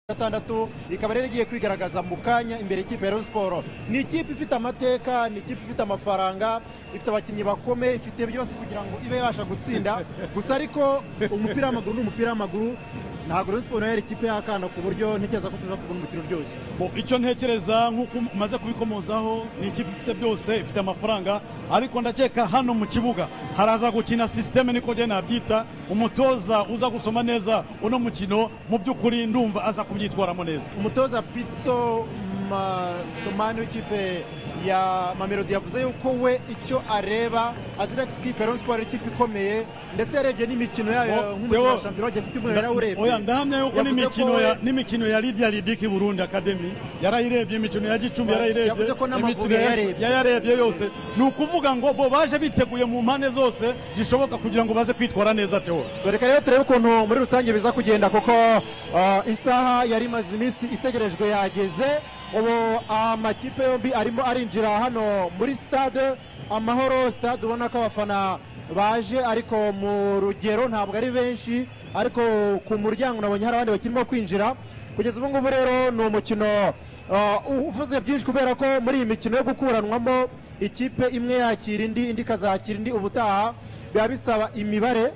gatandatu ikaba rero igiye kwigaragaza mu kanya imbere y'ikipe ya Rayon Sport. Ni ikipe ifite amateka, ni ikipe ifite amafaranga, ifite abakinnyi bakomeye, ifite byose kugira ngo ibe yabasha gutsinda. Gusa ariko umupira w'amaguru ni umupira w'amaguru, ntabwo Rayon Sport yari ikipe y'akana ku buryo ntekereza ko tuza kubona umukino uryoshye. Icyo ntekereza nk'uko umaze kubikomozaho, ni ikipe ifite byose, ifite amafaranga, ariko ndakeka hano mu kibuga haraza gukina systeme, niko je nabyita, umutoza uza gusoma neza uno mukino, mu by'ukuri ndumva aza kubyitwaramo neza. Umutoza Pitso Somani w'ikipe ya Mamelodi yavuze yuko we icyo areba azira ikipe Rayon Sport ikipe ikomeye, ndetse yarebye n'imikino yayo nk'umukino wa shampiyona ku cyumweru yarawurebye. Oya, ndahamya yuko n'imikino ya Lydia Lidiki Burundi Academy yarayirebye, imikino ya Gicumbi yarayirebye, yavuze ko n'Amavubi yayarebye yose. Ni ukuvuga ngo bo baje biteguye mu mpande zose zishoboka kugira ngo baze kwitwara neza. Theo, so reka rero turebe ukuntu muri rusange biza kugenda, kuko isaha yari imaze iminsi itegerejwe yageze. Ubu amakipe yombi arimo arinjira hano muri stade Amahoro, stade ubona ko abafana baje ariko mu rugero ntabwo ari benshi, ariko ku muryango nabonye hari abandi bakirimo kwinjira. Kugeza ubu ngubu rero ni umukino uvuze byinshi, kubera ko muri iyi mikino yo gukuranwamo ikipe imwe yakira indi, indi ikazakira indi ubutaha, biba bisaba imibare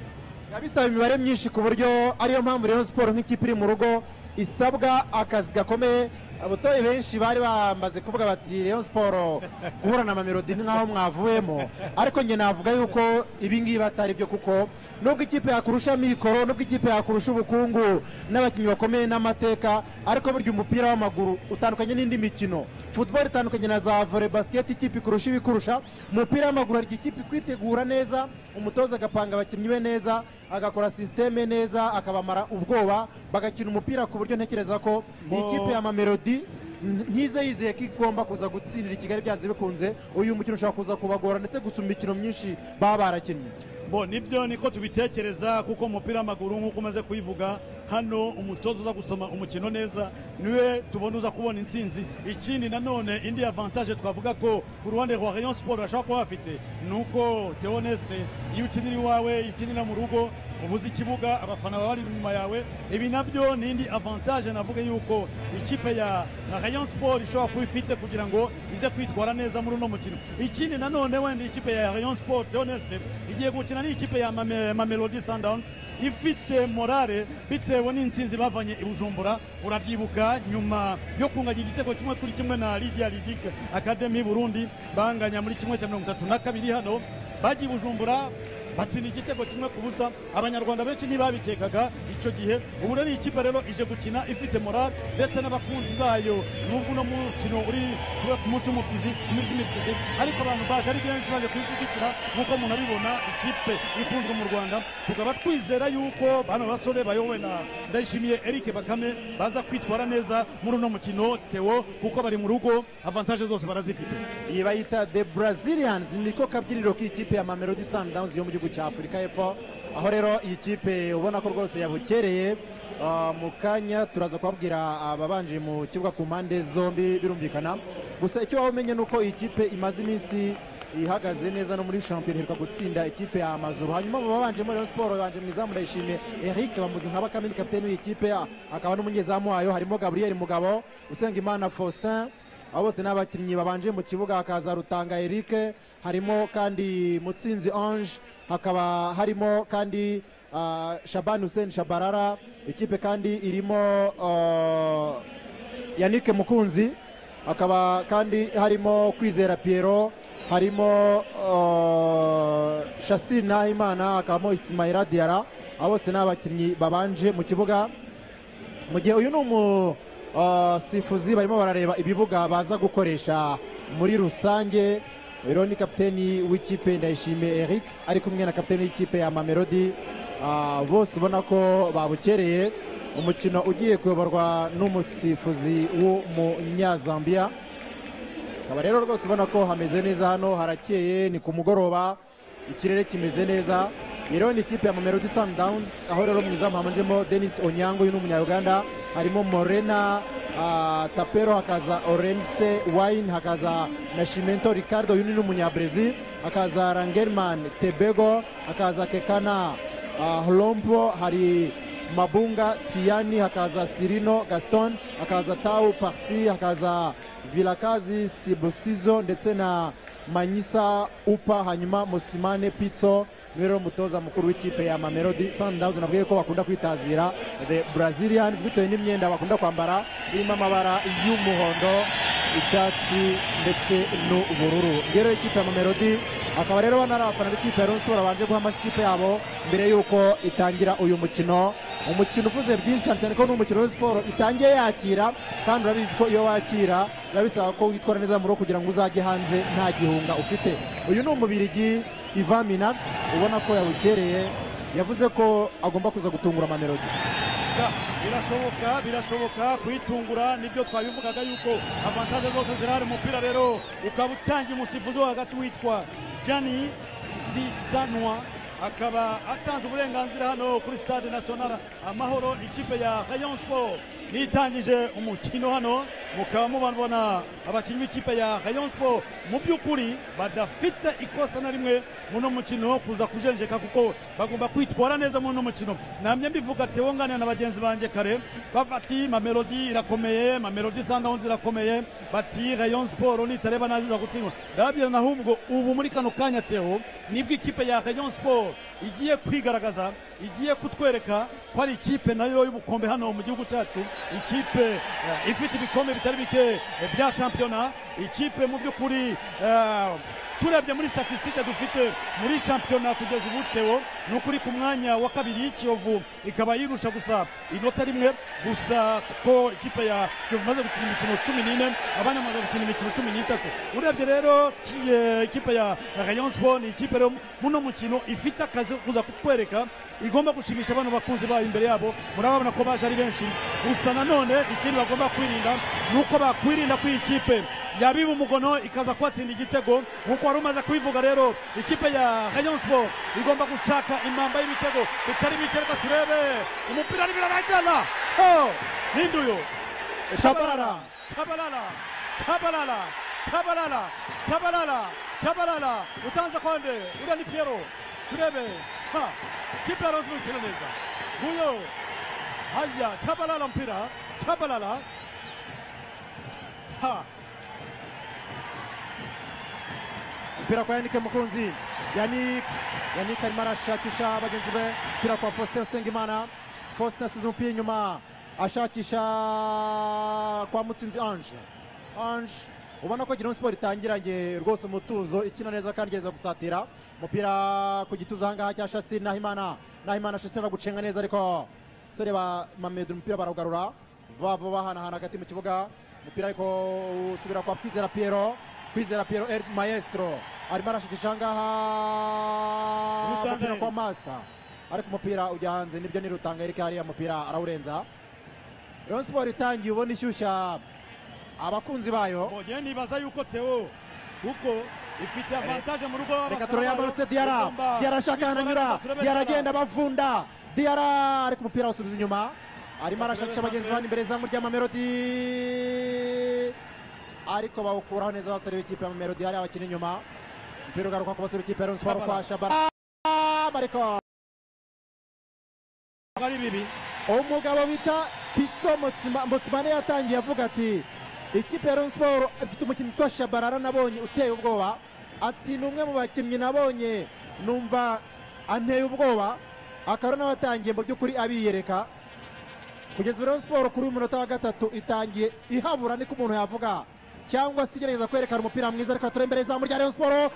myinshi, ku buryo ariyo mpamvu Rayon Sport nk'ikipe iri mu rugo isabwa akazi gakomeye. Abatoye benshi bari bamaze kuvuga bati Rayon Sport guhura na Mamelodi nk'aho mwavuyemo, ariko njye navuga yuko ibi ngibi atari byo, kuko nubwo ikipe yakurusha mikoro, nubwo ikipe yakurusha ubukungu n'abakinnyi bakomeye n'amateka, ariko burya umupira w'amaguru utandukanye n'indi mikino. Football itandukanye na za volley, basket, ikipe ikurusha ibikurusha. Umupira w'amaguru hari ikipe kwitegura neza, umutoza agapanga abakinnyi be neza, agakora systeme neza, akabamara ubwoba, bagakina umupira ku buryo ntekereza ko ikipe ya Mamelodi ntize yizeye ko igomba kuza gutsindira Kigali byanze bikunze. Uyu mukino ushobora kuza kubagora ndetse gusumba imikino myinshi baba barakinnye. Nibyo niko tubitekereza, kuko umupira w'amaguru nk'uko umaze kuyivuga hano, umutoza uza gusoma umukino neza niwe tubona uza kubona intsinzi. Ikindi nanone, indi avantage twavuga ko ku ruhande rwa Rayon Sport bashaka kuba bafite, nuko Theoneste iyo ukinira iwawe, iyo ukinira mu rugo, ubuze ikibuga, abafana bari inyuma yawe. Ibi nabyo ni indi avantage navuga yuko ikipe ya Rayon Sport ishobora kuba ifite kugira ngo ize kwitwara neza muri uno mukino. Ikindi nanone, wenda ikipe ya Rayon Sport Theoneste igiye gukina ni ikipe ya Mamelodi Sundowns ifite morale bitewe n'intsinzi bavanye i Bujumbura. Urabyibuka nyuma yo kunganya igitego kimwe kuri kimwe na Lydia Lidiki Academy Burundi, banganya muri kimwe cya 32 hano, bagiye Bujumbura batsinda igitego kimwe ku busa. Abanyarwanda benshi ntibabikekaga icyo gihe. Ubu rero ikipe rero ije gukina ifite morale, ndetse n'abakunzi bayo, nubwo uno mukino uri ku munsi w'umubyizi, ariko abantu baje ari benshi baje kwishyigikira nk'uko umuntu abibona, ikipe ikunzwe mu Rwanda. Tukaba twizera yuko bano basore bayobowe na Ndayishimiye Eric Bakame baza kwitwara neza muri uno mukino, Theo, kuko bari mu rugo, avantage zose barazifite. Iyi bayita The Brazilians, niko kabyiniro k'ikipe ya Mamelodi Sundowns yo mu gihugu cya Afurika y'Epfo. Aho rero iyi kipe ubona ko rwose yabukereye. Mu kanya turaza kubabwira ababanje mu kibuga ku mpande zombi birumvikana. Gusa icyo wamenye nuko iyi kipe imaze iminsi ihagaze neza no muri shampiyona, iheruka gutsinda ikipe ya Amazuru. Hanyuma mu babanje muri Rayon Sport babanje mu izamu Ndayishimiye Eric, bamuzi nka Bakame, kapiteni w'iyi kipe, akaba n'umunyezamu wayo harimo Gabriel Mugabo, Usengimana Faustin. Abo bose ni abakinnyi babanje mu kibuga. Hakaza Rutanga Eric, harimo kandi Mutsinzi Ange, hakaba harimo kandi Shaban Hussein Shabarara. Ikipe kandi irimo Yannick Mukunzi, hakaba kandi harimo Kwizera Piero, harimo Shassir Nahimana, hakabamo Ismaila Diarra. Abo bose ni abakinnyi babanje mu kibuga, mu gihe uyu ni sifuzi barimo barareba ibibuga baza gukoresha muri rusange. Rero ni kapiteni w'ikipe Ndayishimiye Eric ari kumwe na kapiteni w'ikipe ya Mamelodi, bose ubona ko babukereye. Umukino ugiye kuyoborwa n'umusifuzi w'umunyazambia. Akaba rero rwose ubona ko hameze neza hano, harakeye, ni ku mugoroba, ikirere kimeze neza. Rero ni ikipe ya Mamelodi Sundowns, aho rero mu izamu hamanjemo Dennis Onyango, uyu ni umunya-Uganda, harimo Morena Tapero, hakaza Orense Wine, hakaza Nascimento Ricardo, uyu ni umunya-Brazil, hakaza Rangelman Tebego, hakaza Kekana Holompo, hari Mabunga Tiani, hakaza Sirino Gaston, hakaza Tau Parsi, hakaza Vilakazi Sibusizo ndetse na Manyisa Upa, hanyuma Musimane Pizzo rero mutoza mukuru w'ikipe ya Mamelodi Sundowns. Nabwiye ko bakunda kwitazira the Brazilians bitewe n'imyenda bakunda kwambara irimo amabara y'umuhondo, icyatsi ndetse n'ubururu. Rero ikipe ya Mamelodi akaba rero banari abafana b'ikipe ya Rayon Sports babanje guha amashyi ikipe yabo mbere y'uko itangira uyu mukino. Umukino uvuze byinshi cyane ko n'umukino wa siporo itangiye yakira, kandi urabizi ko iyo wakira biba bisaba ko witwara neza mu rugo kugira ngo uzajye hanze nta gihunga ufite. Uyu ni umubirigi Ivan Minaert ubona ko yabukereye, yavuze ko agomba kuza gutungura Mamelodi. birashoboka kwitungura, nibyo twabivugaga yuko avantage zose zirahari. Umupira rero ukaba utangiye umusifuzi wo hagati witwa Gianni Zizanwa, akaba atanze uburenganzira hano kuri Stade National Amahoro. Ikipe ya Rayon Sports nitangije umukino hano, mukaba mubona abakinnyi b'ikipe ya Rayon Sports mu by'ukuri badafite ikosa na rimwe muno mukino kuza kujenjeka, kuko bagomba kwitwara neza muno mukino. Namye mbivuga Theo nganira na bagenzi banje kare, bati Mamelodi irakomeye, Mamelodi Sundowns irakomeye, bati Rayon Sports nitareba naziza gutsindwa. Ndababwira na ahubwo ubu muri kano kanya Theo nibwo ikipe ya Rayon Sports igiye kwigaragaza, igiye kutwereka ko ari ikipe nayo y'ubukombe hano mu gihugu cyacu, ikipe ifite ibikombe bitari bike bya shampiyona, ikipe mu by'ukuri turebye muri statistique dufite muri shampiyona kugeza ubu Theo nukuri ku mwanya wa kabiri. Kiyovu ikaba yirusha gusa inota rimwe gusa, ko ikipe ya Kiyovu maze gukina imikino 14 abana maze gukina imikino 13. Urebye rero ikipe ya Rayon Sports ni ikipe rero muno mukino ifite akazi kuza kutwereka, igomba gushimisha abantu bakunzi bayo imbere yabo. Murababona ko baje ari benshi, gusa nanone ikindi bagomba kwirinda nuko bakwirinda ko ikipe yabiba umugono ikaza kwatsinda igitego nkuko wari umaze kubivuga. Rero ikipe ya Rayon Sports igomba gushaka impamba y'ibitego bitari bike. Reka turebe umupira ari biraragana, ninduyo Chabalala utanza kwande uriya ni Piero. Turebe ikipe ya Rayon Sports ikina neza, huyo haya Chabalala, mpira Chabalala mpira kwa Yannick Mukunzi. Yannick arimo arashakisha bagenzi be, mpira kwa Faustin Usengimana. Faustin asize umupira inyuma ashakisha kwa Mutsinzi Ange. Ubona ko Rayon Sports itangiranye rwose umutuzo, ikina neza kandi igeza gusatira. Umupira ku gituza ahangaha cya Shassir Nahimana Shassir aragucenga neza, ariko sore ba Mamelodi umupira barawugarura vavo bahanahana hagati mu kibuga. Umupira ariko usubira kwa Kwizera Piero El Maestro arimo arashikisha ngaha, umupira kwa Master ariko umupira ujya hanze. Nibyo ni Rutanga Eric hariya umupira arawurenza. Rayon Sports itangiye ubona ishyushya abakunzi bayo. Boye nibaza yuko Theo kuko ifite avantage mu rugo. Reka turebe yamanutse Diarra ashaka ananyura, Diarra agenda bavunda, Diarra ariko umupira usubiza inyuma, arimo arashakisha bagenzi bandi imbere zamu rya Mamelodi, ariko bawukuraho neza abasore b'ikipe ya Mamelodi. Hari abakina inyuma, umupira ugaruka ku basore b'ikipe ya Rayon Sports kwa Shabara, ariko ari bibi. Umugabo bita Pizzo Motsimane yatangiye avuga ati ikipe ya Rayon Sports ifite umukinnyi witwa Shabara nabonye uteye ubwoba, ati numwe mu bakinnyi nabonye numva anteye ubwoba, akaba n'abatangiye mu by'ukuri abiyereka. Kugeza Rayon Sports kuri umunota wa gatatu itangiye ihabura, niko umuntu yavuga, cyangwa se igerageza kwerekana umupira mwiza. Ariko turebe imbere izamu rya Rayon Sports,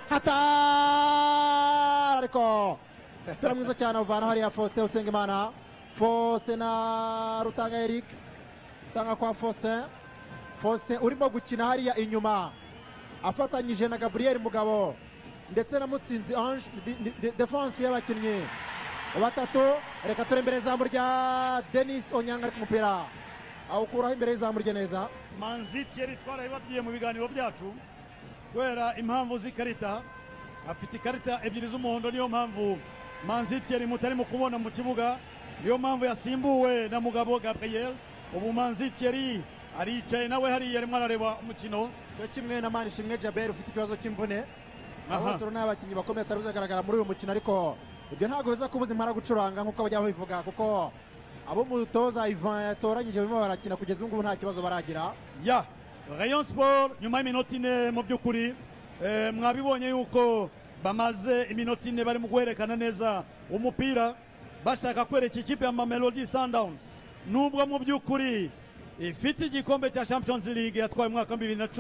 ariko umupira mwiza cyane uvana hariya Faustin Usengimana. Faustin na Rutanga Eric, Rutanga kwa Faustin urimo gukina hariya inyuma afatanyije na Gabriel Mugabo ndetse na Mutsinzi Ange, defense y'abakinnyi batatu. Reka turebe imbere izamu rya Denis Onyanga, ariko umupira awukuraho imbere y'izamu rye neza. Manzi Thierry twarabibabwiye mu biganiro byacu, kubera impamvu z'ikarita, afite ikarita ebyiri z'umuhondo, niyo mpamvu Manzi Thierry mutarimo kubona mu kibuga, niyo mpamvu yasimbuwe na Mugabo Gabriel. Ubu Manzi Thierry aricaye nawe hariya arimo arareba umukino, cyo kimwe na Manishimwe Djabel ufite ikibazo cy'imvune. Abasore n'abakinnyi bakomeye atari buzagaragara muri uyu mukino, ariko ibyo ntabwo biza kubuza impara gucuranga nk'uko bajya babivuga, kuko abo mutoza Ivan yatoranyije barimo barakina kugeza ubu ngubu nta kibazo baragira. ya Rayon Sport nyuma y'iminota ine mu by'ukuri mwabibonye yuko bamaze iminota ine bari mu guherekana neza umupira bashaka kwereka ikipe ya Mamelodi Sundowns nubwo mu by'ukuri ifite igikombe cya Champions League yatwaye umwaka wa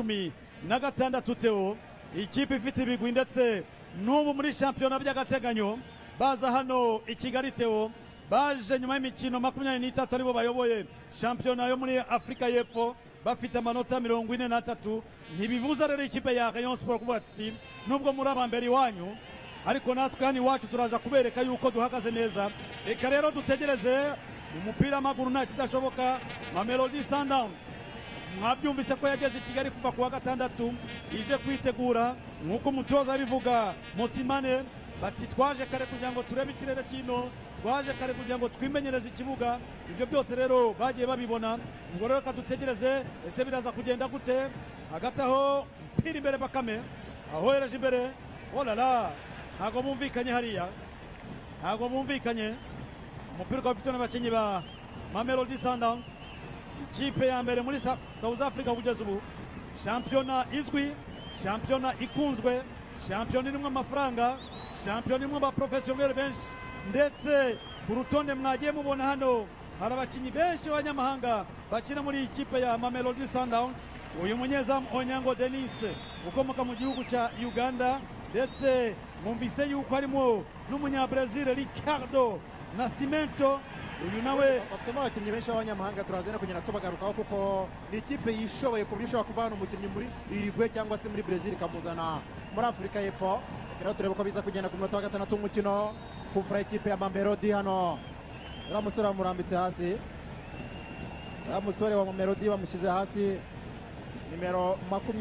2016 Theo, ikipe ifite ibigwi ndetse n'ubu muri shampiyona by'agateganyo baza hano i Kigali Theo, baje nyuma y'imikino 23 aribo bayoboye shampiyona yo muri Afrika y'Epfo bafite amanota 43. Ntibibuza rero ikipe ya Rayon Sport kuvuga ati nubwo muri abambere iwanyu ariko natwe hano iwacu turaza kubereka yuko duhagaze neza. Reka rero dutegereze umupira w'amaguru nta kidashoboka. Mamelodi Sundowns mwabyumvise ko yageze i Kigali kuva kuwa gatandatu ije kwitegura nk'uko umutoza abivuga Mosimane, bati twaje kare kugira ngo turebe ikirere kino, twaje kare kugira ngo twimenyereze ikibuga. Ibyo byose rero bagiye babibona, ngo rero kadutegereze ese biraza kugenda gute. Hagati aho mpira imbere Bakame ahohereje imbere, olala ntago bumvikanye hariya, ntago bumvikanye. Umupira ukaba ufitwe n'abakinnyi ba Mamelodi Sundowns, ikipe ya mbere muri South Africa kugeza ubu, shampiyona izwi, shampiyona ikunzwe, shampiyona irimo amafaranga, shampiyona irimo abaprofesiyoneri benshi, ndetse ku rutonde mwagiye mubona hano hari abakinnyi benshi b'abanyamahanga bakina muri ikipe ya Mamelodi Sundowns. Uyu munyezamu Onyango Denis ukomoka mu gihugu cya Uganda, ndetse mwumvise yuko harimo n'umunyabrazil Ricardo Nascimento, uyu nawe bafitemo abakinnyi benshi b'abanyamahanga turaza no kugenda tubagarukaho kuko ni ikipe yishoboye ku buryo ishobora kuvana umukinnyi muri Uruguay cyangwa se muri Brazil ikamuzana muri Afurika y'Epfo. Rero turebe uko biza kugenda ku munota wa gatandatu w'umukino ku fura ikipe ya Mamelodi. Hano uriya musore bamurambitse hasi, uriya musore wa Mamelodi bamushyize hasi, nimero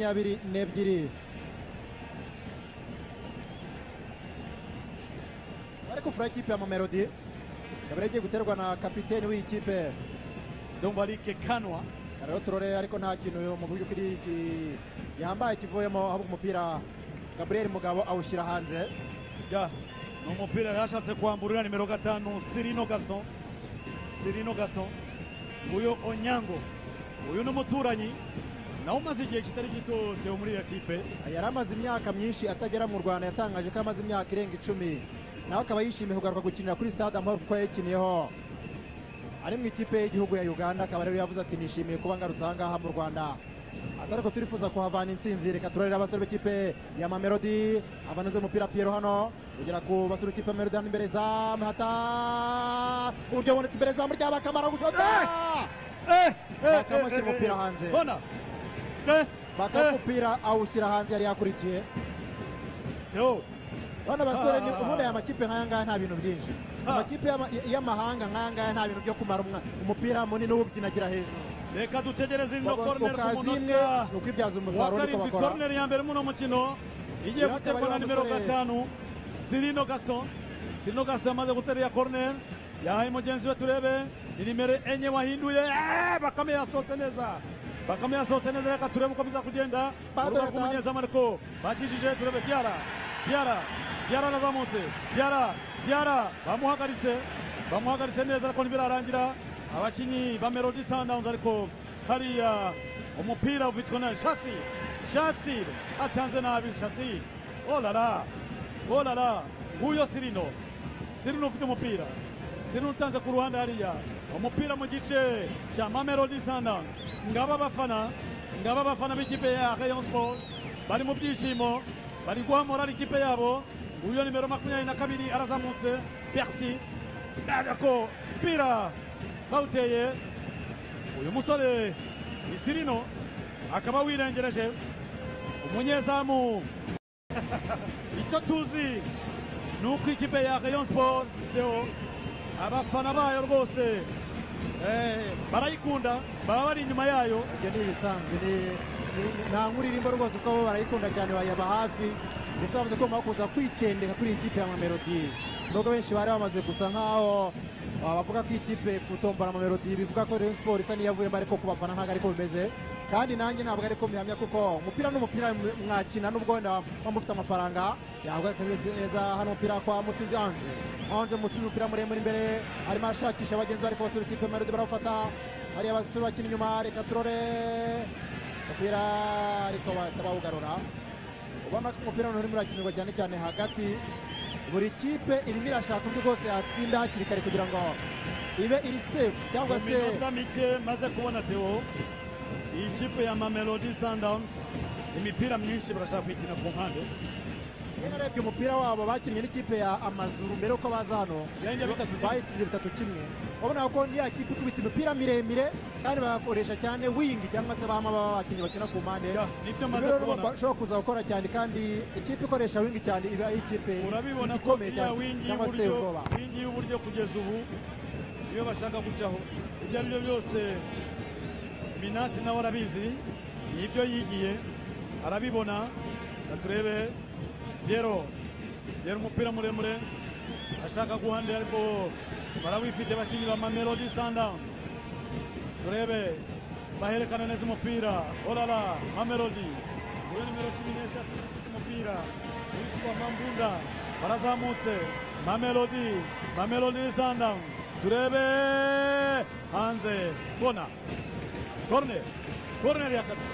22 bari ku fura ikipe ya Mamelodi, kabiri igiye guterwa na kapiteni w'iyi kipe Dombalike Kanwa. Rero turore ariko nta kintu mu buryo kuri iki yambaye kivuyemo, ahubwo umupira Gabriel Mugabo awushyira hanze. Ya ni umupira yashatse kwamburira nimero 5 Sirino Gaston. Sirino Gaston uyu Onyango, uyu n'umuturanyi nawe umaze igihe kitari gito cyo muri iyo kipe, yari amaze imyaka myinshi atagera mu Rwanda. Yatangaje ko amaze imyaka irenga 10, nawe akaba yishimiye kugaruka gukinira kuri Stade Amahoro kuko yakiniyeho ari mu ikipe y'igihugu ya Uganda. Akaba rero yavuze ati nishimiye kuba ngarutse aha ngaha mu Rwanda, atari ko turifuza kuhavana intsinzi. Reka turarira abasore b'ikipe ya Mamelodi, abanoze umupira Piero hano kugera ku basore b'ikipe ya Mamelodi imbere za Mahata, uburyo bonetse imbere za Murya Bakamara gushota bakamushyira umupira hanze, bakamupira awushyira hanze yari yakurikiye. Theo, bano basore ni ubundi aya makipe nk'aya ngaya nta bintu byinshi, amakipe y'amahanga nk'aya ngaya nta bintu byo kumara umupira munini w'ubyinagira hejuru. reka dutegereze ino corner ku ukazimwe munota ni ukwibyaza umusaruro niko bakora. Corner ya mbere muno mukino igiye guterwa na nimero 5 Sirino Gaston. Sirino Gaston yamaze gutera ya corner, yahaye mugenzi we turebe, ni nimero 4 wahinduye. Bakame yasohotse neza, Bakame yasohotse neza. Reka turebe uko biza kugenda. Urubuga rw'umunyezamu ariko bakijije, turebe Diara arazamutse, Diara bamuhagaritse neza ariko ntibirarangira. Abakinnyi ba Mamelodi Sundowns ariko hariya umupira uvitwa na Shasi atanze nabi. Shasi olala huyo Sirino ufite umupira, Sirino utanze ku ruhande hariya, umupira mu gice cya Mamelodi Sundowns. Ngaba abafana b'ikipe ya Rayon Sport bari mu byishimo, bari guha morali ikipe yabo. Uyo nimero 22 arazamutse, Percy ko pira bawuteye uyu musore Sirino akaba wirengereje umunyezamu. Icyo tuzi ni uko ikipe ya Rayon Sport Theo, abafana bayo rwose barayikunda, baba bari inyuma yayo. Ibyo ni ibisanzwe, nta nkuririmbo rwose kuko bo barayikunda cyane, bayaba hafi, ndetse bavuze ko bakuza kwitendeka kuri ikipe ya Mamelodi. Nubwo benshi bari bamaze gusa nkaho bavuga ko ikipe kutombora Mamelodi bivuga ko Rayon Sport isa n'iyavuyemo, ariko ku bafana ntabwo ariko bimeze. kandi nanjye ntabwo ariko mbihamya kuko umupira n'umupira mwakina n'ubwo wenda muba mufite amafaranga yahagaze neza hano umupira kwa Mutsinzi Ange Mutsinzi umupira muremure imbere arimo ashakisha abagenzi ariko basura ikipe Mamelodi barawufata hariya basura bakina inyuma reka turore umupira ariko batabawugarura ubona ko umupira urimo urakinirwa cyane cyane hagati buri kipe irimo irashaka uburyo bwose yatsinda hakiri kare kugira ngo ibe iri safe cyangwa se iminota mike maze kubona Theo iyi kipe ya Mamelodi Sundowns imipira myinshi barashaka kuyikina ku mpande. Narebye umupira wabo bakinnye n'ikipe ya Amazuru mbere uko baza hano bayitsinze 3-1 ubona ko niya kipe ikubita imipira miremire kandi bagakoresha cyane wing cyangwa se bama bakinnyi bakina ku mpande nibyo maze kubona bashobora kuza gukora cyane kandi ikipe ikoresha wing cyane iba ikipe urabibona ko iya wing y'uburyo kugeza ubu iyo bashaka gucaho ibyo ari byo byose Minati nawe arabizi nibyo yigiye arabibona turebe Yero umupira muremure ashaka guhandira ariko barawifite bakinyi ba Mamelodi Sundowns turebe baherekana neza umupira olala Mamelodi kuri nimero 13 umupira witwa Mambunda barazamutse Mamelodi Sundowns turebe hanze corner ya kabiri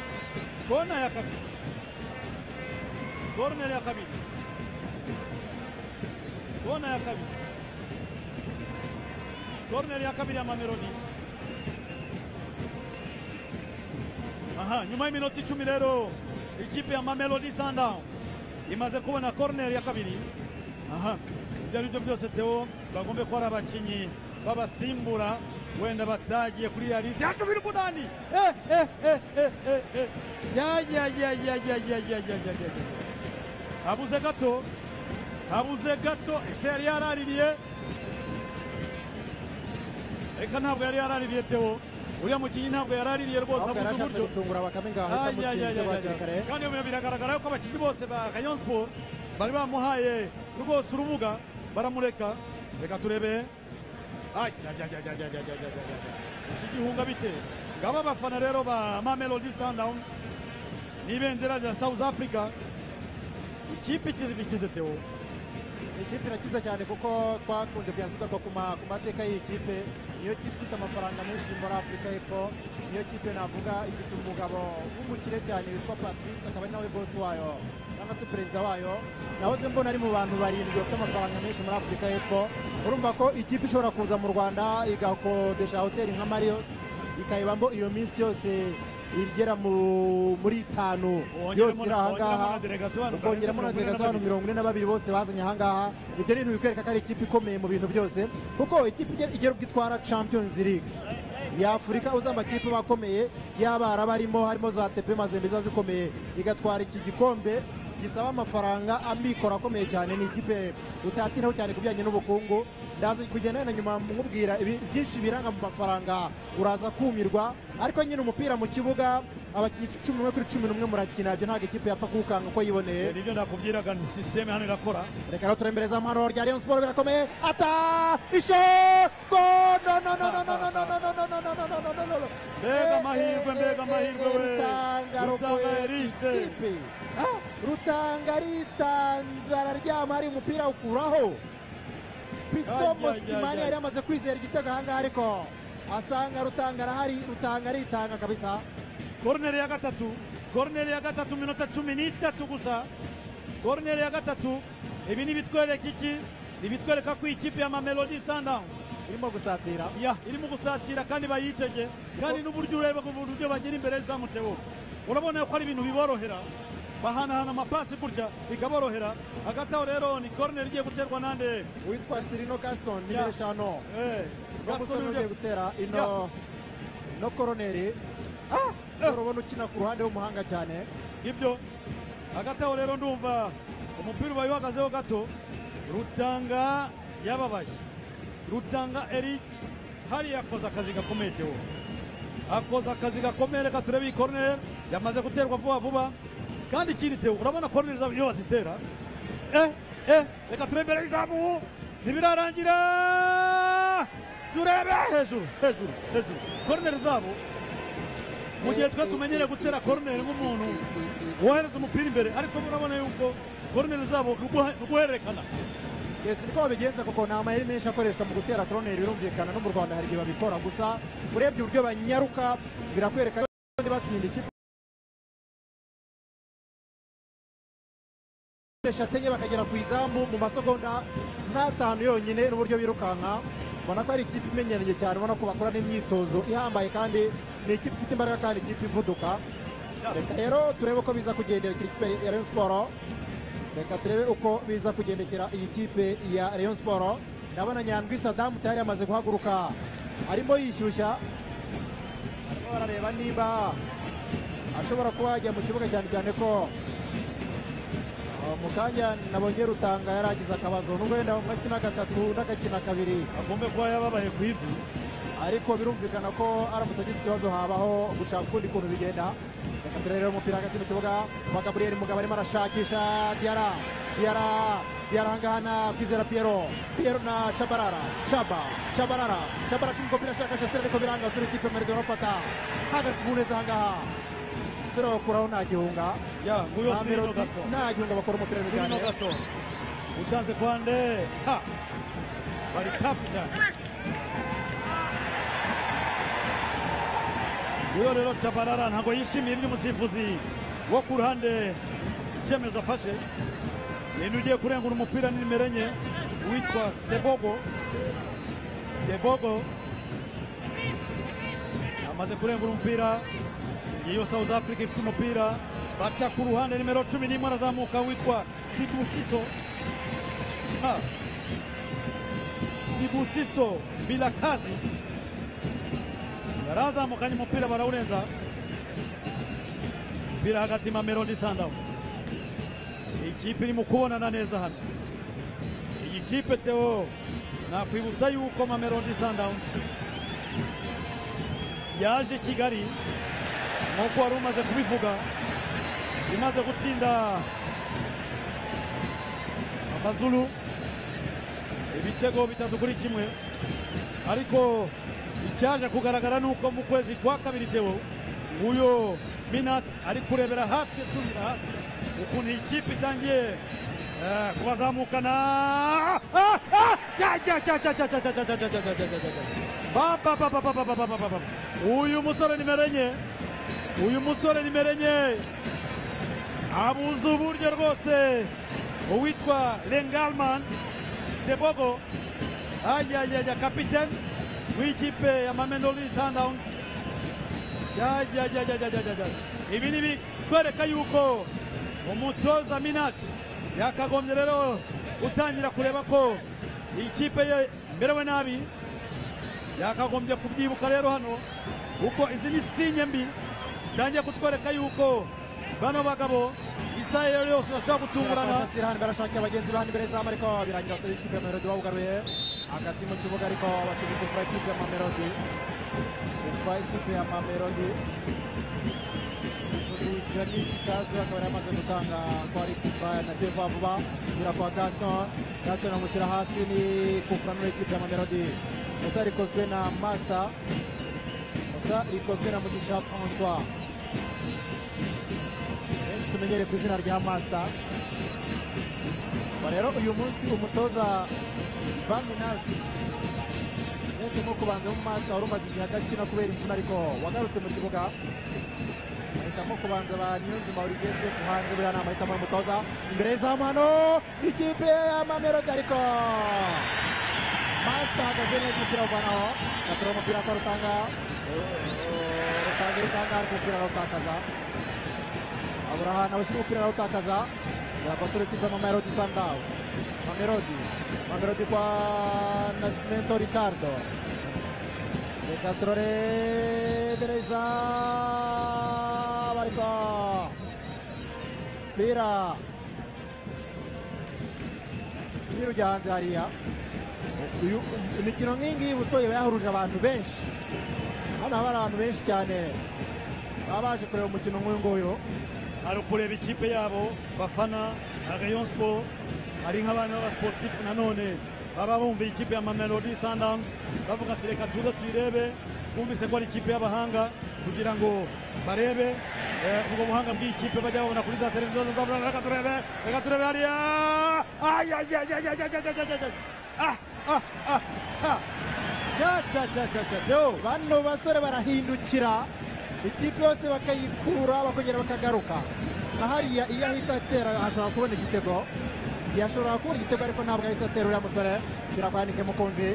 corner ya kabiri ya Mamelodi. Nyuma y'iminota 10 rero ikipe ya Mamelodi Sundowns imaze kubona corner ya kabiri. Ibyo ari byo byose Theo bagombe ko ari abakinyi babasimbura wenda batagiye kuri ya liste ya 18 habuze gato ese yari yaraririye reka ntabwo yari yaraririye Theo uriya mukinyi ntabwo yaraririye rwose abuze uburyo gutungura bakame ngaho kandi biragaragara ko abakinyi bose ba Rayon Sport bari bamuhaye rwose urubuga baramureka reka turebe iki gihunga bite ngaba abafana rero ba Mamelodi Sundowns n'ibendera rya South Africa ikipe ikize Theo ikipe irakiza cyane kuko twakunze kujya tugaruka ku mateka y'iyi kipe niyo kipe ifite amafaranga menshi muri Afurika y'Epfo niyo kipe navuga ifite umugabo w'umukire cyane witwa Patrice akaba ari nawe boss wayo cyangwa se perezida wayo nahoze mbona ari mu bantu barindwi bafite amafaranga menshi muri Afurika y'Epfo urumva ko ikipe ishobora kuza mu Rwanda igakodesha hoteli nka Marriott ikayibamo iyo minsi yose igera muri 5 yose iri ahangaha ukongeramo na delegation 42 bose bazanye ahangaha ibyo ni ibintu bikwereka ko ari ikipe ikomeye mu bintu byose kuko ikipe igera gitwara Champions League ya Afurika uza amakipe bakomeye y'abara barimo harimo za TP Mazembe zikomeye igatwara iki gikombe gisaba amafaranga amikoro akomeye cyane ni ikipe utatiraho cyane kubijyanye n'ubukungu ndaza kugenda na nyuma mubwira byinshi biranga mu mafaranga uraza kumirwa ariko nyine umupira mu kibuga abakinyi 11 kuri 11 murakina ibyo ntabwo ikipe yapfa kukanga uko yiboneye nibyo nakubwiraga ni system hano irakora reka rero turembereza amahoro rya Rayon Sport birakomeye isho go no mbega amahirwe we Rutanga ritanze araryama ari umupira ukuraho Pitso Mosimani yari amaze kwizera igitego ahangaha ariko asanga Rutanga arahari Rutanga aritanga kabisa corner ya gatatu minota 13 gusa corner ya gatatu ibi ni bitwereka iki ibitwereka ko ikipe ya Mamelodi Sundowns irimo gusatira kandi bayitege kandi n'uburyo ureba uburyo bagera imbere za Mutebo urabona ko ari ibintu biborohera bahanahana amapasi gutya bikaborohera hagati aho rero ni corner igiye guterwa nande witwa Sirino Gaston nimero 5 Gaston ugiye gutera ino no koroneri urabona ukina ku ruhande w'umuhanga cyane ibyo hagati aho rero ndumva umupira ubaye uhagazeho gato Rutanga yababaye Rutanga Eric hari yakoze akazi gakomeye Theo akoze akazi gakomeye reka turebe iyi corner yamaze guterwa vuba kandi ikindi Theo urabona corner zabo iyo bazitera reka turebe imbere y'izamu ntibirarangira turebe hejuru corner zabo mu gihe twe tumenyere gutera corner nk'umuntu wohereza umupira imbere ariko murabona yuko corner zabo nuguhererekana. Yes, niko babigenza kuko nta mayeri menshi akoreshwa mu gutera corner, birumvikana no mu Rwanda hari igihe babikora, gusa urebye uburyo banyaruka birakwereka ko batsinda ikipe eshatenye bakagera ku izamu mu masegonda nk'atanu yonyine, n'uburyo birukanka ubona ko ari ikipe imenyereye cyane, ubona ko bakora n'imyitozo ihambaye kandi ni ikipe ifite imbaraga kandi ikipe ivuduka. Reka rero turebe uko biza kugendera ikipe ya Rayon Sport, reka turebe uko biza kugendekera iyi kipe ya Rayon Sport. Ndabona Nyandwi Saddam tayari yamaze guhaguruka arimo yishyushya, arimo barareba niba ashobora kuba yajya mu kibuga, cyane cyane ko mu kanya nabonye Rutanga yaragize akabazo, nubwo wenda umwe akina gatatu n'agakina kabiri agombe kuba yababaye ku ivi, ariko birumvikana ko aramutse agize ikibazo habaho gushaka ukundi kuntu bigenda. Reka turebe umupira hagati mu kibuga kwa Gabriel Mugabo arimo arashakisha Diarra ahangaha na Kwizera Piero na Chabarara acunga umupira ashaka Chasser, ariko biranga sura ikipe Meridian urafata hagarika kubuneza ahangaha Sero kuraho nta gihunga nguyo Sirino Gaston, nta gihunga bakora umupira cyane. Sirino Gaston utanze kwande bari kafu cyane. Uyo rero Chabarara ntabwo yishimiye iby'umusifuzi wo ku ruhande icyemezo afashe, ni ugiye kurengura umupira ni nimero 4 witwa Tebogo amaze kurengura umupira. Iyo South Africa ifite umupira baca ku ruhande, nimero 11 arazamuka witwa Sibusiso Bilakazi yarazamukanye umupira barawurenza, umupira hagati Mamelodi Sundowns. Ikipe irimo kubonana neza hano, iyi kipe Theo nakwibutsa yuko Mamelodi Sundowns yaje Kigali nk'uko wari umaze kubivuga, imaze gutsinda Amazulu ibitego 3-1, ariko icyaje kugaragara nuko mu kwezi kwa kabiri Theo uyo Minat ari kurebera hafi ukuntu ikipe itangiye kubazamukana. Uyu musore nimero 4 abuze uburyo rwose uwitwa Lengalman Tebogo kapiteni w'ikipe ya Mamelodi Sundowns. Ibi ni bitwereka yuko umutoza Minat yakagombye rero gutangira kureba ko ikipe ye imerewe nabi, yakagombye kubyibuka rero hano kuko izi ni sinye mbi zitangiye kutwereka yuko bano bagabo isaha yose bashobora gutungurana. Barashaka abagenzi bandi imbere zamu, ariko birangira sura ikipe ya Mamelodi wawugaruye hagati mu kibuga, ariko bakinnyi kufura ikipe ya Mamelodi Janis Kazi akaba yamaze gutanga ko ari kufura na vuba nyura kwa Gaston amushyira hasi, ni kufura muri ikipe ya Mamelodi. Gusa rikozwe na Master, rikozwe na Mugisha François, benshi tumenyere ku izina rya Master. Rero uyu munsi umutoza Van Minalt yahisemo kubanza mu Master wari umaze igihe adakina kubera imvune, ariko wagarutse mu kibuga ahitamo kubanza ba Niyonzima Olivier Sefu hanze. Buriya ni amahitamo y'umutoza. Imbere y'izamu hano ikipe ya Mamelodi, ariko Master ahagaze neza, umupira awuvanaho atura umupira kwa Rutanga ariko umupira arawutakaza. Abraham abashyira umupira arawutakaza, abasore ikipe ya Mamelodi Sundowns. Mamelodi kwa Nascimento Ricardo, reka turoredereza bariko umupira ujya hanze hariya. Imikino nk'ingiyi butoye yahuruje abantu benshi, hano haba abantu benshi cyane baba baje kureba umukino nk'uyu nguyu, ari kureba ikipe yabo bafana Rayon Sport, ari nk'abana b'abasportifu nanone baba bumviye ikipe ya Mamelodi Sundowns bavuga ati reka tuze tuyirebe, twumvise ko ari ikipe y'abahanga kugira ngo barebe ubwo buhanga bw'iyi kipe bajya babona kuri za televiziyo zabo. Reka turebe hariya. Bano basore barahindukira ikipe yose bakayikura bakongera bakagaruka. Hariya iyo ahita atera ashobora kubona igitego, yashobora kubona igitego ariko ntabwo ahise atera uriya musore. Birakwandike Mukunzi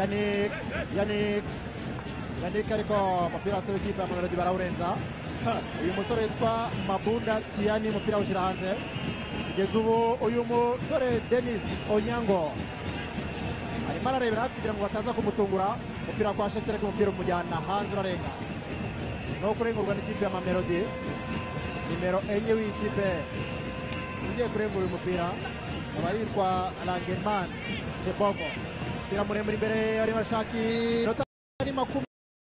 Yannick ariko umupira wasore w'ikipe ya Mamelodi barawurenza. Uyu musore yitwa Mabunda Tiani, umupira awushyira hanze. Kugeza ubu uyu musore Denis Onyango arimo ararebera hafi kugira ngo bataza kumutungura. Umupira kwa Shesere, umupira umujyana hanze urarenga. No kurengurwa n'ikipe ya Mamelodi, nimero 4 w'ikipe ugiye kurengura uyu mupira aba yitwa Langerman de Bogo. Umupira muremure imbere arimo arashaki notari makumi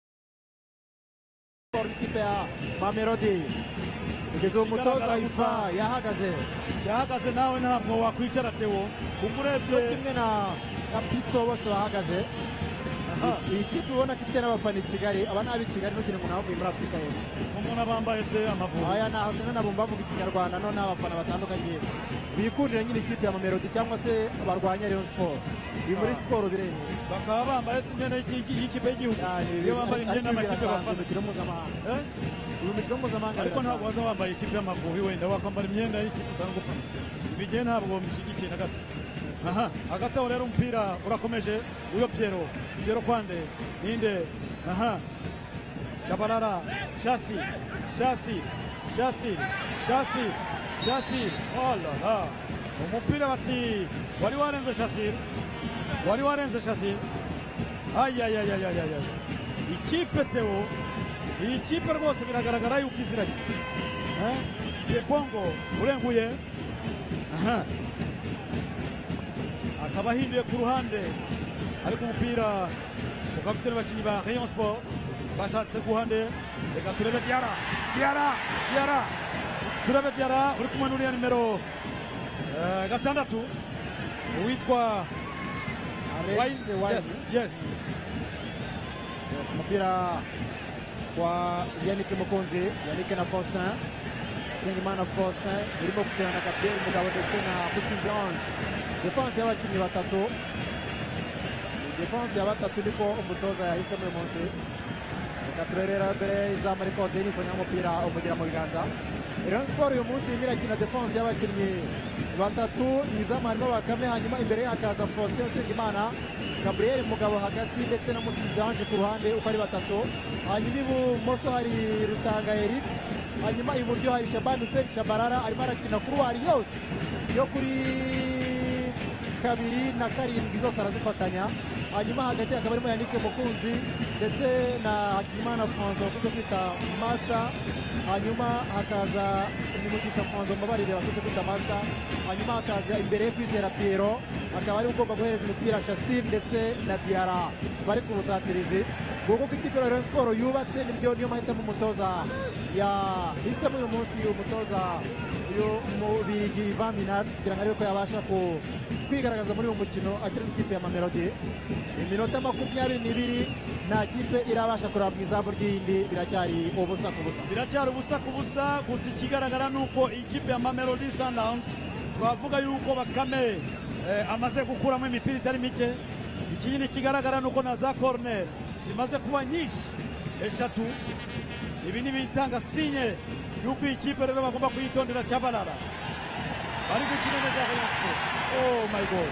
ikipe ya Mamelodi. Kugeza umutoza Ifa yahagaze nawe ntabwo wakwicara Theo kuko urebye kimwe na Pitso bose bahagaze. Iyi kipe ubona ko ifite n'abafana i Kigali, aba ni ab'i Kigali n'ugira ngo navuye muri Afurika y'Epfo. umuntu abambaye se Amavubi aya nabumva bavuga ikinyarwanda, none abafana batandukanye bikundira nyine ikipe ya Mamelodi cyangwa se barwanya Rayon Sport. Ibi muri siporo biremewe, bakaba bambaye imyenda y'ikipe y'igihugu, iyo bambaye imyenda y'amakipe bafana imikino mpuzamahanga. Uyu mukino mpuzamahanga ariko ntabwo waza wambaye ikipe y'Amavubi, wenda wakwambara imyenda y'ikipe usanzwe ufana. Ibi gihe ntabwo bishyigikiye na gato. Hagati aho rero umupira urakomeje. Uyo Piero Kwande ninde. Chabalala Shasi. Oh la la, umupira bati wari warenze Shasi. Ikipe Theo, iyi kipe rwose biragaragara yuko iziranye. Tepongo urenguye. Akaba ahinduye ku ruhande, ariko umupira ukaba ufite n'abakinnyi ba Rayon Sport bashatse ku ruhande. Reka turebe Diarra uri kumwe n'uriya nimero 6 uwitwa Yes. Umupira kwa Yannick Mukunzi, Yannick na Faustin Sengimana. Faustin urimo gukina na Gabriel Mugabo ndetse na Mutsinzi Ange. Defense y'abakinnyi batatu, defense ya batatu niko umutoza yahisemo uyu munsi. Reka turerera mbere izamu ariko Denis Onyango umupira umugira mu biganza. Rayon Sport uyu munsi irimo irakina defense y'abakinnyi batatu, izamu harimo Bakame, hanyuma imbere hakaza Faustin Sengimana, Gabriel Mugabo hagati ndetse na Mutsinzi Ange ku ruhande uko ari batatu. Hanyuma ibumoso hari Rutanga Eric, hanyuma iburyo hari Shaban Hussein Shabalala arimo arakina kuri wari yose yo kuri 2 na 7 zose arazifatanya. Hanyuma hagati hakaba harimo Yannick Mukunzi ndetse na Hakizimana François bakunze kwita Master. Hanyuma hakaza Umugisha François Mbabarire bakunze kwita Master. Hanyuma hakaza imbere yo Kwizera Piero, akaba ari ugomba guhereza imipira Shassir ndetse na Diarra bari ku busatirizi. Nguko ko ikipe ya Rayon Sport yubatse, niyo mahitamo umutoza yahisemo uyu munsi. Umutoza uyu Mubirigi Ivan Minnaert kugira ngo arebe ko yabasha kwigaragaza muri uyu mukino akiri n'ikipe ya Mamelodi. Iminota 22 nta kipe irabasha kuraba mu izamu ry'iyindi, biracyari ubusa ku busa. Gusa ikigaragara nuko ikipe ya Mamelodi Sundowns twavuga yuko Bakame amaze gukuramo imipira itari mike. Ikindi kigaragara nuko na za corner zimaze kuba nyinshi 3. Ibi ni bitanga sinye yuko ikipe rero bagomba kuyitondera. Chabalala bari gukina neza Rayon Sport. Oh my god,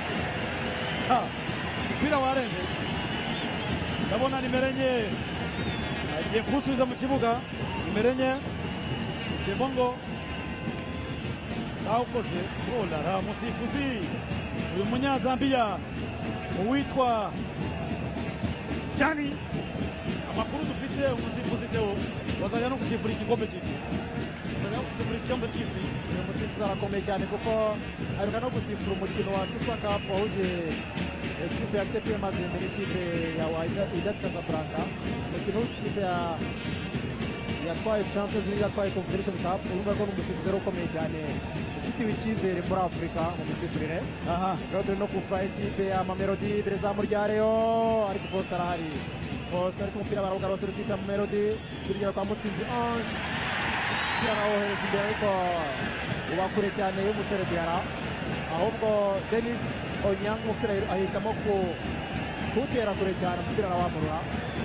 umupira warenze. Ndabona nimero 4 agiye kusubiza mu kibuga. Nimero 4 Debongo awukoze. Oh la la, musifuzi uyu munyazambiya uwitwa Jani. Amakuru dufite umusifuzi Theo wazajya no gusifura igikombe cy'isi. Uyu musifuzi arakomeye cyane kuko aheruka no gusifura umukino wa Super Cup wahuje ikipe ya TP Mazembe n'ikipe ya Wydad Casablanca. Umukino wose ikipe yatwaye Champions League, yatwaye Confederation Cup. Urumva ko ni umusifuzi ukomeye cyane ufitiwe icyizere muri Afurika mu misifurire. Rero turi no kufura ikipe ya Mamelodi imbere zamu rya Rayon, ariko Faustin arahari. Faustin ariko umupira barawugarura ikipe ya Mamelodi, turigera kwa Mutsinzi Ange, umupira nawohereza imbere ariko uba kure cyane y'umusore Diarra, ahubwo Denis Onyang umupira ahitamo kuwutera kure cyane, umupira arawamurura.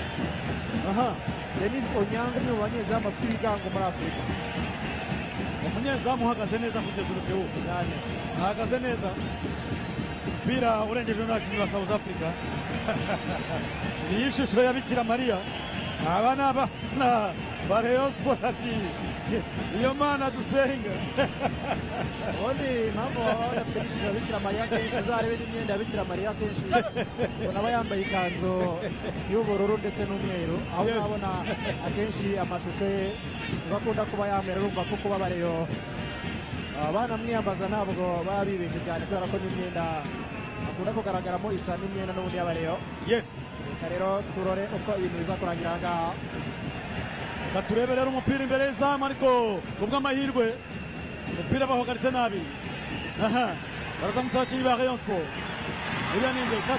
Denis Onyang umwe mu banyezamu bafite ibigango muri Afurika. Umunyezamu uhagaze neza kugeza urutebu cyane, ahagaze neza, umupira urengeje n'abakinnyi ba South Africa. Iyi shusho ya Bikira Mariya, aba ni abafana ba Rayon Sport, ati iyo Mana dusenga. ubundi impamvu baba badafite n'ishusho ya Bikira Mariya kenshi, uzarebe n'imyenda ya Bikira Mariya kenshi ubona aba yambaye ikanzu y'ubururu ndetse n'umweru, aho uzabona akenshi amashusho ye bakunda kuba yamera, urumva ko kuba Bareyo banamwiyambaza ntabwo baba bibeshye cyane, kubera ko n'imyenda akunda kugaragaramo isa n'imyenda n'ubundi y'Abareyo. Yes, reka rero turore uko ibintu bizakurangira aha ngaha. Reka turebe rero umupira imbere y'izamu, ariko kubw'amahirwe umupira bawuhagaritse nabi. Barazamutse abakinnyi ba Rayon Sport. Uriya ni nde?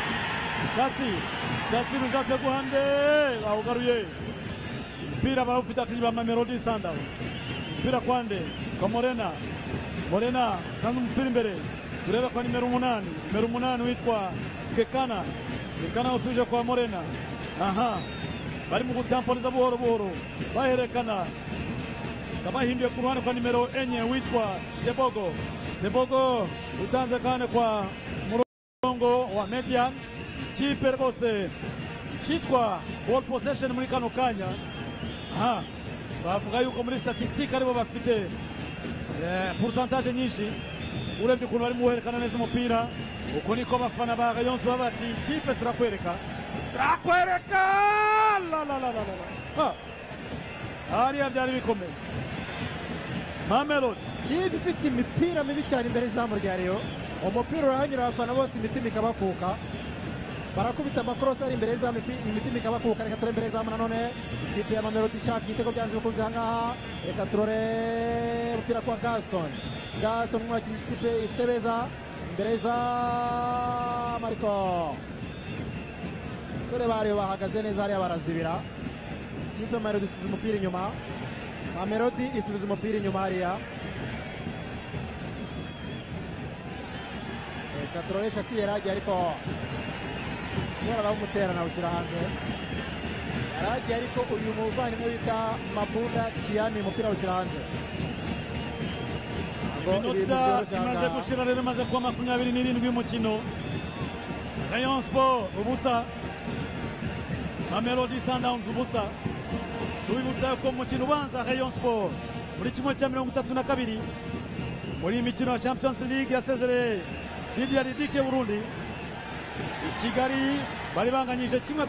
Chassi rushatse guhande, bawugaruye. Umupira barawufite abakinnyi ba Mamelodi Sundowns. Umupira kwande kwa Morena tanze umupira imbere, turebe kwa nimero 8 witwa Kekana usuje kwa Morena. Bari mu gutamponiza buhoro buhoro baherekana, bahinduye ku ruhande kwa nimero 4 witwa Tebogo utanze kane kwa murongo wa Median. Kipe rwose cyitwa ball possession muri kano kanya. Bavuga yuko muri statistique aribo bafite pourcentage nyinshi, urebye ukuntu bari muherekana neza umupira, uko niko abafana ba Rayon Sport bati kipe turakwereka hariya byari bikomeye. Mamelodi kipe ifite imipira mibi cyane imbere y'izamu rya Rayon, umupira urahanyura abafana bose imitima ikabakuka, barakubita amakorosi ari imbere y'izamu imitima ikabakuka. Reka turebe imbere y'izamu nanone ikipe ya Mamelodi ishaka igitego byanze bikunze aha ngaha. Reka turore umupira kwa Gaston umwakinnyi ikipe ifite beza imbere y'izamu, ariko abasore bariyo bahagaze neza hariya barazibira. Ikipe ya Mamelodi isubiza umupira inyuma, Mamelodi isubiza umupira inyuma hariya. Reka turore Chassi yaragiye, ariko sora arawumutera nawushyira hanze. Yaragiye ariko uyu muvandimwe bita Mabunda Kiani umupira awushyira hanze. Minota imaze gushira rero, imaze kuba 27 y'umukino. Rayon Sport ubusa, Mamelodi Sundowns ubusa. Tubibutsa ko umukino ubanza Rayon Sport muri kimwe cya 32 muri imikino ya Champions League yasezereye Lydia Ridike Burundi, i Kigali bari banganyije kimwe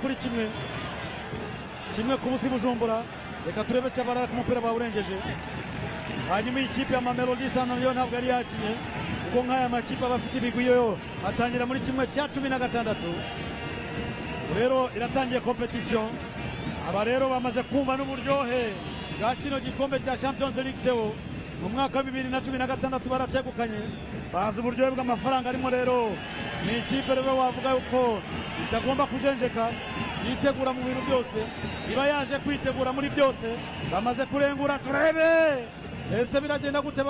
ku busi Bujumbura. Reka turebe Tchabalala ku mupira bawurengeje. Hanyuma ikipe ya Mamelodi Sundowns yo ntabwo yari yakinye, kuko nk'aya makipe aba afite ibigwi yo atangira muri kimwe cya 16. Rero iratangiye competition, aba rero bamaze kumva n'uburyohe bwa kino gikombe cya Champions League Theo mu mwaka wa 2016 baracegukanye, bazi uburyohe bw'amafaranga arimo. Rero ni ikipe rero wavuga yuko itagomba kujenjeka, yitegura mu bintu byose, iba yaje kwitegura muri byose. Bamaze kurengura, turebe ese biragenda gute.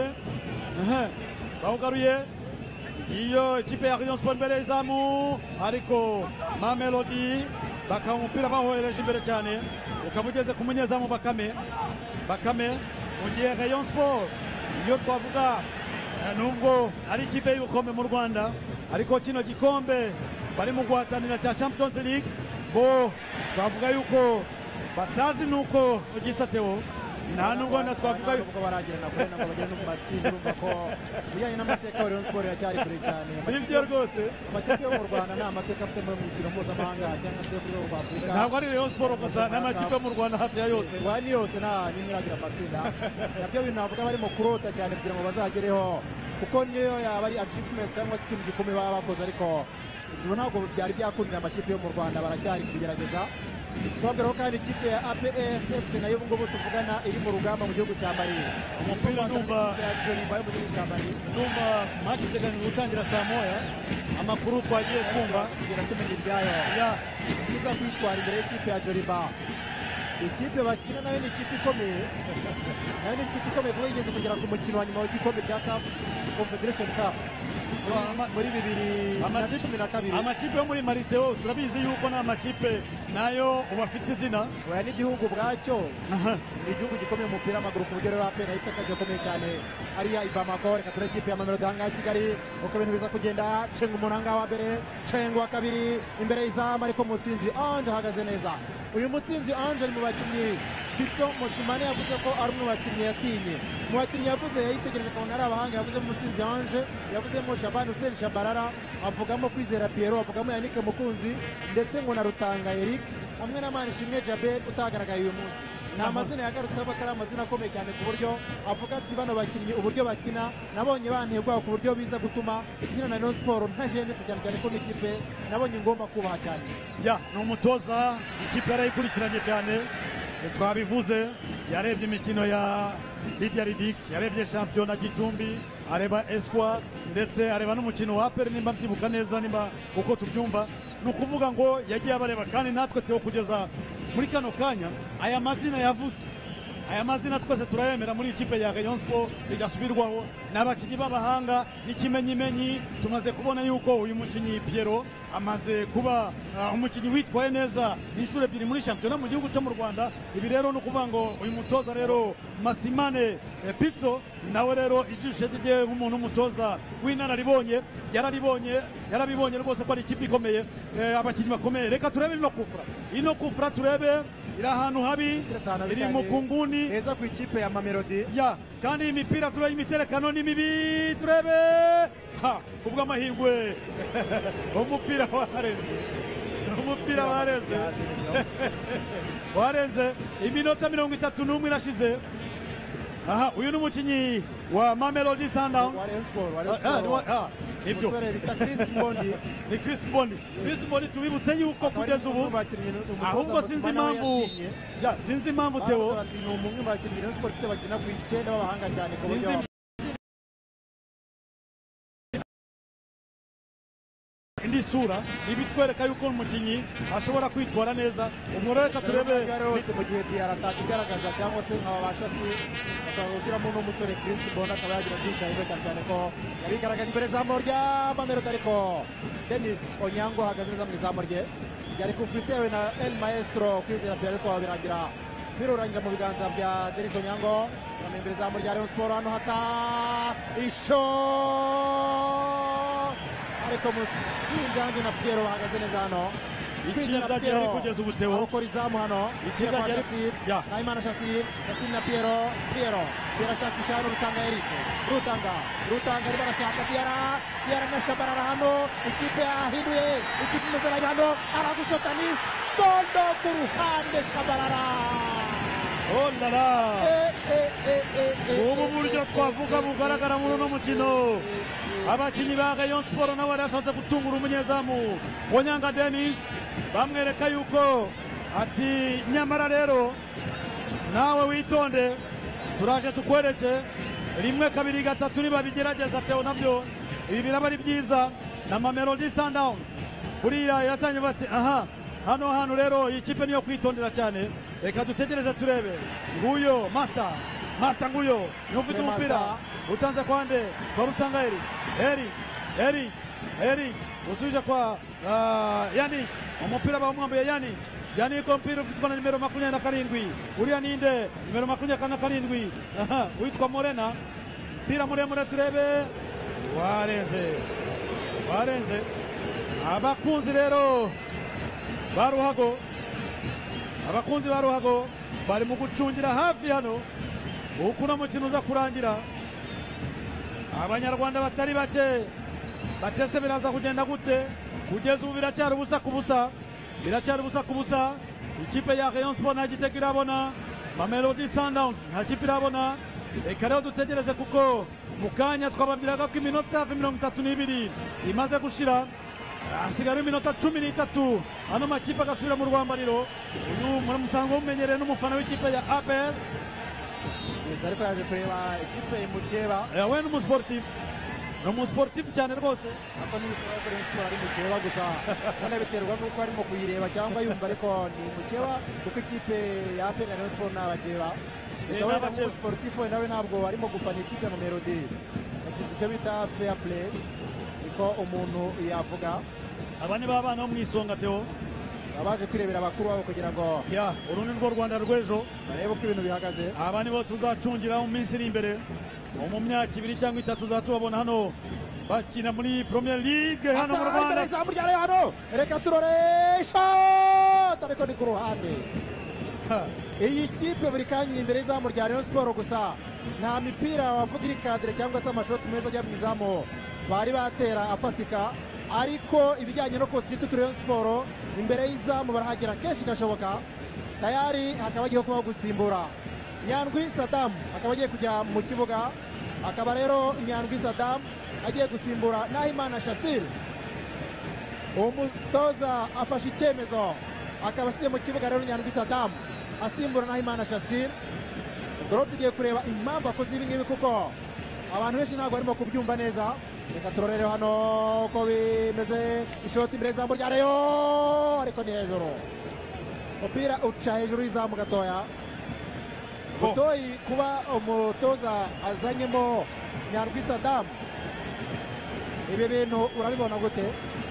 Bawugaruye iyo ikipe ya Rayon Sport imbere y'izamu, ariko Mamelodi bakaba umupira bahohereje imbere cyane, ukamugeze ku munyezamu Bakame. Mu gihe Rayon Sport iyo twavuga nubwo ari ikipe y'ubukombe mu Rwanda, ariko kino gikombe bari mu guhatanira cya Champions League, bo twavuga yuko batazi nuko ugisateho. Nta nubwo twavuga yuko baragira na kwenda ngo bagende mu matsinda, urumva ko bijyanye n'amateka ya Rayon Sport iracyari kure cyane. Nibyo rwose, amakipe yo mu Rwanda nta mateka afite mu mikino mpuzamahanga cyangwa se ku rwego rwa Afurika. Ntabwo ari Rayon Sport gusa, n'amakipe yo mu Rwanda hafi ya yose, wani yose nta nimwe iragira amatsinda. Nabyo bintu navuga barimo kurota cyane kugira ngo bazagereho, kuko niyo yaba ari achievement cyangwa se ikintu gikomeye baba bakoze, ariko ibyo ntabwo byari byakundira amakipe yo mu Rwanda, baracyari kubigerageza. twabwira ko kandi ikipe ya APR FC nayo ubu ngubu tuvugana iri mu rugamba mu gihugu cya Mali. Umupira numva ya Joliba yo mu gihugu cya Mali. numva match iteganyijwe gutangira saa moya, amakuru twagiye twumva kugera tumenya ibyayo. ya Iza kwitwara imbere y'ikipe ya Joliba. Ikipe bakina nayo ni ikipe ikomeye. Nayo ni ikipe ikomeye kuko yigeze kugera ku mukino wa nyuma w'igikombe cya CAF Confederation Cup muri 2012. amakipe yo muri Mariteo turabizi yuko nta makipe nayo uba afite izina. Oya n'igihugu bwacyo ni igihugu gikomeye mu mupira w'amaguru ku buryo rero APR ifite akazi gakomeye cyane hariya i Bamako. Reka turebe ikipe ya Mamelodi ahangaha Kigali uko ibintu biza kugenda. Cenga umunanga wa mbere, Cenga wa kabiri imbere y'izamu, ariko Mutsinzi Ange ahagaze neza. Uyu Mutsinzi Ange ari mu bakinnyi Pitso Mosimane yavuze ko ari umwe mu bakinnyi yatinye. Mu bakinnyi yavuze yayitegereje akabona ari abahanga, yavuzemo Mutsinzi Ange, yavuzemo Shabani Hussein Shabarara, avugamo Kwizera Pierrot, avugamo Yannick Mukunzi ndetse ngo na Rutanga Eric hamwe na Manishimwe Jabel utagaragaye uyu munsi. Ni amazina yagarutse aba ari amazina akomeye cyane ku buryo avuga ati bano bakinnyi uburyo bakina nabonye bantegwa ku buryo biza gutuma nkina na Rayon Sport ntajenjetse cyane cyane ko n'ikipe nabonye ngomba kubaha cyane. Ya ni umutoza ikipe yarayikurikiranye cyane, twabivuze yarebye imikino ya Lydia Ridic, yarebye shampiyona Gicumbi, areba Espoir ndetse areba n'umukino wa APR nimba mbyibuka neza, nimba uko tubyumva. Ni ukuvuga ngo yagiye abareba, kandi natwe Theo kugeza muri kano kanya aya mazina yavuze, aya mazina twese turayemera muri ikipe ya Rayon Sport bigasubirwaho n'abakinnyi b'abahanga n'ikimenyimenyi. Tumaze kubona yuko uyu mukinnyi Pierrot amaze kuba umukinnyi witwaye neza inshuro ebyiri muri shampiyona mu gihugu cyo mu Rwanda. Ibi rero ni ukuvuga ngo uyu mutoza rero Masimane Pitso nawe rero ijisho rye nk'umuntu w'umutoza w'inararibonye yarabibonye rwose ko ari ikipe ikomeye, abakinnyi bakomeye. Reka turebe ino kufra turebe iri ahantu habi, iri mu kunguni heza ku ikipe ya Mamelodi. Ya kandi iyi mipira turebe imiterekano ni mibi, turebe kubw'amahirwe umupira warenze iminota 31 irashize. Aha, uyu ni umukinnyi wa Mamelodi Sundowns nibyo ni Chris Mbondi. Tubibutse yuko kugeza ubu ahubwo sinzi impamvu Theo ni umwe mu bakinnyi Rayon Sport ifite bakina ku icyenda b'abahanga cyane ku buryo indi sura ibitwereka yuko umukinnyi ashobora kwitwara neza. Umuro reka turebe mu gihe diarataka igaragaza cyangwa se nkababasha ashobora gushyiramo n'umusore Chris Mbona akaba yagira byinshi ahindura cyane cyane ko yabigaragaje imbere zamu rya Mamelodi, ariko Denis Onyango ahagaze neza mu izamu rye, yari kufitewe na El Maestro Kwizera Pierrot, ariko birangira birurangira mu biganza bya Denis Onyango. Imbere zamu rya Rayon Sport hano hata isho, ariko Mutsinzi Ange na Pierrot bahagaze neza hano. icyiza gihari kugeza ubu Theo, ukora izamu hano icyiza gihari Nahimana Shassir na Pierrot ashakisha hano Rutanga Eric, Rutanga arimo arashaka Diarra na Shabarara hano. Ikipe yahinduye, ikipe imeze nabi hano, aragushota ni Dondo ku ruhande Shabarara. Oh la la, ubu buryo twavuga bugaragara muri uno mukino. Abakinnyi ba Rayon Sport nabo barashatse gutungura umunyezamu Onyanga Denis, bamwereka yuko ati nyamara rero nawe witonde, turaje tukwereke rimwe kabiri gatatu nibabigerageza Theo nabyo ibi biraba ari byiza. Na Mamelodi Sundowns buriya iratangiye bati aha hano rero iyi kipe niyo kwitondera cyane. Reka dutegereze turebe. Nguyo Master nguyo niwe ufite umupira utanze kwande kwa Rutanga Eric usubije kwa Yannick, umupira bamwambuye Yannick umupira ufitwa na nimero 27. Uriya ninde nimero 27? Aha, witwa Morena. Mpira muremure turebe, warenze. Abakunzi rero abakunzi ba Ruhago bari mu gucungira hafi hano uko uno mukino uza kurangira. Abanyarwanda batari bake batese biraza kugenda gute? Kugeza ubu biracyari ubusa ku busa. Ikipe ya Rayon Sport nta gitego irabona, Mamelodi Sundowns nta kipe irabona. Reka rero dutegereze kuko mu kanya twababwiraga ko iminota 32 imaze gushira. hasigara iminota 13 ano makipe agasubira mu rwambariro. Uyu muramusango umenyereye n'umufana w'ikipe ya APR ariko yaje kureba ikipe mukeba we n'umusportif cyane rwose ako n'ibikorwa kuri siporo ari mukeba gusa kandi biterwa n'uko arimo kuyireba cyangwa yumva ariko ni mukeba kuko ikipe ya APR na Sport n'abakeba gusa we sportif we nawe ntabwo arimo gufana ikipe ya Mamelodi yagize icyo bita fair play niko umuntu yavuga. Aba ni babana bo mu isonga Theo abaje kwirebera abakuru babo kugira ngo uru ni rwo Rwanda rw'ejo barebe uko ibintu bihagaze. Aba nibo tuzacungira mu minsi iri imbere mu myaka 2 cyangwa 3 tuzatubabona hano bakina muri Premier League hano mu Rwanda. Izamu rya hano reka turoresha ariko ni ku ruhande iyi kipe buri kanya imbere y'izamu rya Rayon Sport gusa nta mipira wavuga iri kadire cyangwa se amashoti meza ajya mu izamu bari batera afatika, ariko ibijyanye no koza igitutu Rayon Sport imbere y'izamu barahagera kenshi gashoboka. Tayari hakaba agiye kuba gusimbura Nyandwi Saddam akaba agiye kujya mu kibuga, akaba rero Nyandwi Saddam agiye gusimbura Nahimana Shassir. Umutoza afashe icyemezo akaba ashyize mu kibuga rero Nyandwi Saddam asimbura Nahimana Shassir. Dore tugiye kureba impamvu akoze ibi ngibi kuko abantu benshi ntabwo barimo kubyumva neza. Reka turorere hano uko bimeze, ishoti imbere y'izamu rya Rayon ariko ni hejuru, umupira uca hejuru y'izamu gatoya. Butoyi kuba umutoza azanyemo Nyandwi Saddam, ibi bintu urabibona gute?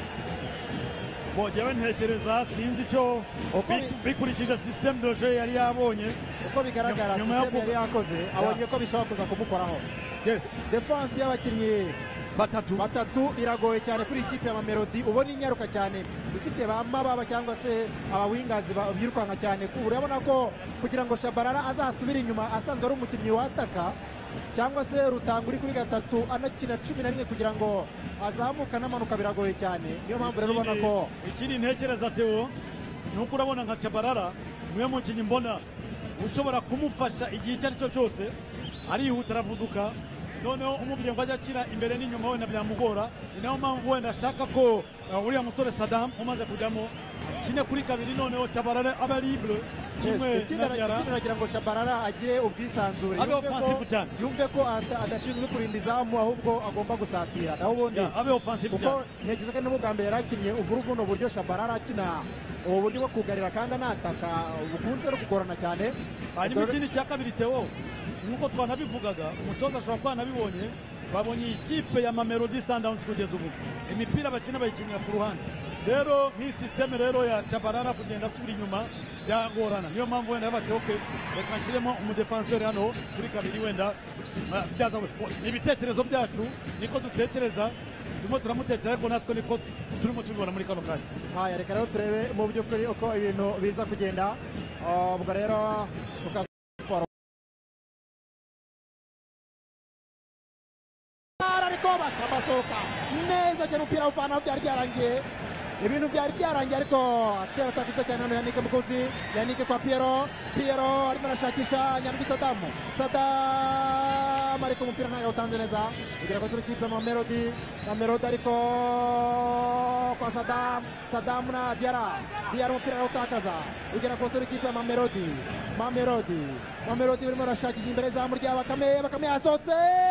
Jyewe ntekereza sinzi icyo bikurikije système de jeu yari yabonye uko bigaragara système yari yakoze abonye ko bishobora kuza kumukoraho. Defense y'abakinnyi batatu iragoye cyane kuri ikipe ya Mamelodi, ubona inyaruka cyane ifite ba mababa cyangwa se abawingazi birukanka cyane. Urabona ko kugira ngo Shabalala azasubire inyuma asanzwe ari umukinnyi wataka cyangwa se Rutanga uri kuri gatatu anakina 11 kugira ngo azamuka n'amanuka biragoye cyane. Niyo mpamvu rero ubona ko ikindi ntekereza Theo nuko urabona nka Shabalala niwe mukinnyi mbona ushobora kumufasha igihe icyo ari cyo cyose, arihuta aravuduka, noneho umubwiye ngo ajya akira imbere n'inyuma wenda byamugora. Ni nayo mpamvu wenda ashaka ko uriya musore Saddam umaze kujyamo akine kuri kabiri, noneho Shabalala aba libre kimwe nagira ngo Shabalala agire ubwisanzure, yumve ko adashinzwe kurinda izamu ahubwo agomba gusatira naho ubundi abe offensive kuko ntekereza ko n'ubwa mbere yarakinnye buno buryo Shabalala akina ubu buryo bwo kugarira kandi anataka bukunze no kugorana cyane. Hanyuma ikindi cya kabiri Theo nkuko twanabivugaga umutoza ashobora kuba anabibonye, babonye ikipe ya Mamelodi Sundowns kugeza ubu imipira bakina bayikinira ku ruhande, rero nk'iyi systeme rero ya Shabalala kugenda asubira inyuma byagorana. Niyo mpamvu wenda bati okay reka nshyiremo umudefenseur hano kuri kabiri, wenda byaza ibitekerezo byacu niko dutekereza, turimo turamutekereza ariko natwe niko turimo tubibona muri kano kanya. Reka rero turebe mu by'ukuri uko ibintu biza kugenda. Ubwo rero bakabasohoka neza cyane, umupira ufana byari byarangiye, ibintu byari byarangiye ariko atera atakiza cyane hano Yannick Mukunzi. Yannick kwa Piero arimo arashakisha Nyandwi Saddam ariko umupira ntayo utanze neza kugira ngo ikipe ya Mamelodi ariko kwa Saddam na Diarra umupira arawutakaza kugira ngo ikipe ya Mamelodi barimo barashakisha imbere y'izamu rya Bakame yasohotse,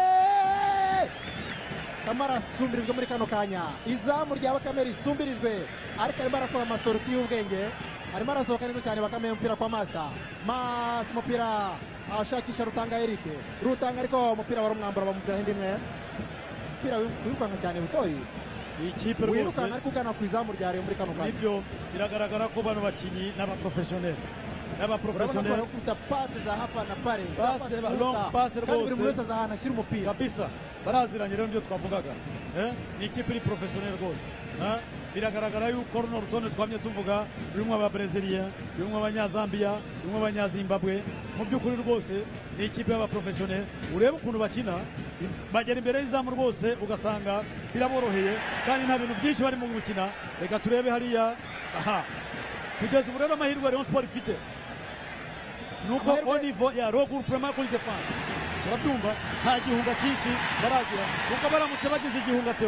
Kamara asumbirijwe muri kano kanya, izamu rya Bakame risumbirijwe ariko arimo arakora amasorti y'ubwenge, arimo arasohoka neza cyane Bakame umupira kwa Master umupira ashakisha Rutanga Rutanga ariko umupira wari umwambaro bamupira hindi imwe, umupira wirukanka cyane Butoyi. Iyi kipe rwose wirukanka ariko ugana ku izamu rya Rayon muri kano kanya. Nibyo biragaragara ko bano bakinnyi n'abaprofessionnel urabona ko kuta pase za hapa na pale, pase kandi buri wese azahana ashyira umupira kabisa, baraziranye rero nibyo twavugaga. Ni ikipe iri professionnel rwose. Biragaragara yuko runo rutonde twamye tuvuga rurimo ababrezilien, rurimo abanyazambia, rurimo abanyazimbabwe, mu by'ukuri rwose ni ikipe y'abaprofessionnel. Urebe ukuntu bakina bagera imbere y'izamu rwose ugasanga biraboroheye kandi nta bintu byinshi bari mu gukina. Reka turebe hariya, kugeza ubu rero amahirwe Rayon Sport ifite nuko au niveau ya regroupement kuri defense urabyumva nta gihunga cyinshi baragira, kuko baramutse bagize igihunga Theo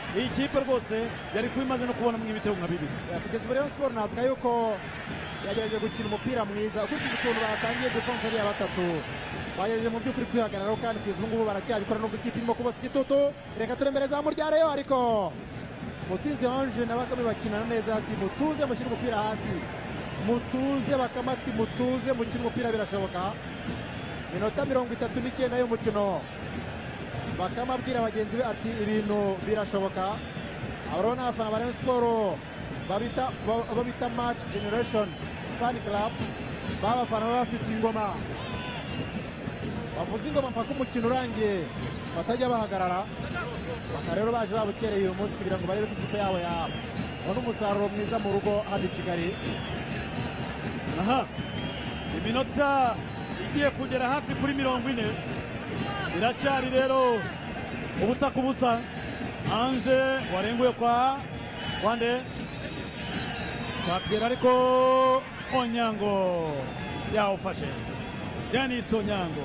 iyi kipe rwose yari kuba imaze no kubonamo ibitego nka bibiri. Kugeza ubu Rayon Sport navuga yuko yagerageje gukina umupira mwiza ukurikije ukuntu batangiye defense ari ya batatu, bagerageje mu by'ukuri kwihagararaho kandi kugeza ubu ngubu baracyabikora nubwo ikipe irimo kubotsa igitutu. Reka turembere izamu rya Rayon, ariko Mutsinzi Ange na Bakame bakinana neza, ati mutuze mushyire umupira hasi, mutuze. Bakame ati mutuze mukine umupira birashoboka. Minota 39 y'umukino, Bakame abwira bagenzi be ati ibintu birashoboka. Abo ni abafana ba Rayon Sport babita Match Generation Fan Club, babafana baba bafite ingoma, bavuza ingoma mpaka umukino urangiye batajya bahagarara. Baka rero baje babukereye uyu munsi kugira ngo barebe ko ikipe yabo yabona umusaruro mwiza mu rugo hano i Kigali. Aha, iminota igiye kugera hafi kuri 40, iracyari rero ubusa ku busa. Ange warenguye kwa Wande Kapira, ariko Onyango yawufashe. Denis Onyango,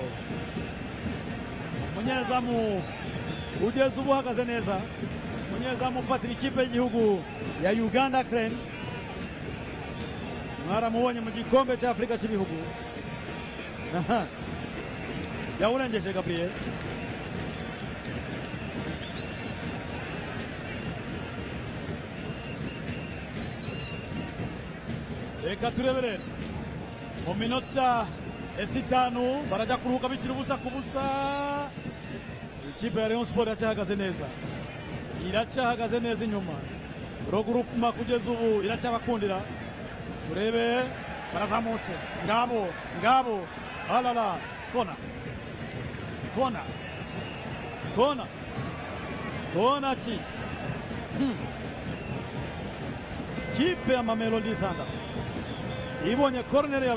umunyezamu ugeze ubu uhagaze neza, umunyezamu ufatira ikipe y'igihugu ya Uganda Cranes, mwaramubonye mu gikombe cya Afurika cy'ibihugu. Yawurengeje Gabriel. Reka turebere mu minota 5 barajya kuruhuka bikira ubusa ku busa. Ikipe ya Rayon Sport iracyahagaze neza inyuma. Roguruma kugeza ubu iracyabakundira. Turebe barazamutse. Ngabo alala kona kick. Kipe ya Mamelodi Sundowns ibonye corner yabo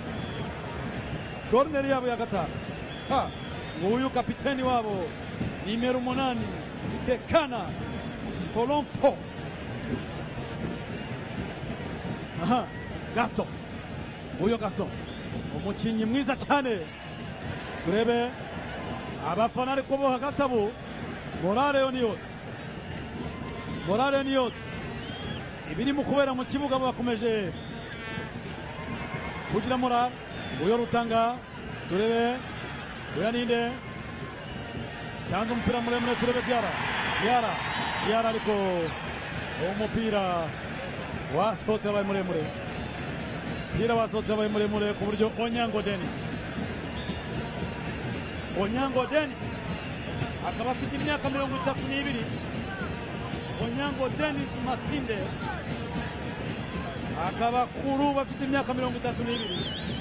ya gatanu. Nguyu kapiteni wabo nimero 8 Kekana Kolomfo. Gaston, nguyu Gaston umukinnyi mwiza cyane. Turebe abafana ariko bo hagati abo morale ni yose. Ibiri mu kubera mu kibuga bakomeje kugira morale. Nguyu Rutanga, turebe uya ninde yanze umupira muremure. Turebe Diara ariko umupira wasohotse wabaye muremure ku buryo Onyango Dennis akaba afite imyaka 32. Onyango Dennis Masinde akaba kuru bafite imyaka 32,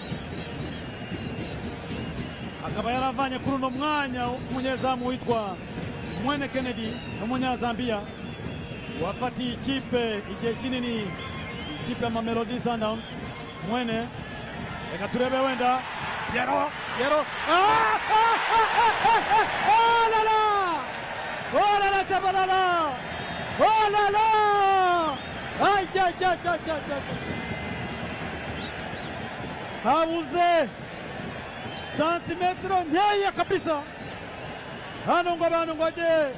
akaba yaravanye kuri uno mwanya umunyezamu witwa Mwene Kennedy umunyazambia wafatiye ikipe igihe kinini, ikipe ya Mamelodi Sundowns. Mwene, reka turebe wenda Yero Chabalala habuze santimetero nkeya kabisa hano ngo abantu ngo bajye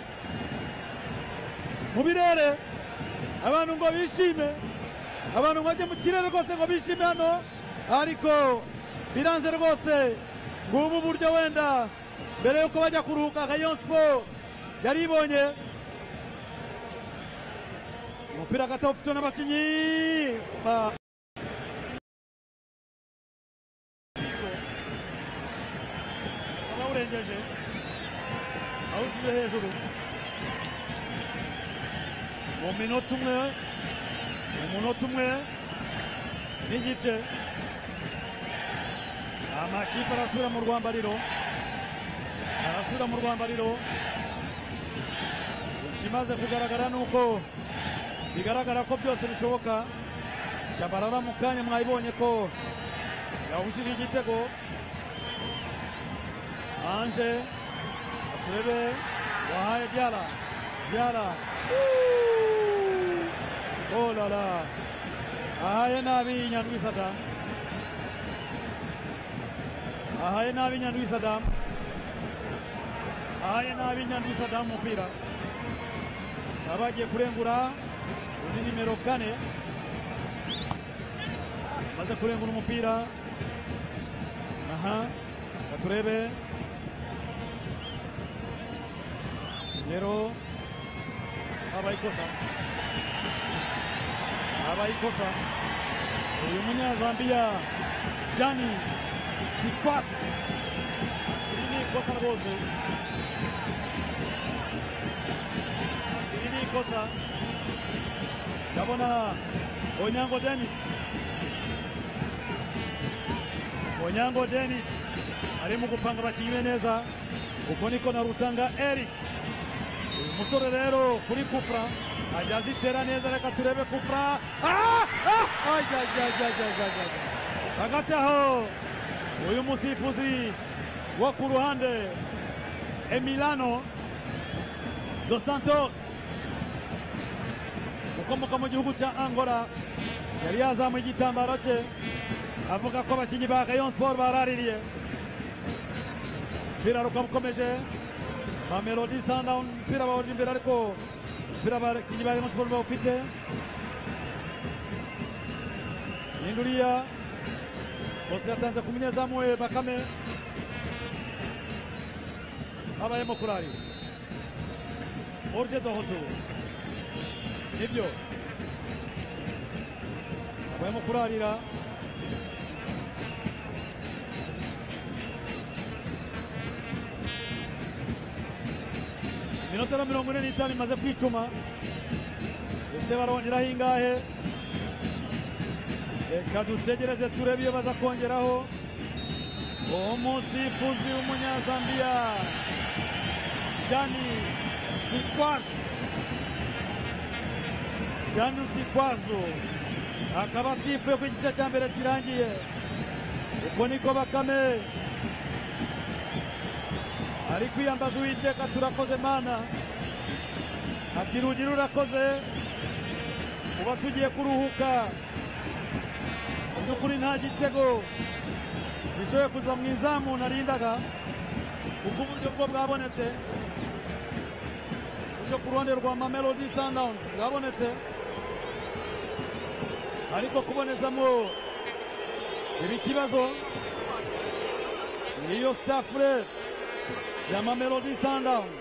mu birere, abantu ngo bishime, abantu ngo bajye mu kirere rwose ngo bishime hano, ariko biranze rwose. Ngubu buryo wenda mbere yuko bajya kuruhuka Rayon Sport yari ibonye umupira hagati ufitwe n'abakinnyi awurengeje awushyije hejuru mu minota umwe n'igice. Amakipe arasubira mu rwambariro. Ikimaze kugaragara nuko bigaragara ko byose bishoboka. Chabalala mu kanya mwayibonye ko yawushije igitego. Ange turebe wahaye Diara oh la la, ahaye nabi Nyandwi Saddam umupira. abagiye kurengura kuri nimero 4 maze kurengura umupira. Aha katurebe rero abayikosa uyu munyazambiya Jani Sikwasu iri ni ikosa rwose, iri ni ikosa. Ndabona Onyango Dennis arimo gupanga abakinnyi be neza, uko niko na Rutanga Eric. Uyu musore rero kuri kufra ajya azitera neza, reka turebe kufra. Hagati aho uyu musifuzi wo ku ruhande Emiliano dos Santos ukomoka mu gihugu cya Angola yari yazamuye igitambaro cye avuga ko abakinnyi ba Rayon Sport baraririye. Mpira rukamukomeje Mamelodi Sundowns, mpira bawuje imbere ariko mpira abakinnyi ba Rayon Sport bawufite. Induriya Faustin yatanze ku munyezamu we Bakame, habayemo kurari Orje Dohoto, nibyo habayemo kurarira. Minota 45 imaze kwicuma, ese barongeraho ingahe? Reka dutegereze turebe iyo baza kongeraho. Umusifuzi w'umunyazambiya Jani Sikwasu akaba asifuye ku gice cya mbere kirangiye. Uko niko Bakame ari kwiyambaza Uwiteka, turakoze Mana, ati rugira urakoze, uba tugiye kuruhuka. Mu by'ukuri nta gitego gishoboye kuza mu izamu narindaga, kuko uburyo bwo bwabonetse, uburyo ku ruhande rwa Mamelodi Sundowns bwabonetse, ariko kubonezamo ibi kibazo iyo staff ya Mamelodi Sundowns.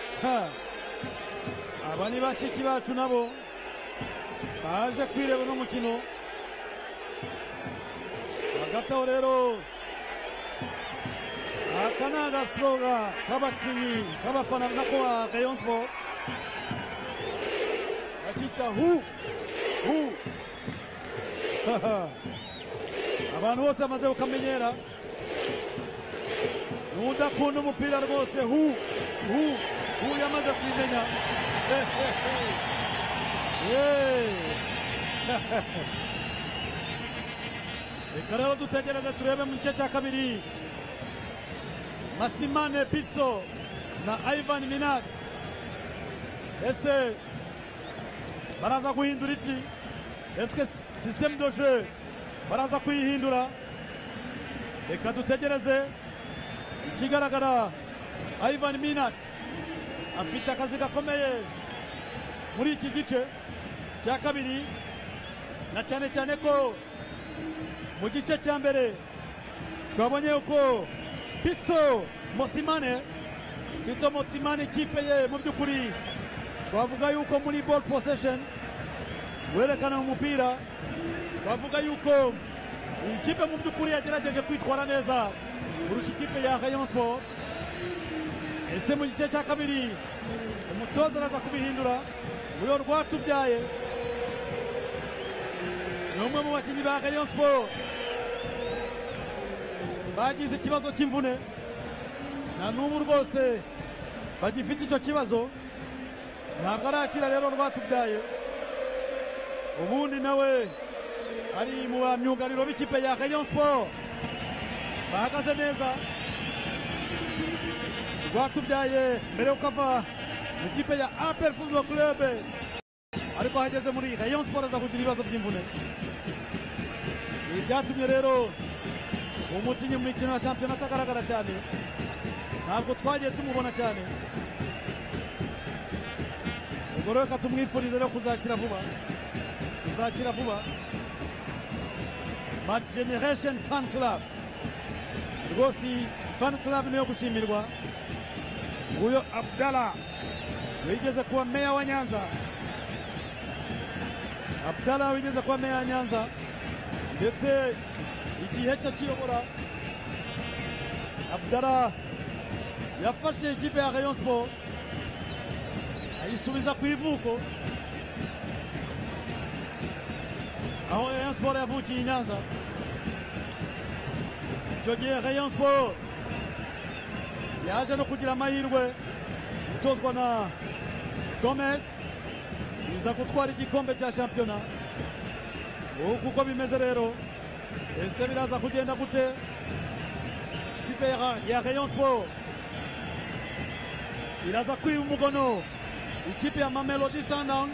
Aba ni bashiki bacu nabo baje kwireba no mukino. Hagati aho rero aka ni agastroga k'abakinnyi k'abafana nako ba Rayon Sport bakita hu abantu bose bamaze kukamenyera, n'udakunda umupira rwose hu yamaze kwimenya. Reka rero dutegereze turebe mu gice cya kabiri Masimane Pitso na Ivan Minat, ese baraza guhindura iki? Eske système de jeu baraza kuyihindura? Reka dutegereze. Ikigaragara Ivan Minat afite akazi gakomeye muri iki gice cya kabiri, na cyane cyane ko mu gice cya mbere twabonye uko Pitso Mosimane ikipe ye mu by'ukuri twavuga yuko muri ball possession werekana umupira, twavuga yuko ikipe mu by'ukuri yagerageje kwitwara neza kurusha ikipe ya Rayon Sport. Ese mu gice cya kabiri umutoza araza kubihindura? Uyo Rwatubyaye ni umwe mu bakinnyi ba Rayon Sport bagize ikibazo cy'imvune, na n'ubu rwose bagifite icyo kibazo, ntabwo arakira. Rero Rwatubyaye ubundi nawe ari mu myugariro b'ikipe ya Rayon Sport bahagaze neza. Rwatubyaye mbere yuko ava mu ikipe ya APR Football Club, ariko hageze muri Rayon Sport aza kugira ibibazo by'imvune. Ibi byatumye rero umukinnyi mu mikino ya shampiyona atagaragara cyane, ntabwo twagiye tumubona cyane. ubwo rero reka tumwifurize rero kuzakira vuba, kuzakira vuba. Mad Generation Fan Club rwose Fan Club niyo gushimirwa. Uyo Abdallah wigeze kuba meya wa Nyanza, Abdallah wigeze kuba meya wa Nyanza ndetse igihe cyo kiyobora. Abdallah yafashe ikipe ya Rayon Sport ayisubiza ku ivuko, aho Rayon Sport yavukiye i Nyanza. Icyo gihe Rayon Sport yaje no kugira amahirwe itozwa na Gomez, iza gutwara igikombe cya shampiyona. Uku uko bimeze rero, ese biraza kugenda gute? Ikipe ya Rayon Sport iraza kwiba umugono ikipe ya Mamelodi Sundowns.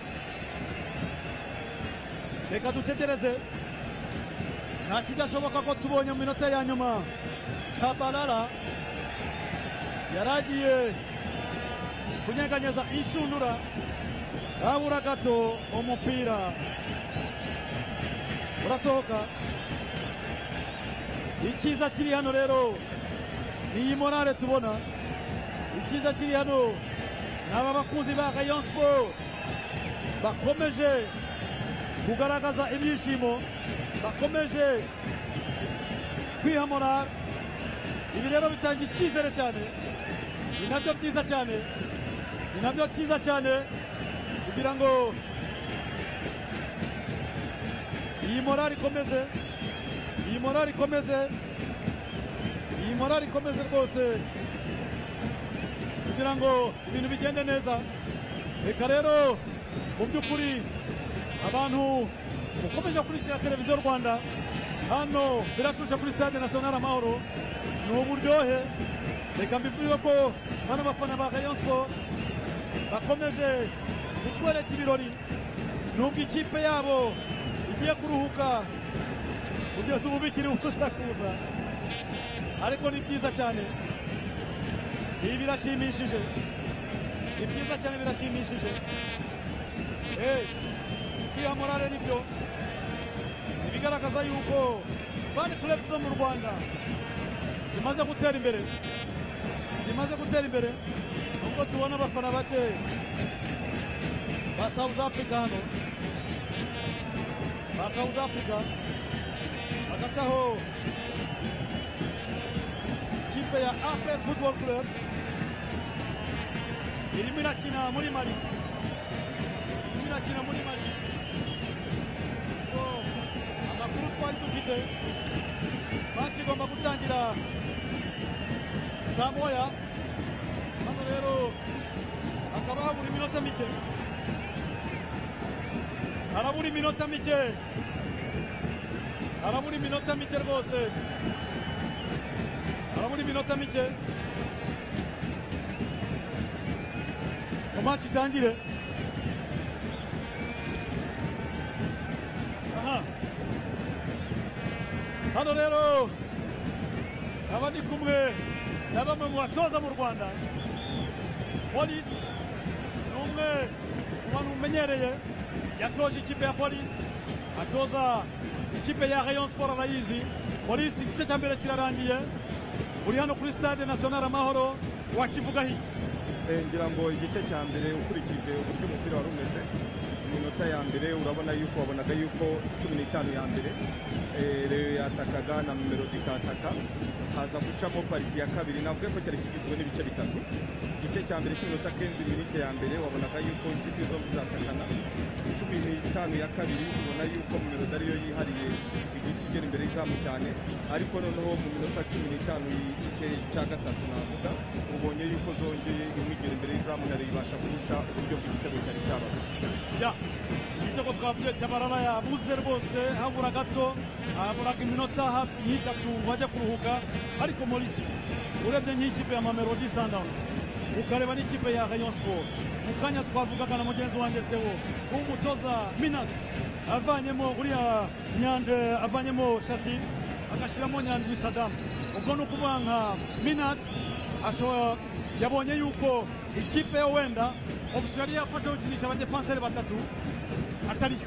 Reka dutegereze, nta kidashoboka ko tubonye mu minota ya nyuma Tchabalala yaragiye kunyeganyeza inshundura, habura gato umupira urasohoka. Icyiza kiri hano rero ni iyi morale tubona, icyiza kiri hano ni aba bakunzi ba Rayon Sport bakomeje kugaragaza ibyishimo, bakomeje kwiha morale. Ibi rero bitanga icyizere cyane, ni nabyo byiza cyane, ni nabyo byiza cyane kugira ngo iyi morale ikomeze, iyi morale ikomeze, iyi morale ikomeze rwose kugira ngo ibintu bigende neza. Reka rero mu by'ukuri abantu ukomeje kurikira televiziyo Rwanda, hano birashusha kuri Stade National Amahoro, ni uburyohe. Reka mbivuge ko bano bafana ba Rayon Sport bakomeje kutwereka ibirori, nubwo ikipe yabo igiye kuruhuka kugeza ubu bikiri ubusakuza, ariko ni byiza cyane. Ibi birashimishije, ni byiza cyane, birashimishije. Kwiha morale nibyo ibigaragaza yuko fan club zo mu Rwanda zimaze gutera imbere, zimaze gutera imbere. Nubwo tubona abafana bake ba South Africa hano, ba South Africa hagati aho ikipe ya APR Football Club irimo irakina muri Mali, irimo irakina muri Mali. Amakuru twari dufite, match igomba gutangira saa moya. Hano rero hakaba habura iminota mike, harabura iminota mike, harabura iminota mike rwose, harabura iminota mike ngo match itangire. Hano rero aba ndi kumwe na bamwe mu batoza mu Rwanda. Police ni umwe mu bantu mumenyereye, yatoje ikipe ya Police, atoza ikipe ya Rayon Sport arayizi. Police igice cya mbere kirarangiye, uri hano kuri Stade National Amahoro, wakivuga hiki? Ngira ngo igice cya mbere ukurikije uburyo umupira wari umeze, iminota ya mbere urabona yuko wabonaga yuko 15 ya mbere yatakaga na Mamelodi ikataka, haza gucamo pariti ya kabiri, navuga ko cyari kigizwe n'ibice bitatu. Igice cya mbere cy'iminota 15 minute ya mbere wabonaga yuko ikipe zombi zatakana. 15 ya kabiri ubona yuko Mamelodi ariyo yihariye igice igera imbere y'izamu cyane, ariko noneho mu minota 15 y'igice cya gatatu navuga ubonye yuko zongeye imigera imbere y'izamu nari ibasha kurusha uburyo bw'igitego cyari cyabazo. Igitego twabwiye Tchabalala yabuze rwose, habura gato, haburaga iminota hafi y'itatu bajya kuruhuka. Ariko Maurice, urebye nk'ikipe ya Mamelodi Sundowns ukareba n'ikipe ya Rayon Sport, mu kanya twavugaga na mugenzi wanjye Theo, umutoza Minat avanyemo uriya Nyandwi, avanyemo Shassir agashyiramo Nyandwi Saddam. Ubwo ni ukuvuga nka Minat yabonye yuko ikipe wenda option yari yafashe gukinisha abadefanseri batatu atariyo.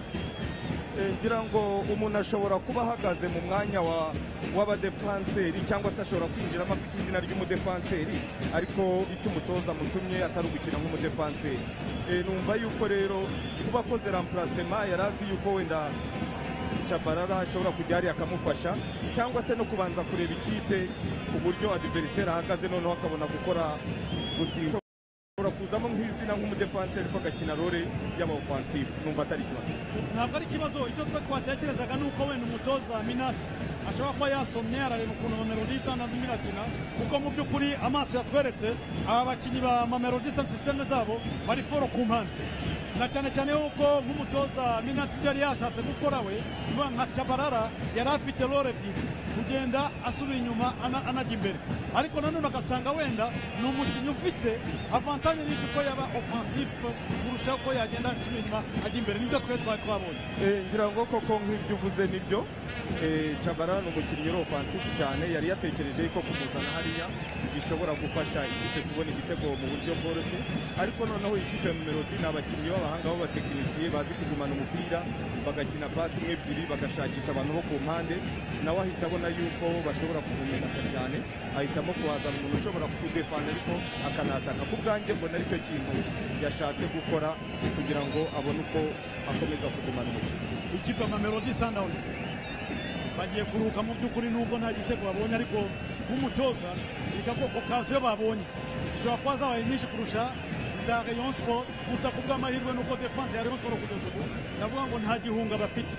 ngira ngo umuntu ashobora kuba ahagaze mu mwanya w'abadefanseri cyangwa se ashobora kwinjiramo afite izina ry'umudefanseri ariko icyo umutoza mutumye atari ugukina nk'umudefanseri. Numva yuko rero kuba akoze remplacement yari azi yuko wenda Tchabalala ashobora kujya hariya akamufasha cyangwa se no kubanza kureba ikipe uburyo adversaire ahagaze noneho akabona gukora gusinda kuzamo nk'izina nk'umudefanseri ariko agakina role y'abaofansive. Numva atari ikibazo, ntabwo ari ikibazo. Icyo twe twatekerezaga ni uko wenda umutoza Minati ashobora kuba yasomye arareba ukuntu Mamelodi Sundowns irakina, kuko mu by'ukuri amaso yatweretse aba bakinnyi ba Mamelodi Sundowns systeme zabo bari foro ku mpande, na cyane cyane yuko nk'umutoza Minati ibyo yari yashatse gukora we nka Tchabalala yari afite role ebyiri, kugenda asubira inyuma anajya imbere, ariko nanone agasanga wenda ni umukinnyi ufite avantage nyinshi ko yaba offensive kurushaho ko yagenda asubira inyuma ajya imbere. Nibyo twe twari twabonye. ngira ngo koko nk'ibyo uvuze nibyo. Tchabalala ni umukinnyi uri offensive cyane, yari yatekereje ko kumuzana hariya bishobora gufasha ikipe kubona igitego mu buryo bworoshye, ariko noneho ikipe ya Mamelodi ni abakinnyi b'abahanga b'abatekinisiye bazi kugumana umupira bagakina pasi imwe ebyiri bagashakisha abantu bo ku mpande, nawe ahita abona yuko bashobora kumumenasa cyane, ahitamo kuhazana umuntu ushobora kudefanda ariko akanataka. Ku bwanjye mbona aricyo kintu yashatse gukora kugira ngo abone uko akomeza kugumana umukino. Ikipe ya Mamelodi Sundowns bagiye kuruhuka mu by'ukuri nubwo nta gitego babonye, ariko nk'umutoza reka ko okaziyo babonye zishobora kuba zabaye nyinshi kurusha za Rayon Sport, gusa ku bw'amahirwe nuko defense ya Rayon Sport kugeza ubu ndavuga ngo nta gihunga bafite.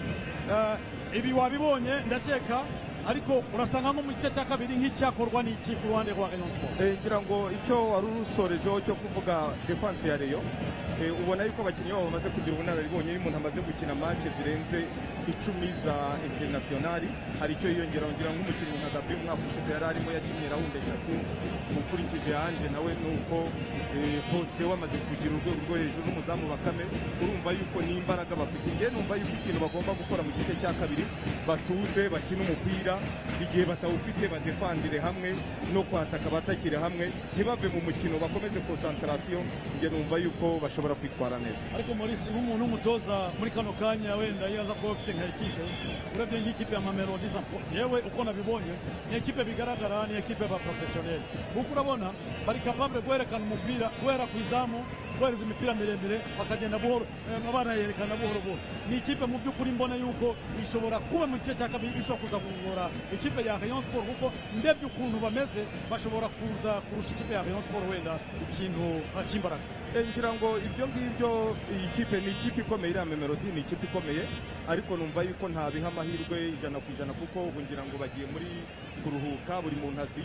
Ibi wabibonye ndakeka, ariko urasanga nko mu gice cya kabiri nk'icyakorwa n'iki ku ruhande rwa Rayon Sport. Ngira ngo icyo wari urusorejeho cyo kuvuga defense ya Rayon, ubona yuko abakinnyi babo bamaze kugira ubunararibonye, iyo umuntu amaze gukina match zirenze 10 za internationali hari icyo yiyongeraho. Ngira nk'umukinnyi nka Gabriel umwaka ushize yari arimo yakinnye rawundi 3, ukurikije Ange nawe nuko Faustin wamaze kugira urwego rwo hejuru n'umuzamu Bakame, urumva yuko ni imbaraga bafite. Ngiye numva yuko ikintu bagomba gukora mu gice cya kabiri batuze bakina umupira, igihe batawufite badefandire hamwe no kwataka batakire hamwe, ntibave mu mukino bakomeze concentration. Ngiye numva yuko bashobora kwitwara neza. Ariko Maurice nk'umuntu w'umutoza muri kano kanya wenda yaza kuba ufite nka ekipe, urebye nk'ikipe ya Mamelodi Sundowns yewe uko nabibonye ni ekipe bigaragara ni ekipe y'abaprofessionnel, kuko urabona bari capable guherekana umupira guhera ku izamu guhereza imipira miremire bakagenda buhoro, abana yerekana buhoro buhoro. Ni ikipe mu by'ukuri mbona yuko ishobora kuba mu gice cya kabiri ishobora kuza kugora ikipe ya Rayon Sport, kuko ndebye ukuntu bameze bashobora kuza kurusha ikipe ya Rayon Sport wenda ikintu cy'imbaraga. Ngira ngo ibyo ngibyo iyi kipe ni ikipe ikomeye, iriya Mamelodi ni ikipe ikomeye, ariko numva yuko ntabiha amahirwe 100% kuko ubu ngira ngo bagiye muri kuruhuka, buri muntu azi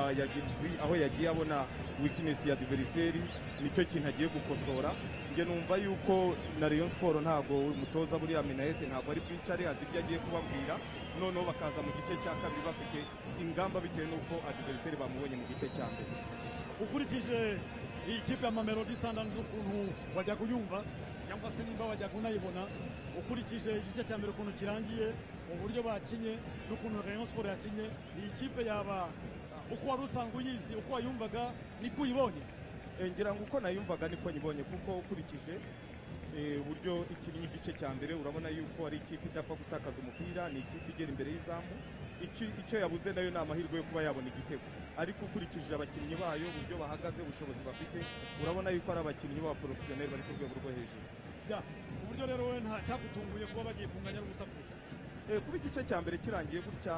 aho yagiye abona weakness ya adversaire, nicyo kintu agiye gukosora. Nge numva yuko na Rayon Sport ntabwo umutoza buriya Minayete ntabwo ari bwicare, azi ibyo agiye kubabwira, noneho bakaza mu gice cya kabiri bafite ingamba bitewe n'uko adversaire bamubonye mu gice cya mbere. Ukurikije iyi kipe ya Mamelodi Sundowns ukuntu wajya kuyumva cyangwa se nimba wajya kunayibona, ukurikije igice cya mbere ukuntu kirangiye, uburyo bakinye n'ukuntu Rayon Sport yakinye, iyi kipe yaba uko wari usanzwe uyizi, uko wayumvaga niko uyibonye? Ngira ngo uko nayumvaga niko nyibonye, kuko ukurikije uburyo ikinnye igice cya mbere urabona yuko ari ikipe idapfa gutakaza umupira, ni ikipe igera imbere y'izamu, icyo yabuze nayo ni amahirwe yo kuba yabona igitego, ariko ukurikije abakinnyi bayo uburyo bahagaze ubushobozi bafite urabona yuko ari abakinnyi b'abaprofessionnel bari ku rwego rwo hejuru. Uburyo rero we nta cyagutunguye kuba bagiye kunganya n'ubusakuza? Kuba igice cya mbere kirangiye gutya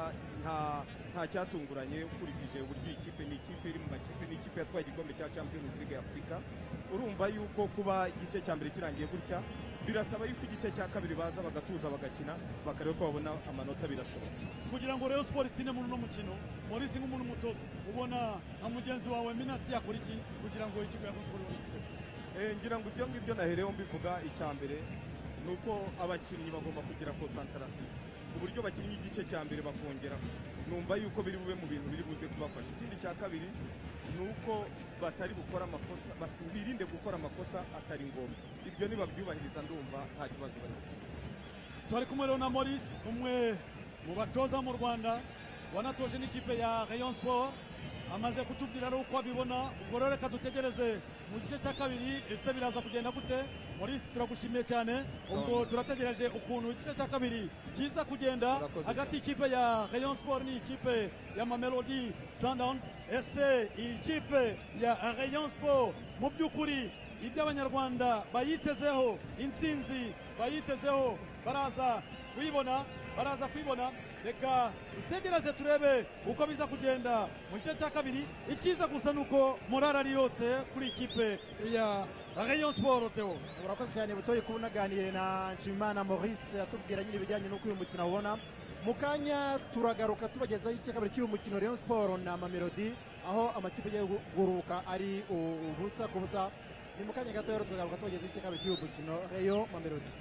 nta cyatunguranye, ukurikije uburyo ikipe ni ikipe iri mu makipe, ni ikipe yatwaye igikombe cya Champions League ya Afurika. Urumva yuko kuba igice cya mbere kirangiye gutya birasaba yuko igice cya kabiri baza bagatuza bagakina bakareba ko babona amanota, birashoboka. Kugira ngo Rayon Sport itsinde muri uno mukino, Maurice nk'umuntu umutoza ubona nka mugenzi wawe Minati yakora iki kugira ngo ikipe ya Rayon Sport ibone? Ngira ngo ibyo ngibyo nahereho mbivuga. Icya mbere ni uko abakinnyi bagomba kugira concentration, uburyo bakinnye igice cya mbere bakongera, numva yuko biri bube mu bintu biri buze kubafasha. Ikindi cya kabiri ni uko batari gukora amakosa, birinde gukora amakosa atari ngombwa, ibyo nibabyubahiriza ndumva nta kibazo bari. Twari kumwe rero na Maurice, umwe mu batoza mu Rwanda wanatoje n'ikipe ya Rayon Sport, amaze kutubwira ari uko abibona. Ubwo rero reka dutegereze mu gice cya kabiri ese biraza kugenda gute. Maurice turagushimiye cyane, ubwo turategereje ukuntu igice cya kabiri kiza kugenda hagati y'ikipe ya Rayon Sport n'ikipe ya Mamelodi Sundowns. Ese iyi kipe ya Rayon Sport mu by'ukuri ibyo abanyarwanda bayitezeho, intsinzi bayitezeho, baraza kuyibona. Reka dutegereze turebe uko biza kugenda mu gice cya kabiri. Ikiza gusa nuko morale ari yose kuri ikipe ya Rayon Sport. Theo, urakoze cyane butoye kuba unaganiriye na Nshimiyimana Maurice atubwira nyine ibijyanye n'uko uyu mukino awubona. Mu kanya turagaruka tubagezaho igice kabiri cy'uyu mukino Rayon Sport na Mamelodi, aho amakipe agiye guruka ari ubusa ku busa. Ni mu kanya gato rero tukagaruka tubagezaho igice kabiri cy'uyu mukino Rayon Mamelodi.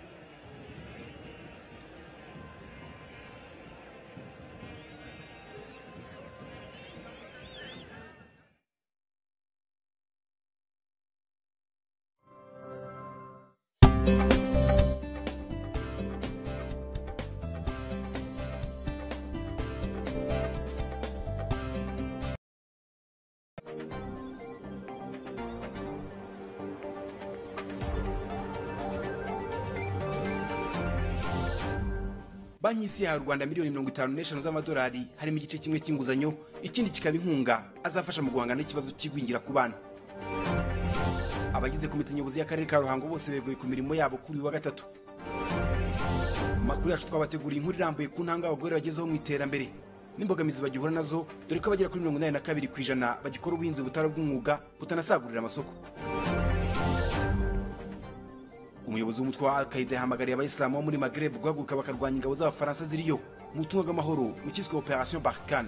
Banki y'Isi yahaye u Rwanda miliyoni 55 z'amadolari, harimo igice kimwe cy'inguzanyo, ikindi kikaba inkunga azafasha mu guhangana n'ikibazo cy'igwingira ku bana. Abagize komite nyobozi y'akarere ka Ruhango bose beguye ku mirimo yabo kuri uyu wa gatatu. Makuru yacu twabateguriye inkuru irambuye ku ntanga abagore bagezeho mu iterambere n'imbogamizi bagihura nazo, dore ko bagera kuri 82% bagikora ubuhinzi butari bw'umwuga butanasagurira amasoko. Umuyobozi w'umutwe wa Al-Qaeda yahamagariye abayisilamu bo muri Maghreb guhaguruka bakarwanya ingabo z'Abafaransa ziriyo mu butumwa bw'amahoro mu cyiswe Operation Barkhane.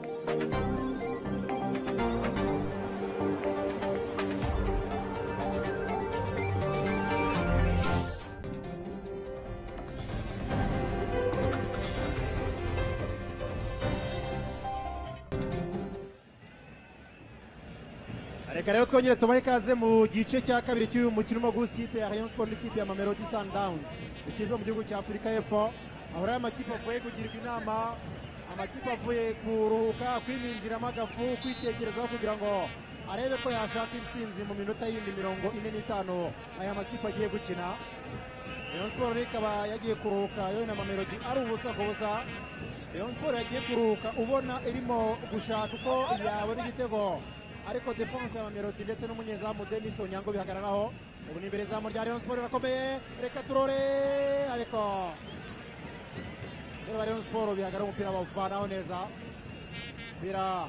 Reka rero twongere tubahe ikaze mu gice cya kabiri cy'uyu mukino wo guhuza ikipe ya Rayon Sport n'ikipe ya Mamelodi Sundowns, ikipe mu gihugu cya Afurika y'Epfo. Aho rero amakipe avuye kugirwa inama, amakipe avuye kuruhuka, kwiminjiramo agafu, kwitekerezaho kugira ngo arebe ko yashaka intsinzi mu minota yindi 45 aya makipe agiye gukina. Rayon Sport ikaba yagiye kuruhuka yo na Mamelodi ari ubusa ku busa. Rayon Sport yagiye kuruhuka ubona irimo gushaka uko yabona igitego, ariko defense ya Mamelodi ndetse n'umunyezamu Denis Onyango bihagararaho. Ubu ni imbere zamu rya Rayon Sport irakomeye, reka turore, ariko Rayon Sport bihagarara umupira bawuvanaho neza. Bira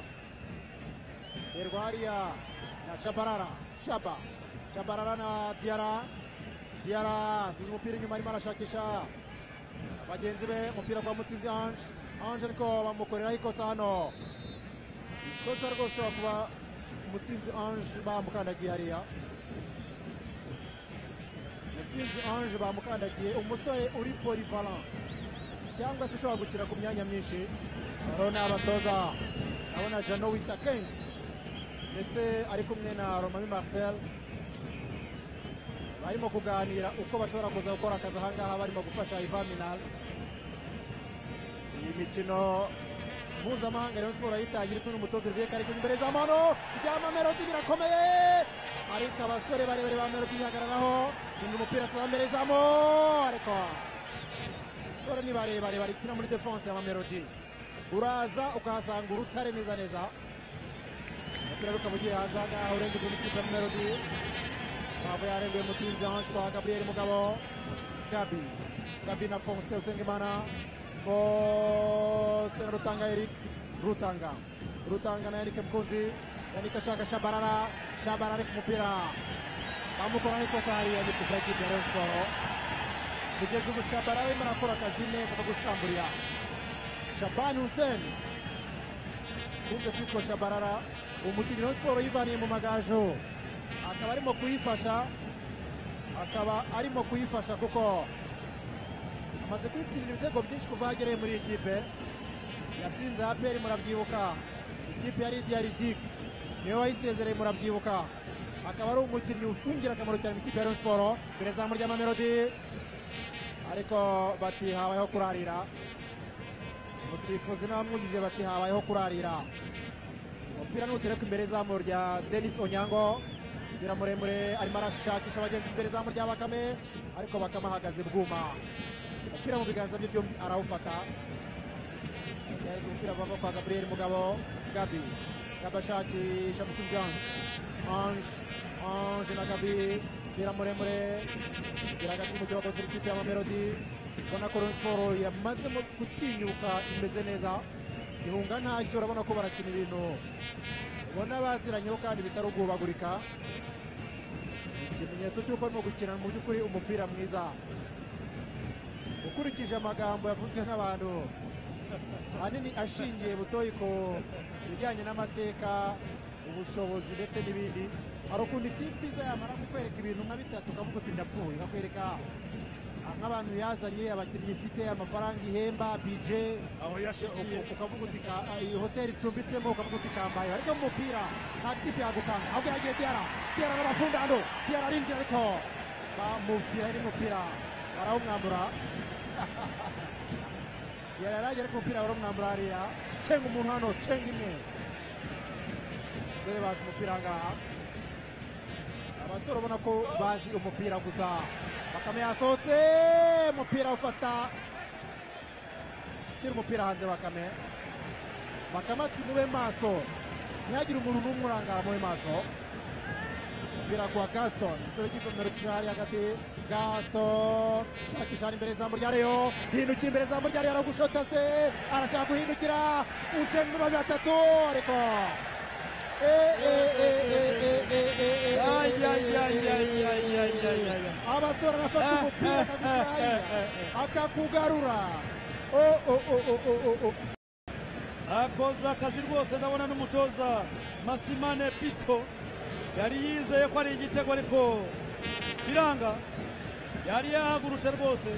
Erwaria na Shabarara na Diara asize umupira inyuma, arimo arashakisha bagenzi be, umupira kwa Mutsinzi Ange ariko bamukoreraho ikosa hano. Ikosa rwose ushobora kuba Mutsinzi Ange bamukandagiye hariya. Mutsinzi Ange bamukandagiye, umusore uri polyvalent cyangwa se ushobora gukina ku myanya myinshi. Urabona abatoza, urabona Jano Witakeng ndetse ari kumwe na Romami Marcel barimo kuganira uko bashobora kuza gukora akazi ahangaha, barimo gufasha Ivan Minal. Iyi mikino mpuzamahanga Rayon Sport yitangira kuri umutoza Olivier Karekezi imbere z'amano rya Mamelodi birakomeye, ariko abasore barebare ba Mamelodi bihagararaho. Ni umupira sa mbere z'amo, ariko abasore ni barebare barikina muri defense ya Mamelodi. Uraza ukahasanga urutare neza neza, umupira rukamugiye hanze ahangaha urengeje mu kipe ya Mamelodi. Babo yarenguye Mutsinzi Ange kwa Gabriel Mugabo. Gabi na Faustin Usengimana. Faustin Rutanga na Eric Mkunzi. Yannick ashaka Shabarara ari ku mupira, bamukora ikosa hariya ni kufura ikipe ya Rayon Sport. Kugeza ubu Shabarara arimo arakora akazi neza ko gushambulira Shaban Hussein kunze kwitwa Shabarara. Umukinnyi wa Sport yivaniye mu magajo, akaba arimo kuyifasha kuko amaze kwitsindira ibitego byinshi kuva agereye muri iyi kipe. Yatsinze APR murabyibuka, ikipe ya Lydia Ridic niwe wayisezereye murabyibuka. Akaba ari umukinnyi w'ingirakamaro cyane mu ikipe ya Rayon Sport. Imbere zamu rya Mamelodi, ariko bati habayeho kurarira. Umusifuzi n'abamwungirije bati habayeho kurarira. umupira n'utereka imbere izamu rya Denis Onyango, umupira muremure arimo arashakisha abagenzi imbere izamu rya Bakame, ariko Bakame ahagaze bwuma, umupira mu biganza bye byombi arawufata, yahereza umupira bava kwa Gabriel Mugabo, Gabi ashakisha Musinzange, Ange na Gabi, umupira muremure ugera hagati mu kibuga cy'ikipe ya Mamelodi, ubona ko Rayon Sports yamaze gutinyuka imeze neza, ihunga ntacyo, urabona ko barakina ibintu ubona baziranyeho kandi bitari ugubagurika, ikimenyetso cy'uko barimo gukina mu by'ukuri umupira mwiza. Ukurikije amagambo yavuzwe n'abantu ahanini ashingiye butoyi ku bijyanye n'amateka, ubushobozi ndetse n'ibindi, hari ukuntu ikipe iza yamara kukwereka ibintu nka bitatu ukavuga uti ndapfuye, ikakwereka nk'abantu yazanye, abakinnyi ifite, amafaranga ihemba, bije, aho yashikiye, ukavuga uti iyi hoteli icumbitsemo, ukavuga uti kambaye, ariko mu mupira nta kipe yagukanga, ahubwo yagiye Diarra n'abafundano, Diarra arinjira ariko bamuvira n'umupira barawumwambura. Diarra yaragiye ariko umupira barawumwambura hariya, cenga umuntu hano, cenga imwe, abasore bazi umupira ngaha, abasore ubona ko bazi umupira gusa. Bakame yasohotse, umupira ufata, shyira umupira hanze Bakame ati mube maso, ntihagire umuntu n'umwe urangara, mube maso. Umupira kwa Gaston, umusore w'igikomero kirahari hagati, Gaston shakisha imbere izamu rya Rayon, hindukira imbere izamu rya Rayon, aragushota se, arashaka guhindukira, ucenga babiri batatu, ariko abasore arafata umupira kabisa akakugarura, akoze akazi rwose. Ndabona n'umutoza Masimane Pitso yari yizeye ko ari igitego ariko biranga, yari yahagurutse rwose.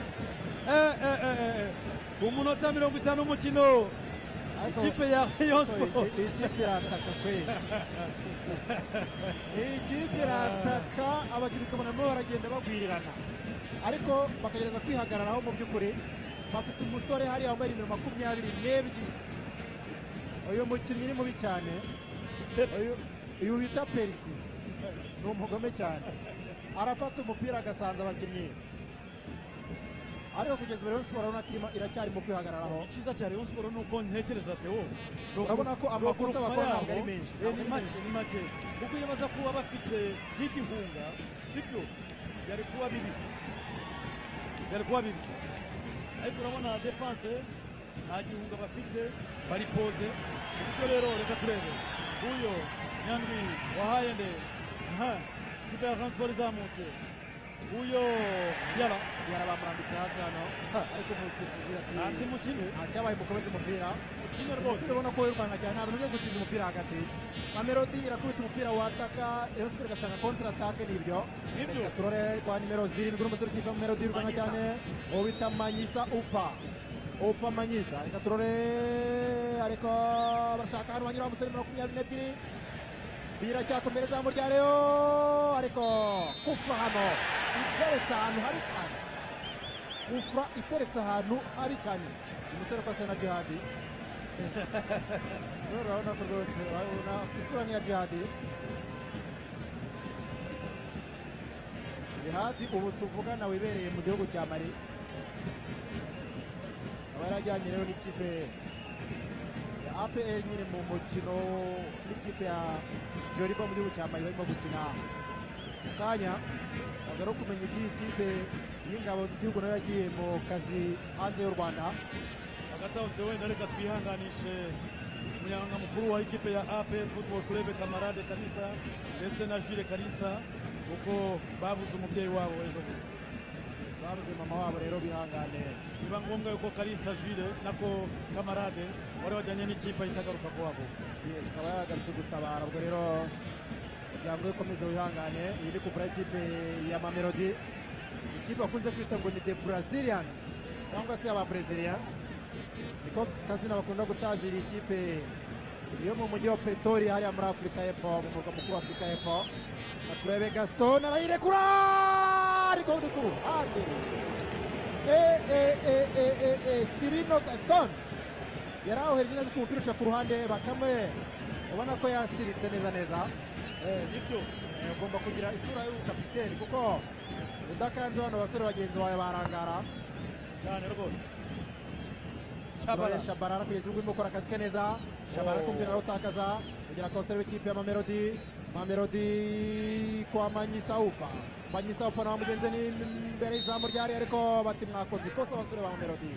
Ku munota 50 w'umukino ikipe ya Rayon Sports ikipe irataka kweli, ikipe irataka, abakinnyi ukabona nabo baragenda bagwirirana, ariko bakagereza kwihagararaho. Mu by'ukuri bafite umusore hariya wambaye nimero 22, uyu mukinnyi ni mubi cyane, uyu bita Perisi ni umugome cyane, arafata umupira agasanza abakinnyi, ariko kugeza Rayon Sports urabona ko iracyari mu kwihagararaho. Icyiza cya Rayon Sports nuko ntekereza Theo, urabona ko amakosa bakora ntabwo ari menshi, ni make, kuko iyo baza kuba bafite nk'igihunga sibyo byari kuba bibi, ariko urabona defense nta gihunga bafite, bari pose. Ubwo rero reka turebe uyo Nyandwi wahaye nde, ikipe ya Rayon Sports izamutse, uyo Diarra bamurambitse hasi hano, ariko umusifuzi ati mukine cyabaye mukomeze umupira, ukine rwose. urabona ko wirukanka cyane, nta bintu byo gutinda umupira hagati. Mamelodi irakubita umupira wataka, Rayon Sports igashaka kontra atake, nibyo turore kwa nimero 7 n'umusore w'ikipe ya Mamelodi yirukanka cyane, uwo bita Manyisa Upa Manyisa, reka turore, ariko barashaka hano banyura umusore 22, biracyakomereza izamu rya Rayon, ariko kufra hano iteretse ahantu habi cyane, kufra iteretse ahantu habi cyane, umusore kwa Sena Jihadi urabona ko rwose afite isura nk'iya Jihadi ubu tuvugana wibereye mu gihugu cya Mali, aba yarajyanye rero n'ikipe ya APR nyine mu mukino n'ikipe ya Joliba mu gihugu cya Mali, barimo gukina mu kanya. Aza no kumenya iby'iyi kipe y'ingabo z'igihugu nayo yagiye mu kazi hanze y'u Rwanda. Agatawutse wenda reka twihanganishe umunyamabanga mukuru wa ikipe ya APR Football Club Kamarade Kalisa ndetse na Jules Kalisa, kuko babuze umubyeyi wabo ejo bundi, babuze mama wabo, rero bihangane. biba ngombwa yuko Kalisa Jules nako Kamarade wari wajyanye n'ikipe itagaruka kuwabo, akaba yagarutse gutabara. Ubwo rero umuryango we ukomeze wihangane. Iyi ni kufura y'ikipe ya Mamelodi, ikipe bakunze kwita ngo ni the Brazilians cyangwa se aba Brazilian, niko kazina bakunda gutazira ikipe yo mu mujyi wa Pretoria hariya muri Afurika y'Epfo, mu murwa mukuru wa Afurika y'Epfo. Turebe Gaston arayirekura, ariko ndi ku ruhande, Cirino Gaston yari awohereje neza ku mupira uca ku ruhande, Bakame ubona ko yasiritse neza neza. nibyo Ugomba kugira isura y'ubukapiteni kuko udakanze bano basore bagenzi bawe barangara. cyane rwose. Shabarara kugeza ubwo urimo gukora akazi ke neza. Shabarara kumvira arawutakaza kugira ko abasore b'ikipe ya Mamelodi kwa Manyisaupa. Manyisaupa nawe mugenzi ni imbere y'izamu ryari ariko bati mwakoze ikosa abasore ba Mamelodi.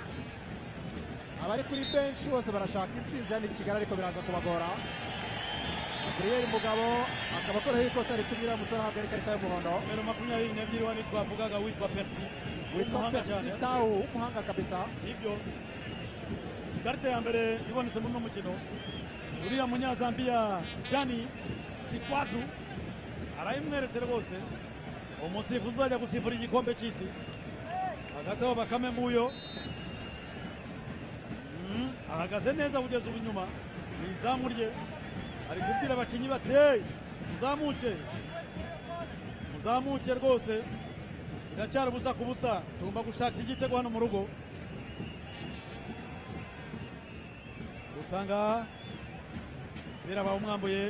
Abari kuri benshi bose barashaka intsinzi hano i Kigali ariko biraza kubagora. Gabriel Mugabo akaba akoreho ikosa ritumira umusore ahabwa ikarita y'umuhondo. Numero 22 wani twavugaga witwa Percy. Witwa Percy Tau umuhanga kabisa. Nibyo. Ikarita ya mbere ibonetse muri uno mukino. Uriya munyazambiya Jani Sikwazu arayimweretse rwose. Umusifuzi uzajya gusifura igikombe cy'isi. Hagati aho Bakame Mbuyo ahagaze neza kugeza ubu inyuma. Izamu rye ari kubwira abakinnyi bateye muzamuke rwose, biracyari ubusa ku busa, tugomba gushaka igitego hano mu rugo. Rutanga umupira bawumwambuye,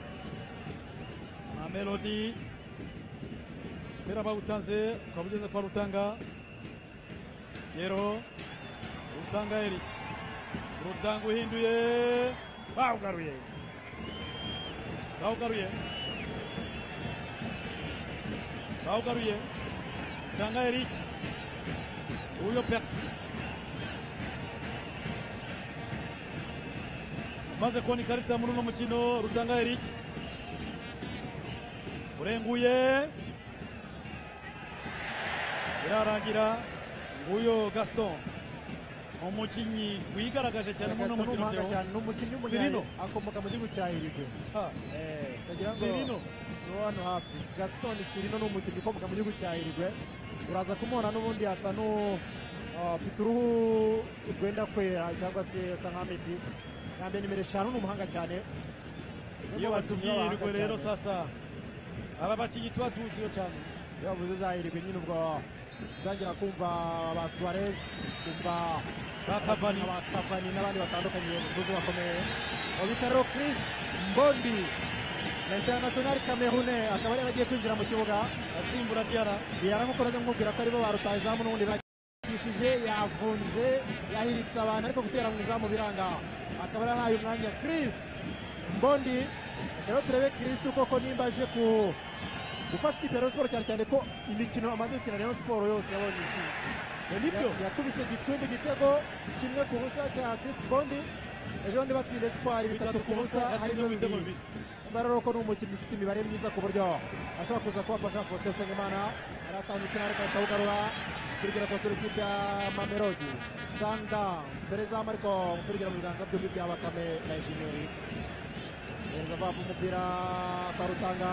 Mamelodi umupira bawutanze ukaba ugeze kwa Rutanga. Yero Rutanga Eric, Rutanga uhinduye bawugaruye Rutanga Eric, uyo Percy maze kubona ikarita muri uno mukino. Rutanga Eric urenguye birarangira. Nguyo Gaston umukinnyi wigaragaje cyane muri uno mukino. N'umukinnyi w'umunyayi akomoka mu gihugu cya Uruguay. Kagira ngo Sirino no hano hafi. Gaston Sirino ni umukinnyi ukomoka mu gihugu cya Uruguay. Uraza kumubona n'ubundi asa afite uruhu rwenda kwera cyangwa se asa nka Metis. Yambaye nimero 5 ni umuhanga cyane. iyo batubwiye Uruguay rero sasa abakinnyi tuba tuziyo cyane. Yavuze za Uruguay nyine ubwo tutangira kumva ba Suarez, kumva ba Cavani n'abandi batandukanye buze bakomeye. Obitaro Chris Mbondi International Camerounais akaba yari agiye kwinjira mu kibuga asimbura Diarra nk'uko nazo mubwira ko aribo barutaye izamu n'ubundi bagishije yavunze yahiritse abantu ariko gutera mu izamu biranga. Akaba yarahaye umwanya Chris Mbondi. Rero turebe Chris koko nimba aje gufasha ikipe ya Rayon Sport cyane cyane ko imikino amaze gukina Rayon Sport yose yabonye intsinzi. nibyo yakubise Gicumbi igitego 1-0 cya Chris Mbondi. Ejo bundi batsinze Espoir 3-0 harimo bibiri. Rero ko ni umukinnyi ufite imibare myiza ku buryo ashobora kuza kubafasha. Faustin Usengimana aratandukana ariko ahita kurigera kwa sura ikipe ya Mamelodi. Sanda mbere zamu ariko kurigera mu biganza byombi bya Bakame na Ejimeri. Reza va umupira kwa Rutanga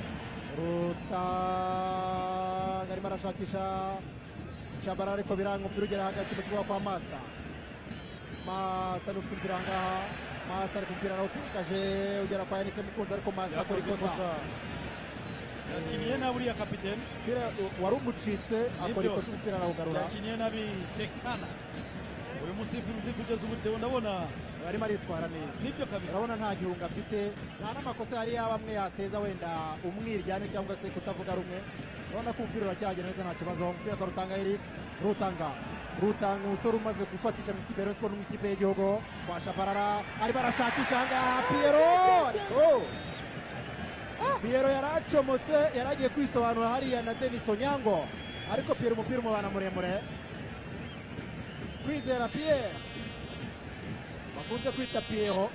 arimo arashakisha Shabarara ariko biranga. Umupira ugera hagati mu kibuga kwa Master ni ufite umupira ahangaha. Master ari kumupira arawutakaje ugera kwa Yannick Mukunzi ariko Master akora ikosa. yakiniye nabi uriya kapiteni, umupira wari umucitse akora ikosa umupira arawugarura. yakiniye nabi Tekana. Uyu musifuzi kugeza ubu tewe ndabona arimo aritwara neza. nibyo kabisa. Urabona nta gihunga afite, nta n'amakosa yari yaba amwe yateza wenda umwiryane cyangwa se kutavuga rumwe. Urabona ko umupira uracyagera neza nta kibazo. Umupira kwa Rutanga Eric. Rutanga umusore umaze gufatisha mu ikipe ya Rayon Sport no mu ikipe y'igihugu kwa Shabarara arimo arashakisha ahangaha Piero yaracomotse yaragiye kwisobanura hariya na Denis Onyango ariko Piero umupira umubana muremure. Kwizera Pierre bakunze kwita Piero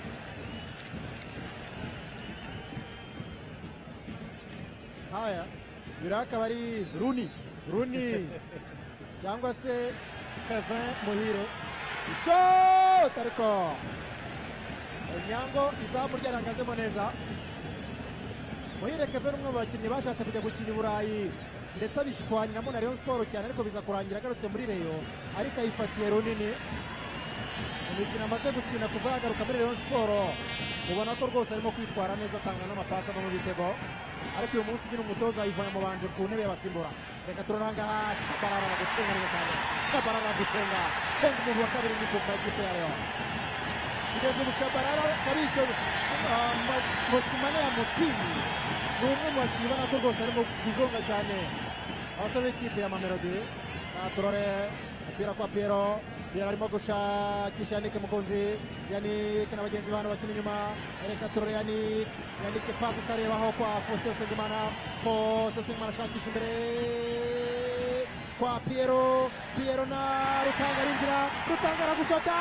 haya biriya akaba ari Runi cyangwa se Kevin Muhire. Ishot ariko Onyango izamu ryarangazemo neza. Muhire Kevin umwe mu bakinnyi bashatse kujya gukina i Burayi ndetse abishwaniramo na Rayon Sport cyane ariko biza kurangira agarutse muri Rayon ariko ayifatiye runini. Imikino amaze gukina kuva yagaruka muri Rayon Sport ubona ko rwose arimo kwitwara neza atanga n'amapasi no mu bitego. Ariko uyu munsi nyine umutoza ayivanye mu banje ku ntebe y'abasimbura. Reka turanga Shabarara gucenga neza cyane. Shabarara gucenga umuntu wa kabiri ni kuva ikipe ya Rayon. kugeza ubu Shabalala kabiswe Mosimane ya Mutini ni umwe mu bakinnyi ubona ko rwose arimo kuzonga cyane abasore b'ikipe ya Mamelodi. Turore umupira kwa Piero arimo gushakisha Yannick Mukunzi. Yannick na bagenzi bano bakina inyuma, reka turore Yannick pasi itarebaho kwa Faustin Usengimana. Faustin Usengimana ashakisha imbere kwa Piero na Rutanga arinjira, Rutanga aragushota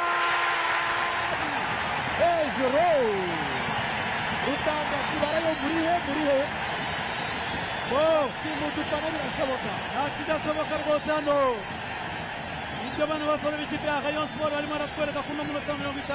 hejuru. Rutanga kibarayo murihe kimudufana birashoboka, nta kidashoboka rwose hano. Ibyo bana basore b'ikipe ya Rayon Sport barimo baratwereka ku minota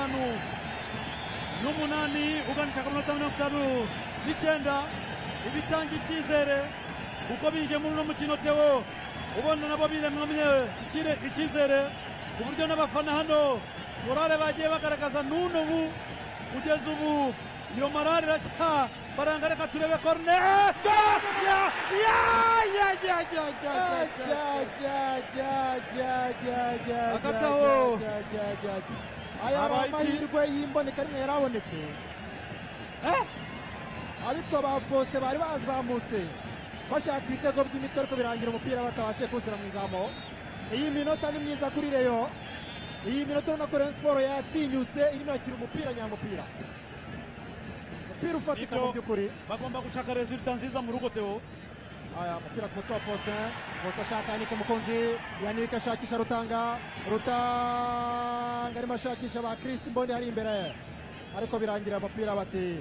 58 uganisha ku minota 59 ibitanga icyizere kuko binjiye muri uno mukino. Theo ubona nabo biremye icyizere ku buryo n'abafana hano morale bagiye bagaragaza n'ubu kugeza ubu iyo morale iracya baranga. Reka turebe corner aya amahirwe y'imboneka rimwe yarabonetse. Abitwa ba Faustin bari bazamutse bashaka ibitego by'imitwe ariko birangira umupira batabashe kuwushyira mu izamu. Iyi minota ni myiza kuri Rayon. Iyi minota urabona ko Rayon Sport yatinyutse irimo irakina umupira nyamupira, umupira ufatika mu by'ukuri. Bagomba gushaka resulta nziza mu rugo. Theo aya umupira ku mutwe wa Faustin ashaka Yannick Mukunzi. Yannick ashakisha Rutanga arimo ashakisha ba Christ Mbondi hari imbere ariko birangira umupira bati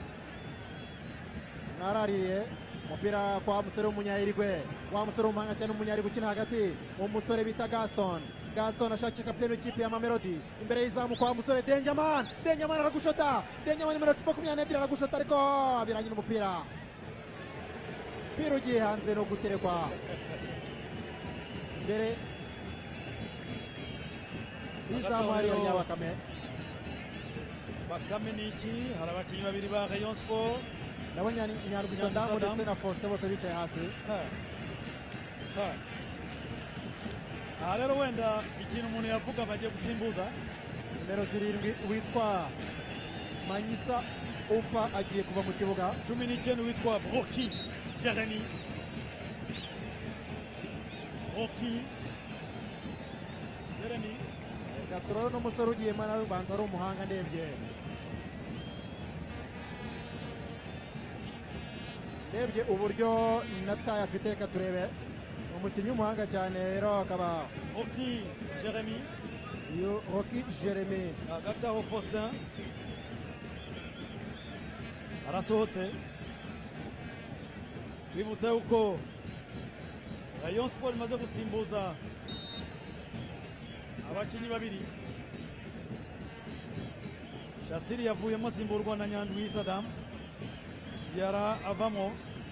naraririye. Umupira kwa musore w'umunyayirigwe, wa musore w'umuhanga cyane w'umunyayirigwe ukina hagati, umusore bita Gaston ashakisha kapiteni w'ikipe ya Mamelodi. Imbere y'izamu kwa musore Denjaman aragushota. Denjaman nimero 22 aragushota ariko birangira umupira ugiye hanze no guterekwa imbere y'izamu hari Bakame. Bakame ni iki? Hari abakinnyi babiri ba Rayon Sport nabo Nyarugisa Ndamu ndetse na Faustin bose bicaye hasi. Aha rero wenda ikintu umuntu yavuga bagiye gusimbuza nimero 7 witwa Manyisa Upa agiye kuva mu kibuga. 19 witwa Rocky Jeremy. Gatoro n'umusore ugiye mana ubanza ari umuhanga ndebye uburyo nataye afite. Reka turebe umukinnyi w'umuhanga cyane rero akaba Rocky Jeremy. Hagati aho Faustin arasohotse. Twibutse yuko Rayon Sport imaze gusimbuza abakinnyi babiri. Shasiri yavuyemo asimburwa na Nyandwi Saddam. Diarra avamo.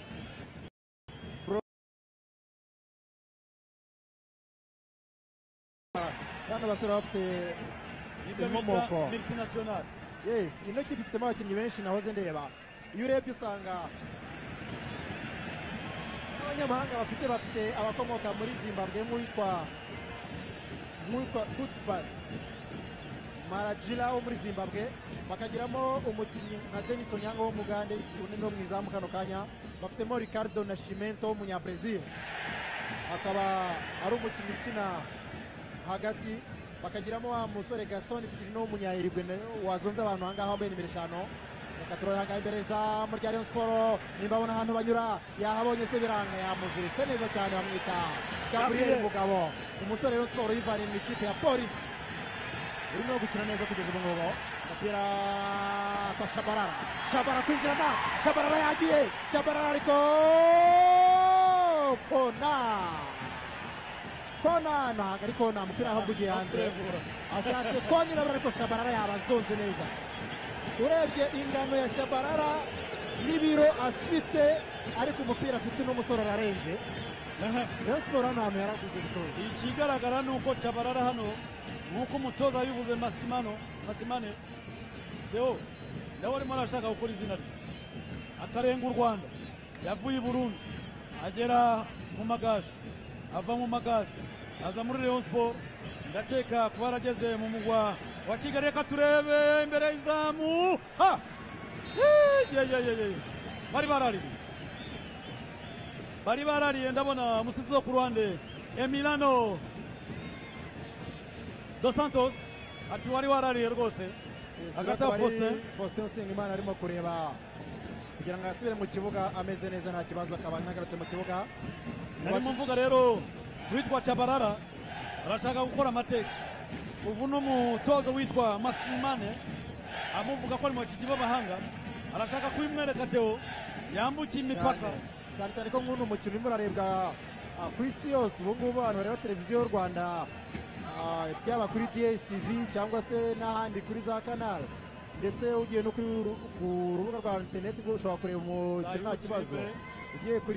Bano basore bafite inkomoko multinational. Yes, ino kipe ifitemo abakinnyi benshi nahoze ndeba. Iyo urebye usanga abanyamahanga bafite abakomoka muri Zimbabwe nk'uwitwa Goodbad Marajila wo muri Zimbabwe, bakagiramo umukinnyi nka Denis Onyango wo mu Gande uri no mu izamu kano kanya, bafitemo Ricardo Nascimento w'umunyabrazil akaba ari umukinnyi ukina hagati, bakagiramo wa musore Gaston Sirino w'umunyayirigwe wazonze abantu ahangaha wambaye nimero 5. Reka turore ahangaha imbere izamu rya Rayon Sport, nimba abona ahantu banyura yahabonye se biranga, yamuziritse neza cyane, bamwita Gabriel Mugabo, umusore Rayon Sport yivanye mu ikipe ya Police urimo gukina neza kugeza ubu ngubu. Umupira kwa Shabalala kwinjirana, Shabalala yagiye, Shabalala ariko kona ntabwo ari kona, umupira ahubwo ugiye hanze, ashatse konyine ariko Shabalala yabazonze neza. Urebye ingano ya Shabalala n'ibiro afite, ariko umupira afite n'umusore ararenze. Rayon Sport hano hantu yaraguze gutora. Ikigaragara ni uko Shabalala hano nk'uko umutoza yabivuze Masimane Theo nawe arimo arashaka gukora izina rye akarenga u Rwanda. Yavuye i Burundi agera mu Magaje, ava mu Magaje aza muri Rayon Sport, ndakeka kuba arageze mu mugwa wa Kigali, reka turebe imbere y'izamu. Ha! bari barariye ndabona umusifuzi wo ku ruhande Emiliano Dos Santos ati wari warariye rwose. Hagati ya Faustin Usengimana arimo kureba kugira ngo asubire mu kibuga ameze neza nta kibazo, akaba anagarutse mu kibuga. Narimo mvuga rero witwa Chabarara arashaka gukora amateka. Ubu n'umutozo witwa Masimane amuvuga ko ari mu kigibo bahanga, arashaka kubimwereka Theo yambukiye imipaka. Cyane cyane ko nk'uno mukino urimo urarebwa ku isi yose. Ubu ngubu abantu bareba televiziyo y'u Rwanda, byaba kuri DSTV cyangwa se n'ahandi kuri za Canal, ndetse ugiye no ku rubuga rwa interineti ushobora kureba umukino nta kibazo. Ugiye kuri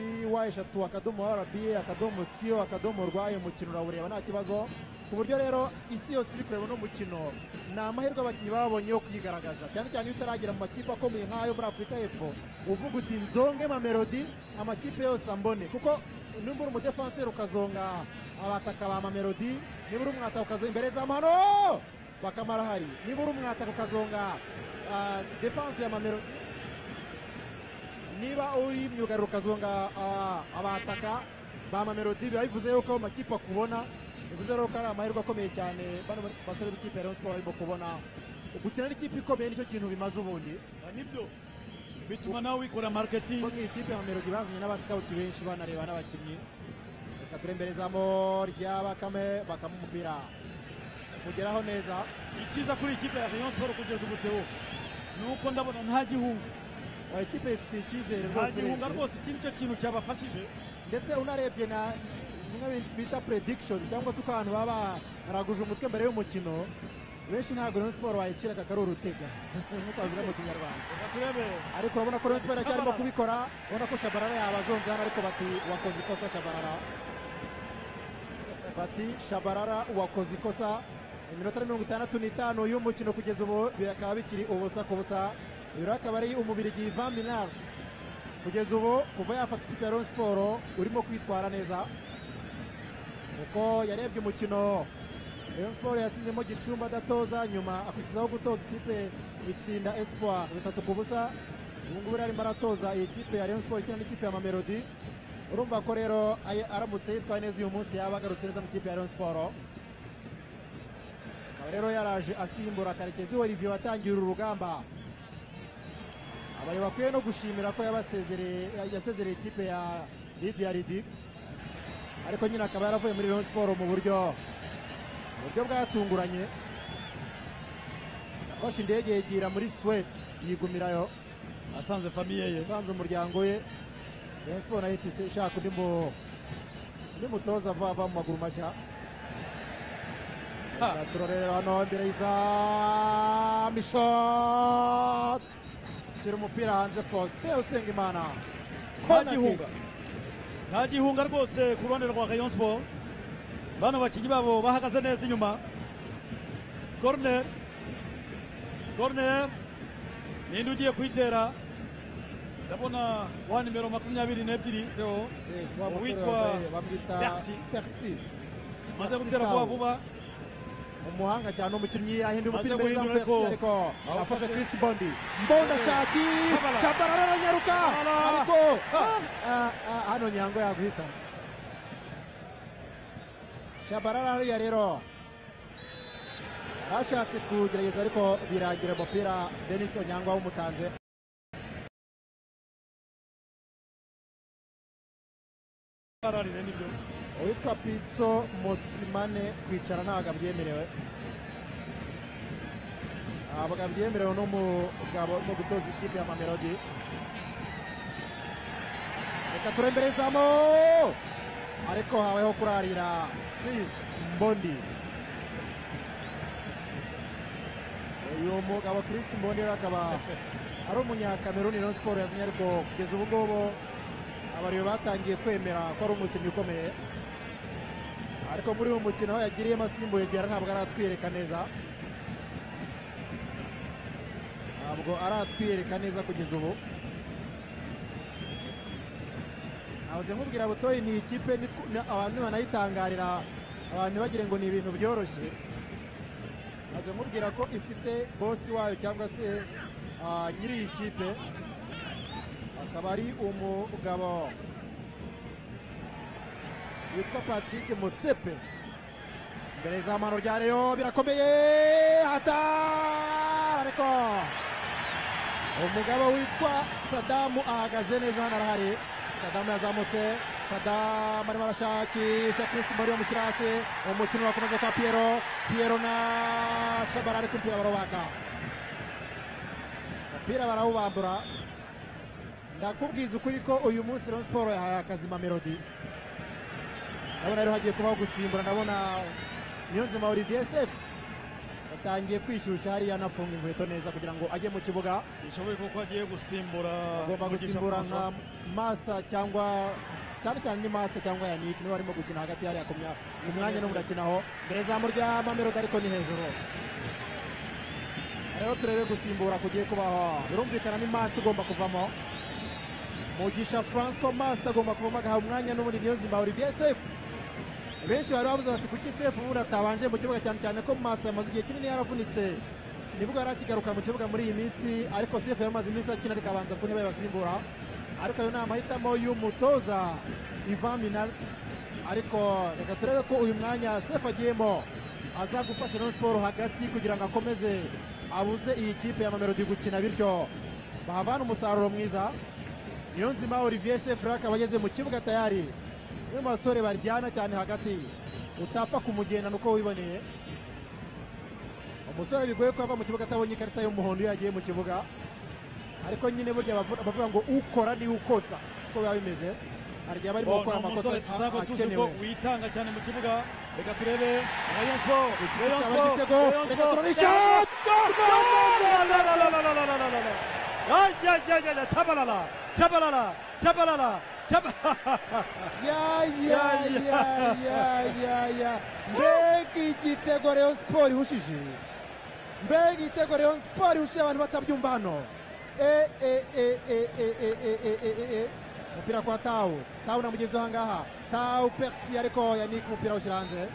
wa3.rba.co.rw umukino urawureba nta kibazo, ku buryo rero isi yose iri kureba uno mukino. Ni amahirwe abakinnyi babonye yo kwigaragaza, cyane cyane iyo utaragera mu makipe akomeye nk'ayo muri Afurika y'Epfo, uvuga uti nzonge Mamelodi amakipe yose ambone. Kuko nimba uri umudefanseri ukazonga abataka ba Mamelodi, niba uri umwataka ukazonga imbere z'amano bakamara hari, niba uri umwataka ukazonga defanse ya Mamelodi, niba uri myugariro ukazonga abataka ba Mamelodi, biba bivuze yuko amakipe akubona. Bivuze rero ko ari amahirwe akomeye cyane bano basore b'ikipe ya Rayon Sports barimo kubona. Gukina n'ikipe ikomeye nicyo kintu bimaze ubundi, nibyo bituma nawe wikora marketing. Ko nk'ikipe ya Mamelodi bazanye n'abasikawuti benshi banareba n'abakinnyi. Reka turemberezamo rya Bakame umupira kugeraho neza. Icyiza kuri ikipe ya Rayon Sports kugeza ubu Theo nuko ndabona nta gihunga. Ikipe ifite icyizere rwose, nta gihunga rwose. Iki nicyo kintu cyabafashije, ndetse unarebye na bimwe bita prediction cyangwa se uko abantu baba baraguje umutwe mbere y'umukino, benshi ntabwo Rayon Sports wayicira kakari urutega nk'uko bavuga mu Kinyarwanda. Ariko urabona ko Rayon Sports aracyarimo kubikora, ubona ko Shabarara yabazonze hano, ariko bati wakoze ikosa Shabarara, bati Shabarara wakoze ikosa. Iminota 65 y'umukino kugeza ubu bikaba bikiri ubusa ku busa. Uyu akaba ari umubirigi Van Minard kugeza ubu kuva yafata ikipe ya Rayon Sports urimo kwitwara neza, uko yarebye umukino Rayon Sports yatsinzemo Gicumbi adatoza, nyuma akurikizaho gutoza ikipe itsinda Espoir 3-0. Ubu ngubu arimo aratoza iyi kipe ya Rayon Sports ikina n'ikipe ya Mamelodi. Urumva ko rero aramutse yitwaye neza uyu munsi yaba agarutse neza mu kipe ya Rayon Sports. Rero yaraje asimbura Karekezi Olivier watangiye uru rugamba. Abaye bakwiye no gushimira ko yasezereye ikipe ya Lydia Ridic, ariko nyine akaba yaravuye muri Rayon Sports mu buryo bwatunguranye. Yafashe indege yigira muri Suède yigumirayo, asanze famiye ye, asanze umuryango we. Rayon Sports ahita ishaka undi mutoza ava mu maguru mashya. Turorera hano imbere y'iza Mishot, shyira umupira hanze. Faustin Usengimana, nta gihunga rwose ku ruhande rwa Rayon Sports. Bano bakinnyi babo bahagaze neza inyuma. Corner ninde ugiye kuyitera? Ndabona wa nimero 22 Theo witwa Percy maze gutera vuba. Umuhanga cyane umukinnyi ahinda umupira imbere za Percy, ariko afashe Chris Bondi. Mbonda shaki Chabarara aranyaruka, ariko hano Nyango yaguhita. Chabarara hariya rero arashatse kugerageza, ariko birangira umupira Denis Onyango wumutanze. Uwitwa Pitso Mosimane kwicara ntabwo abyemerewe, n'umugabo no gutoza ikipe ya Mamelodi. Reka turemberezamo, ariko haweho kurarira Chris Mbondi. Uyu mugabo Chris Mbondi akaba ari umunyakameruni Rayon Sports yazanye, ariko kugeza ubu ngubu abariyo batangiye kwemera ko ari umukinnyi ukomeye, ariko muri uyu mukino aho yagiriyemo asimbuye Diarra ntabwo aratwiyereka neza, kugeza ubu. Nahoze nkubwira butoyi, ni ikipe abantu banayitangarira, abantu bagire ngo ni ibintu byoroshye. Nahoze nahoze nkubwira ko ifite bosi wayo cyangwa se nyiri iyi kipe akaba ari umugabo witwa Patrice Motsepe. Imbere y'izamano rya Rayon birakomeye, ariko umugabo witwa Sadamu ahagaze neza hano arahari. Sadamu yazamutse, Sadamu arimo arashakisha Chris Mbori bamushyira hasi. Umukino urakomeza kwa Piero na Shabara, ariko umupira barawubaka, umupira barawubambura. Ndakubwiza ukuri ko uyu munsi Rayon Sport yahaye akazi Mamelodi. Ndabona rero hagiye kubaho gusimbura, ndabona Niyonzima Olivier Sefu yatangiye kwishyushya hariya anafunga inkweto neza kugira ngo ajye mu kibuga. Bishoboye kuko agiye gusimbura, agomba gusimbura nka Master cyangwa cyane cyane ni Master cyangwa Yannick niwe arimo gukina hagati hariya mu mwanya no murakinaho. Mbere zamu rya Mamelodi ariko ni hejuru. Rero turebe gusimbura kugiye kubaho. Birumvikana ni Master ugomba kuvamo. Mugisha Francois Master agomba kuvamo agaha umwanya n'ubundi Niyonzima Olivier Sefu. Benshi bari bavuze bati kuki Sefu ubundi atabanje mu kibuga, cyane cyane ko Master yamaze igihe kinini yaravunitse, nibwo yari akigaruka mu kibuga muri iyi minsi, ariko Sefu yamaze iminsi akina ariko abanza ku ntebe y'abasimbura. Ariko ayo ni amahitamo y'umutoza Ivan Minnaert, ariko reka turebe ko uyu mwanya Sefu agiyemo aza gufasha Rayon Sport hagati kugira ngo akomeze abuze iyi kipe ya Mamelodi gukina, bityo bahavana umusaruro mwiza. Niyonzima Olivier Sefu akaba ageze mu kibuga tayari. Uyu basore baryana cyane hagati, utapfa kumugenda nuko wiboneye. Umusore bigoye ko ava mu kibuga atabonye ikarita y'umuhondo iyo yagiye mu kibuga, ariko nyine burya bavuga ngo ukora ni ukosa, uko biba bimeze. Hari igihe barimo gukora amakosa akenewe. Witanga cyane mu kibuga. Reka turebe Rayon Sport, reka turonisha mbega igitego Rayon Sport ihushije, mbega igitego Rayon Sport ihushije abantu batabyumva hano. Umupira kwa Tau na mugenzi we ahangaha, Tau Persi, ariko Yannick umupira awushyira hanze.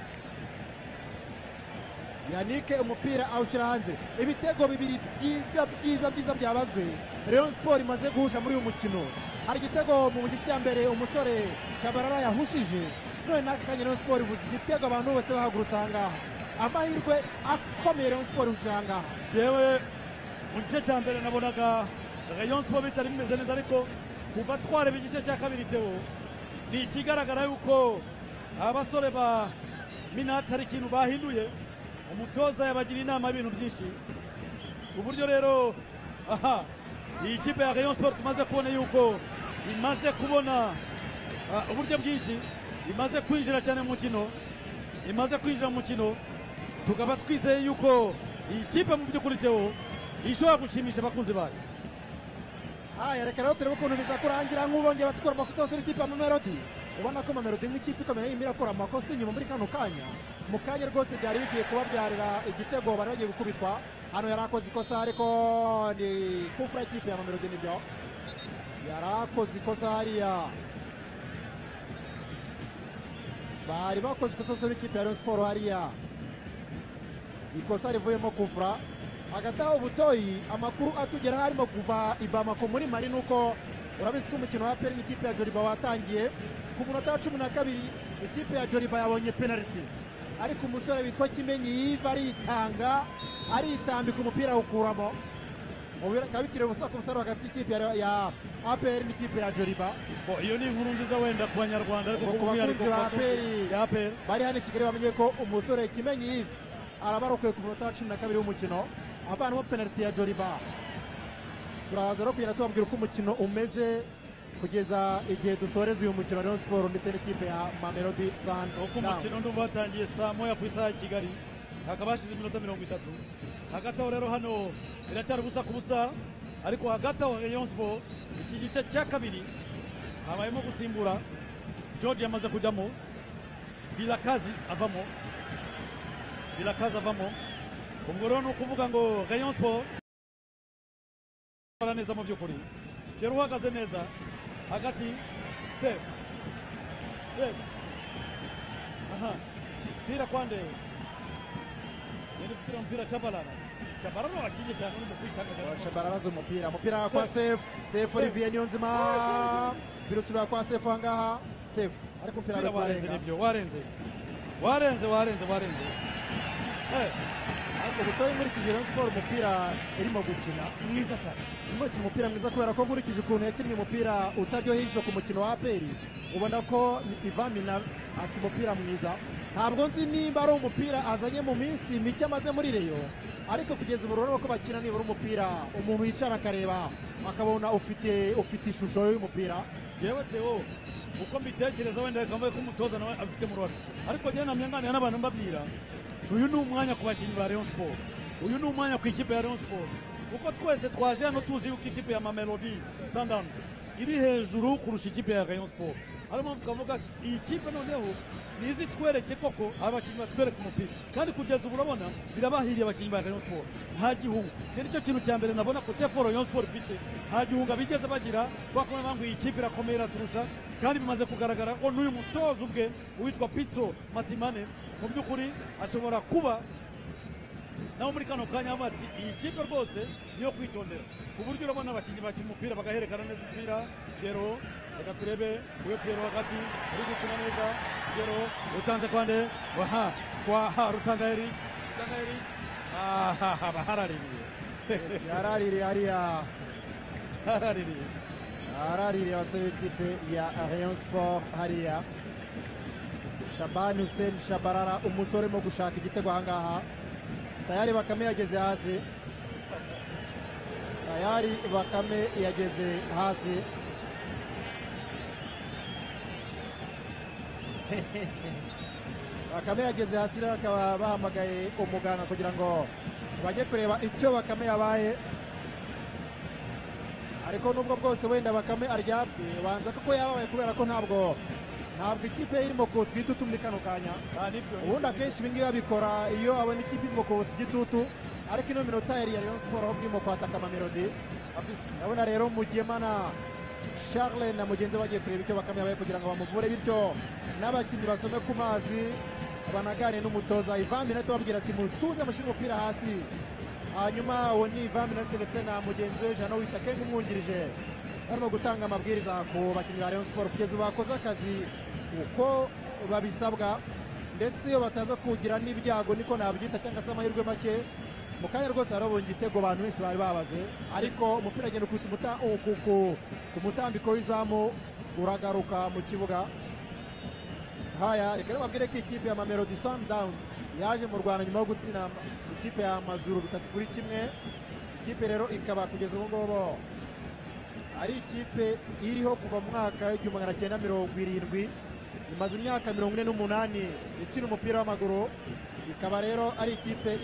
Yannick umupira awushyira hanze. Ibitego bibiri byiza byabazwe Rayon Sport imaze guhusha muri uyu mukino. Hari igitego mu gice cya mbere umusore Chabarara yahushije, none n'aka kanya Rayon Sport ibuze igitego, abantu bose bahagurutse ahangaha. Amahirwe akomeye Rayon Sport ihushije ahangaha. Yewe mu gice cya mbere nabonaga Rayon Sport bitari bimeze neza, ariko kuva twareba igice cya kabiri Theo, ni ikigaragara yuko abasore ba Minnaert hari ikintu bahinduye. Umutoza yabagira inama y'ibintu byinshi, uburyo rero iyi kipe ya Rayon Sport tumaze kubona yuko imaze kubona uburyo bwinshi, imaze kwinjira cyane mu mukino, tukaba twizeye yuko iyi kipe mu by'ukuri Theo ishobora gushimisha abakunzi bayo. Reka rero turebe ukuntu biza kurangira. Nk'ubongeye batukora amakosa bose n'ikipe ya Mamelodi. Ubona ko Mamelodi nk'ikipe ikomeye irimo irakora amakosa inyuma muri kano kanya. Mu kanya rwose byari bigiye kubabyarira igitego, bari bagiye gukubitwa. Hano yari akoze ikosa, ariko ni kufura y'ikipe ya Mamelodi, nibyo yari akoze ikosa hariya. Bari bakoze ikosa zose n'ikipe ya Rayon Sport hariya, ikosa rivuyemo kufura. Hagati aho Butoyi, amakuru atugera harimo kuva i Bamako muri Mali nuko urabizi ko umukino wa APR n'ikipe ya Joliba watangiye ku munota wa 12. Ikipe ya Joliba yabonye penalty, ariko umusore witwa Kimenyi Yves aritambika umupira awukuramo. Kabikire ubusa ku busaro hagati y'ikipe ya APR n'ikipe ya Joliba. Iyo ni inkuru nziza wenda ku Banyarwanda, ariko ku bakunzi ba APR bari hano i Kigali bamenye ko umusore Kimenyi Yves arabarokoye ku munota wa 12 w'umukino avanamo penalty ya Joliba. Turaza rero kugenda tubabwira uko umukino umeze kugeza igihe dusoreza uyu mukino Rayon Sport ndetse n'ikipe ya Mamelodi Sundowns. Uko umukino ndumva watangiye saa moya ku isaha ya Kigali, hakaba hashize iminota 30. Hagati aho rero hano biracyari ubusa ku busa, ariko hagati aho Rayon Sport iki gice cya kabiri habayemo gusimbura. George yamaze kujyamo, Vilakazi avamo, ubwo rero ni ukuvuga ngo Rayon Sport neza mu by'ukuri. Pierre uhagaze neza hagati, Sefu pira kwande yari ufite umupira Chabalala wakinye cyane uri mu kwitanga cyane. Chabalala azi umupira kwa Sefu Olivier Niyonzima birusubira kwa Sefu ahangaha Sefu ariko umupira ari kurenga warenze ariko butoye muri Rayon Sport umupira irimo gukina mwiza cyane umupira mwiza kubera ko nkurikije ukuntu yakinnye umupira utaryoheye ijisho ku mukino wa APR ubona ko Ivan Mina afite umupira mwiza ntabwo nzi nimba ari umupira azanye mu minsi mike amaze muri Rayon ariko kugeza ubu urabona ko bakina nibura umupira umuntu yicara akareba akabona ufite ishusho y'umupira yewe Theo uko mbitekereza wenda kambaye ko umutoza nawe afite mu ruhare ariko njye namyanganira n'abantu mbabwira uyu ni umwanya ku bakinnyi ba Rayon Sport uyu ni umwanya ku ikipe ya Rayon Sport kuko twese twaje hano tuzi yuko ikipe ya Mamelodi Sundowns iri hejuru kurusha ikipe ya Rayon Sport ariyo mpamvu twavuga ati iyi kipe noneho nizi twereke koko abakinnyi batwereka umupira kandi kugeza ubu urabona birabahiriye abakinnyi ba Rayon Sport nta gihunga cyari cyo kintu cya mbere nabona ko teforo Rayon Sport ifite nta gihunga bigeze bagira bakoma bangu iyi kipe irakomera turusha kandi bimaze kugaragara ko n'uyu mutozo ubwe uwitwa Pitso Masimane mu by'ukuri ashobora kuba nawe muri kano kanya bati iyi kipe rwose niyo kwitondera ku buryo urabona abakinnyi bakina umupira bagaherekana neza umupira Piero reka turebe uyo Piero hagati uri gukina neza Piero utanze kwande kwa Rutanga Eric haraririye abasore b'ikipe ya Rayon Sport hariya Shabani Hussein Shabalala umusore mo gushaka igitego ahangaha tayari Bakame yageze hasi Bakame yageze hasi rero bakaba bahamagaye umuganga kugira ngo bajye kureba icyo Bakame yabaye ariko nubwo bwose wenda Bakame aryabye banza kuko yababaye kubera ko ntabwo ikipe irimo kotsa igitutu muri kano kanya ubundi akenshi ibi ngibi babikora iyo abona ikipe irimo kotsa igitutu ariko ino minota yari ya Rayon Sport aho irimo kwataka Mamelodi ndabona rero Mugemana Charles na mugenzi bagiye kureba icyo Bakame yabaye kugira ngo bamuvure bityo n'abakinnyi basome ku mazi banagane n'umutoza Ivan Mina tubabwira ati mutuze mushyire umupira hasi hanyuma uwo ni Ivan Mina ndetse na mugenzi we Jean Witakenge umwungirije barimo gutanga amabwiriza ku bakinnyi ba Rayon Sport kugeza ubu bakoze akazi uko babisabwa ndetse iyo bataza kugira n'ibyago niko nabyita cyangwa se amahirwe make mu kanya rwose harabonye igitego abantu benshi bari babaze ariko umupira agenda ku mutambiko w'izamu uragaruka mu kibuga haya reka nababwire ko ikipe ya Mamelodi Sundowns yaje mu Rwanda nyuma yo gutsinda ikipe ya Mazuru 3-1 ikipe rero ikaba kugeza ubu ngubu ari ikipe iriho kuva mu mwaka w'1970 imaze imyaka 48 ikina umupira w'amaguru ikaba rero ari ikipe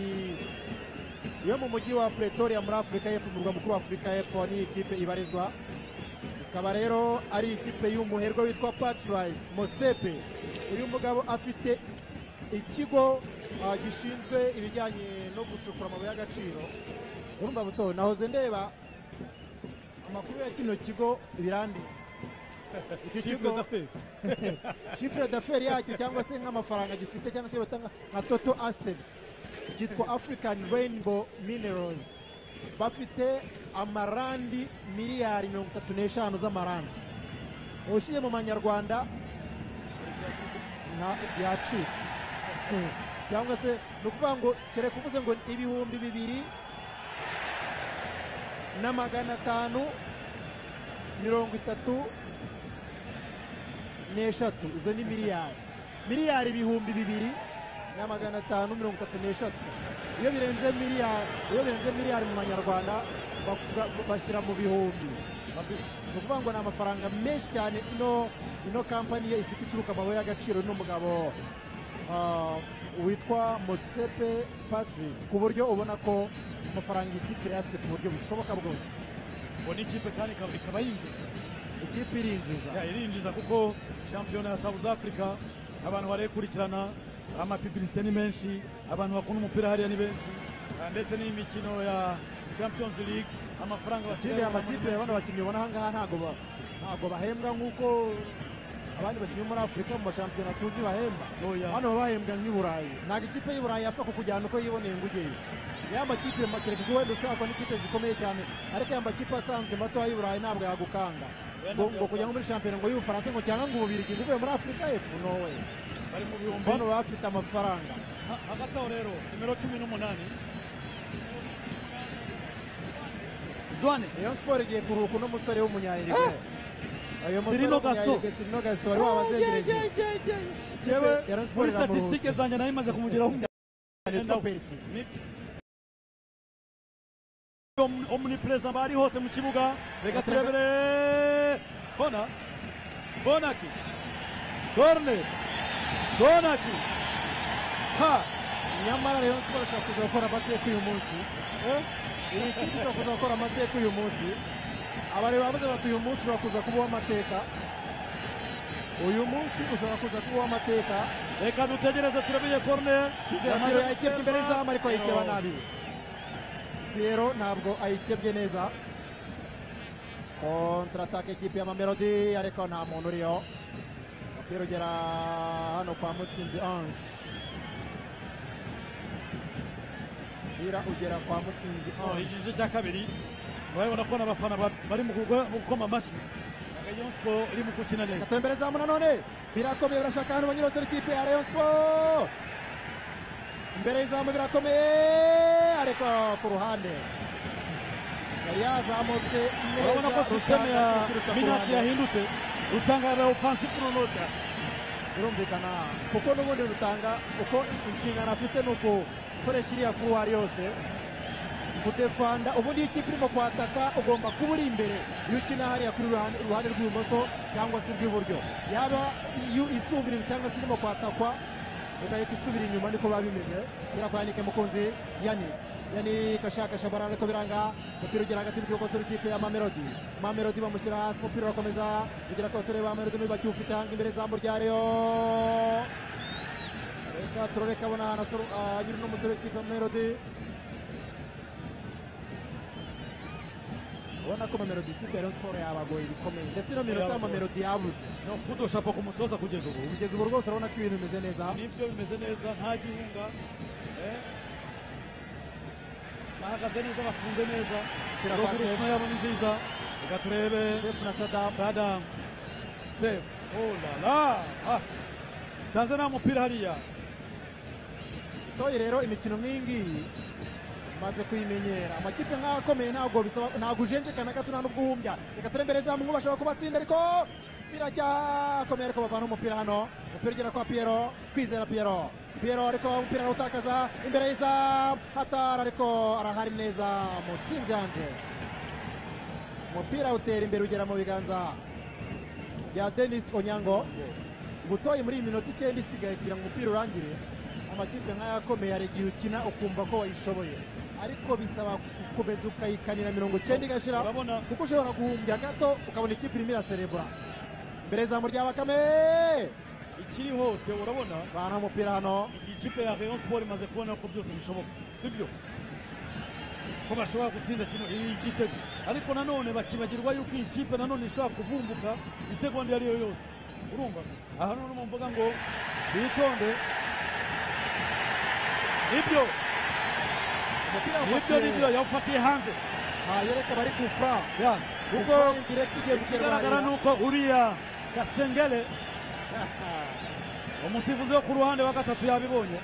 yo mu mujyi wa Pretoria muri Afurika y'Epfo mu murwa mukuru wa Afurika y'Epfo ni ikipe ibarizwa ikaba rero ari ikipe y'umuherwe witwa Patrice Motsepe uyu mugabo afite ikigo gishinzwe ibijyanye no gucukura amabuye y'agaciro urumva buto nahoze ndeba amakuru ya kino kigo birandi chiffre d'affaires yacyo cyangwa se nk'amafaranga gifite cyangwa se batanga nka total assets cyitwa African Rainbow Minerals bafite amarandi miliyari 35 z'amarandi ushiye mu manyarwanda yaci cyangwa se no kuvuga ngo kere kuvuze ngo ibihumbi 2,533 izo ni miliyari ibihumbi 2,533 iyo birenze miliyari mu manyarwanda bashyira mu bihumbi ni ukuvuga ngo ni amafaranga menshi cyane ino kampani ye ifite icuruka amabuye y'agaciro n'umugabo witwa Motsepe Patrice ku buryo ubona ko amafaranga ikipe yari afite ku buryo bushoboka bwose ngo n'ikipe kandi ikaba yinjiza ikipe irinjiza kuko shampiyona ya South Africa abantu barekurikirana amapibilisite ni menshi abantu bakunda umupira hariya ni benshi ndetse n'imikino ya Champions League amafaranga basigaye amakipe y'abana bakinnyi ubona aha ngaha ntago bahembwa nk'uko abandi bakinnyi muri Afurika mu mashampiyona tuzi bahemba Oya. hano baba bahembwa nk'i Burayi ntabwo ikipe y'i Burayi yapfa kukujyana uko yiboneye ngo ujyeyo ya makipe kereka ko wenda ushaka n'ikipe zikomeye cyane ariko aya makipe asanzwe mato y'i Burayi ntabwo yagukanga ngo kujya nko muri shampiyona ngo y'Ubufaransa ngo cyangwa ngo Ububirigi ngo uvuye muri Afurika y'Epfo no way bari mu bihumbi bano baba bafite amafaranga hagati aho rero nimero 18 Zwane Rayon Sport igiye kuruhuka uno musore w'umunyayirigwe uyu musore Sirino Gaston. w'umunyayirigwe Sirino Gaston wari wabazengereje yewe ya Rayon Sport muri iramuruhutse. statistike zanjye nayo imaze kumugeraho Yitwa Percy omnipresent bari hose mu kibuga reka turebere bonaki bonaki ha nyamara Rayon Sport ashobora kuza gukora amateka uyu munsi iyi kipe ishobora kuza gukora amateka uyu munsi abari bavuze bati uyu munsi ushobora kuza kuba uw'amateka uyu munsi ushobora kuza kuba uw'amateka reka dutegereze turabeye corner Piero yayikebye imbere y'izamu ariko ayikeba nabi Piero ntabwo ayikebye neza kontra-attaque ikipe ya Mamelodi ariko nta muntu uriyo umupira ugera hano kwa Mutsinzi Ange umupira ugera kwa Mutsinzi Ange igice cya kabiri urabona ko n'abafana bari mu gukoma amashyi Rayon Sport iri mu gukina neza Gasore imbere zamu nanone birakomeye birashaka ahantu banyurose ikipe ya Rayon Sport imbere y'izamu birakomeye ariko ku ruhande yari yazamutse urabona ko neza sisiteme ya Rutanga Minati yahindutse Rutanga ya offensive kunonoca birumvikana kuko n'ubundi Rutanga uko inshingano afite ni gukoresha iriya kuruwari yose kudefanda ubundi iyo ikipe irimo kwataka ugomba kuba uri imbere iyo ukina hariya kuri uruhande rw'ibumoso cyangwa se rw'iburyo yaba isubirira cyangwa se irimo kwatakwa ugahita usubira inyuma niko biba bimeze birakwanike mukunzi Yannick ashaka Shabalala ariko biranga umupira ugera hagati mu kibuga cy'ikipe ya Mamelodi bamushyira hasi umupira urakomeza ugera ku basore ba Mamelodi n'uyu bakiwufite hanga imbere zamu rya Rayon reka turoreka abona nyiri n'umusore w'ikipe ya Mamelodi ubona ko Mamelodi ikipe ya Rayon Sport yabagoye bikomeye ndetse no minota ya Mamelodi yabuze no kudushapo ku mutoza kugeza ubu rwose urabona ko ibintu bimeze neza nibyo bimeze neza nta gihunga bahagaze neza bafunze neza ruguru yabo ni nziza reka turebe Sefu na Sadam Sefu oh la la Tanzania umupira hariya toyi rero imikino nk'iyi ngiyi maze kuyimenyera amakipe nk'aho akomeye ntabwo ujenjekana gato nta n'ubwo uhumbya reka turebe imbere zamu bashobora kubatsinda ariko biracyakomeye ariko bavana umupira hano umupira ugera kwa Kwizera Piero ariko umupira arawutakaza imbere y'izamu hatara ariko arahari neza Mutsinzi Ange umupira utera imbere ugera mu biganza bya Denis Onyango butoyi muri iyi minota 9 isigaye kugira ngo umupira urangire amakipe nk'aya akomeye hari igihe ukina ukumva ko wayishoboye ariko bisaba gukomeza ukayikanira 90 igashira kuko ushobora guhumbya gato ukabona ikipe irimo iraserebura imbere y'izamu rya Bakame ikiri hote urabona bana umupira hano ikipe ya Rayon Sport imaze kubona ko byose bishoboka sibyo ko bashobora gutsinda kino igitego ariko nanone bakibagirwa yuko iyi kipe nanone ishobora kuvumbuka isegonda iyo ariyo yose urumva aha none mu mvuga ngo bitonde ibyo nibyo yawufatiye hanze yereka bari kufra kuko ikigaragara ni uko uriya Kasengele umusifuzi wo ku ruhande wa gatatu yabibonye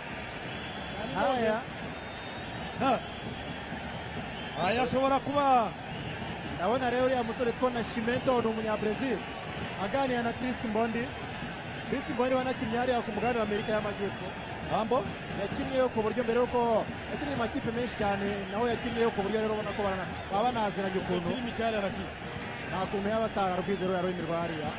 aya ashobora kuba ndabona rero uriya musore twona Shimento ni umunyabrazil aganira na Chris Mbondi wanakinnye hariya ku mugabane w'Amerika y'Amajyepfo yakinnyeyo ku buryo mbere yuko yakinnye mu makipe menshi cyane nawe yakinnyeyo ku buryo rero ubona ko baba banaziranye ukuntu nta kuntu yaba atararwize ruriya rurimi rwa hariya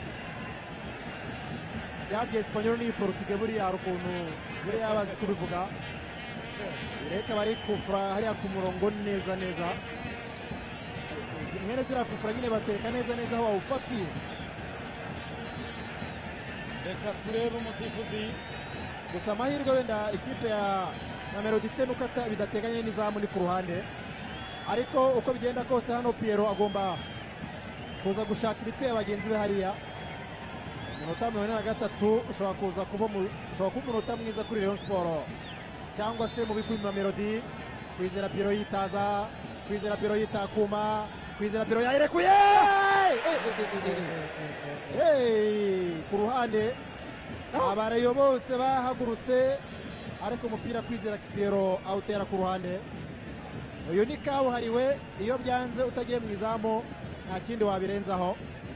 yabye Espanyol n'iyi Portugal buriya hari ukuntu buriya yabazi kubivuga reka bari kufura hariya ku murongo neza mwene ziriya kufura nyine bateka neza aho bawufatiye reka turebe umusifuzi gusa amahirwe wenda ikipe ya Mamelodi ifite nuko bidateganye n'izamu ni ku ruhande ariko uko bigenda kose hano Piero agomba kuza gushaka imitwe ya bagenzi be hariya umunota 43 ushobora kuza kuba umunota mwiza kuri Rayon Sport cyangwa se mu bikumi Mamelodi. Kwizera Piro yitaza, Kwizera Piro yitakuma, Kwizera Piro yayirekuye ku ruhande. Abareyo bose bahagurutse ariko umupira Kwizera Piro awutera ku ruhande. Uyu ni kabuhariwe, iyo byanze utagiye mu izamu nta kindi wabirenzaho.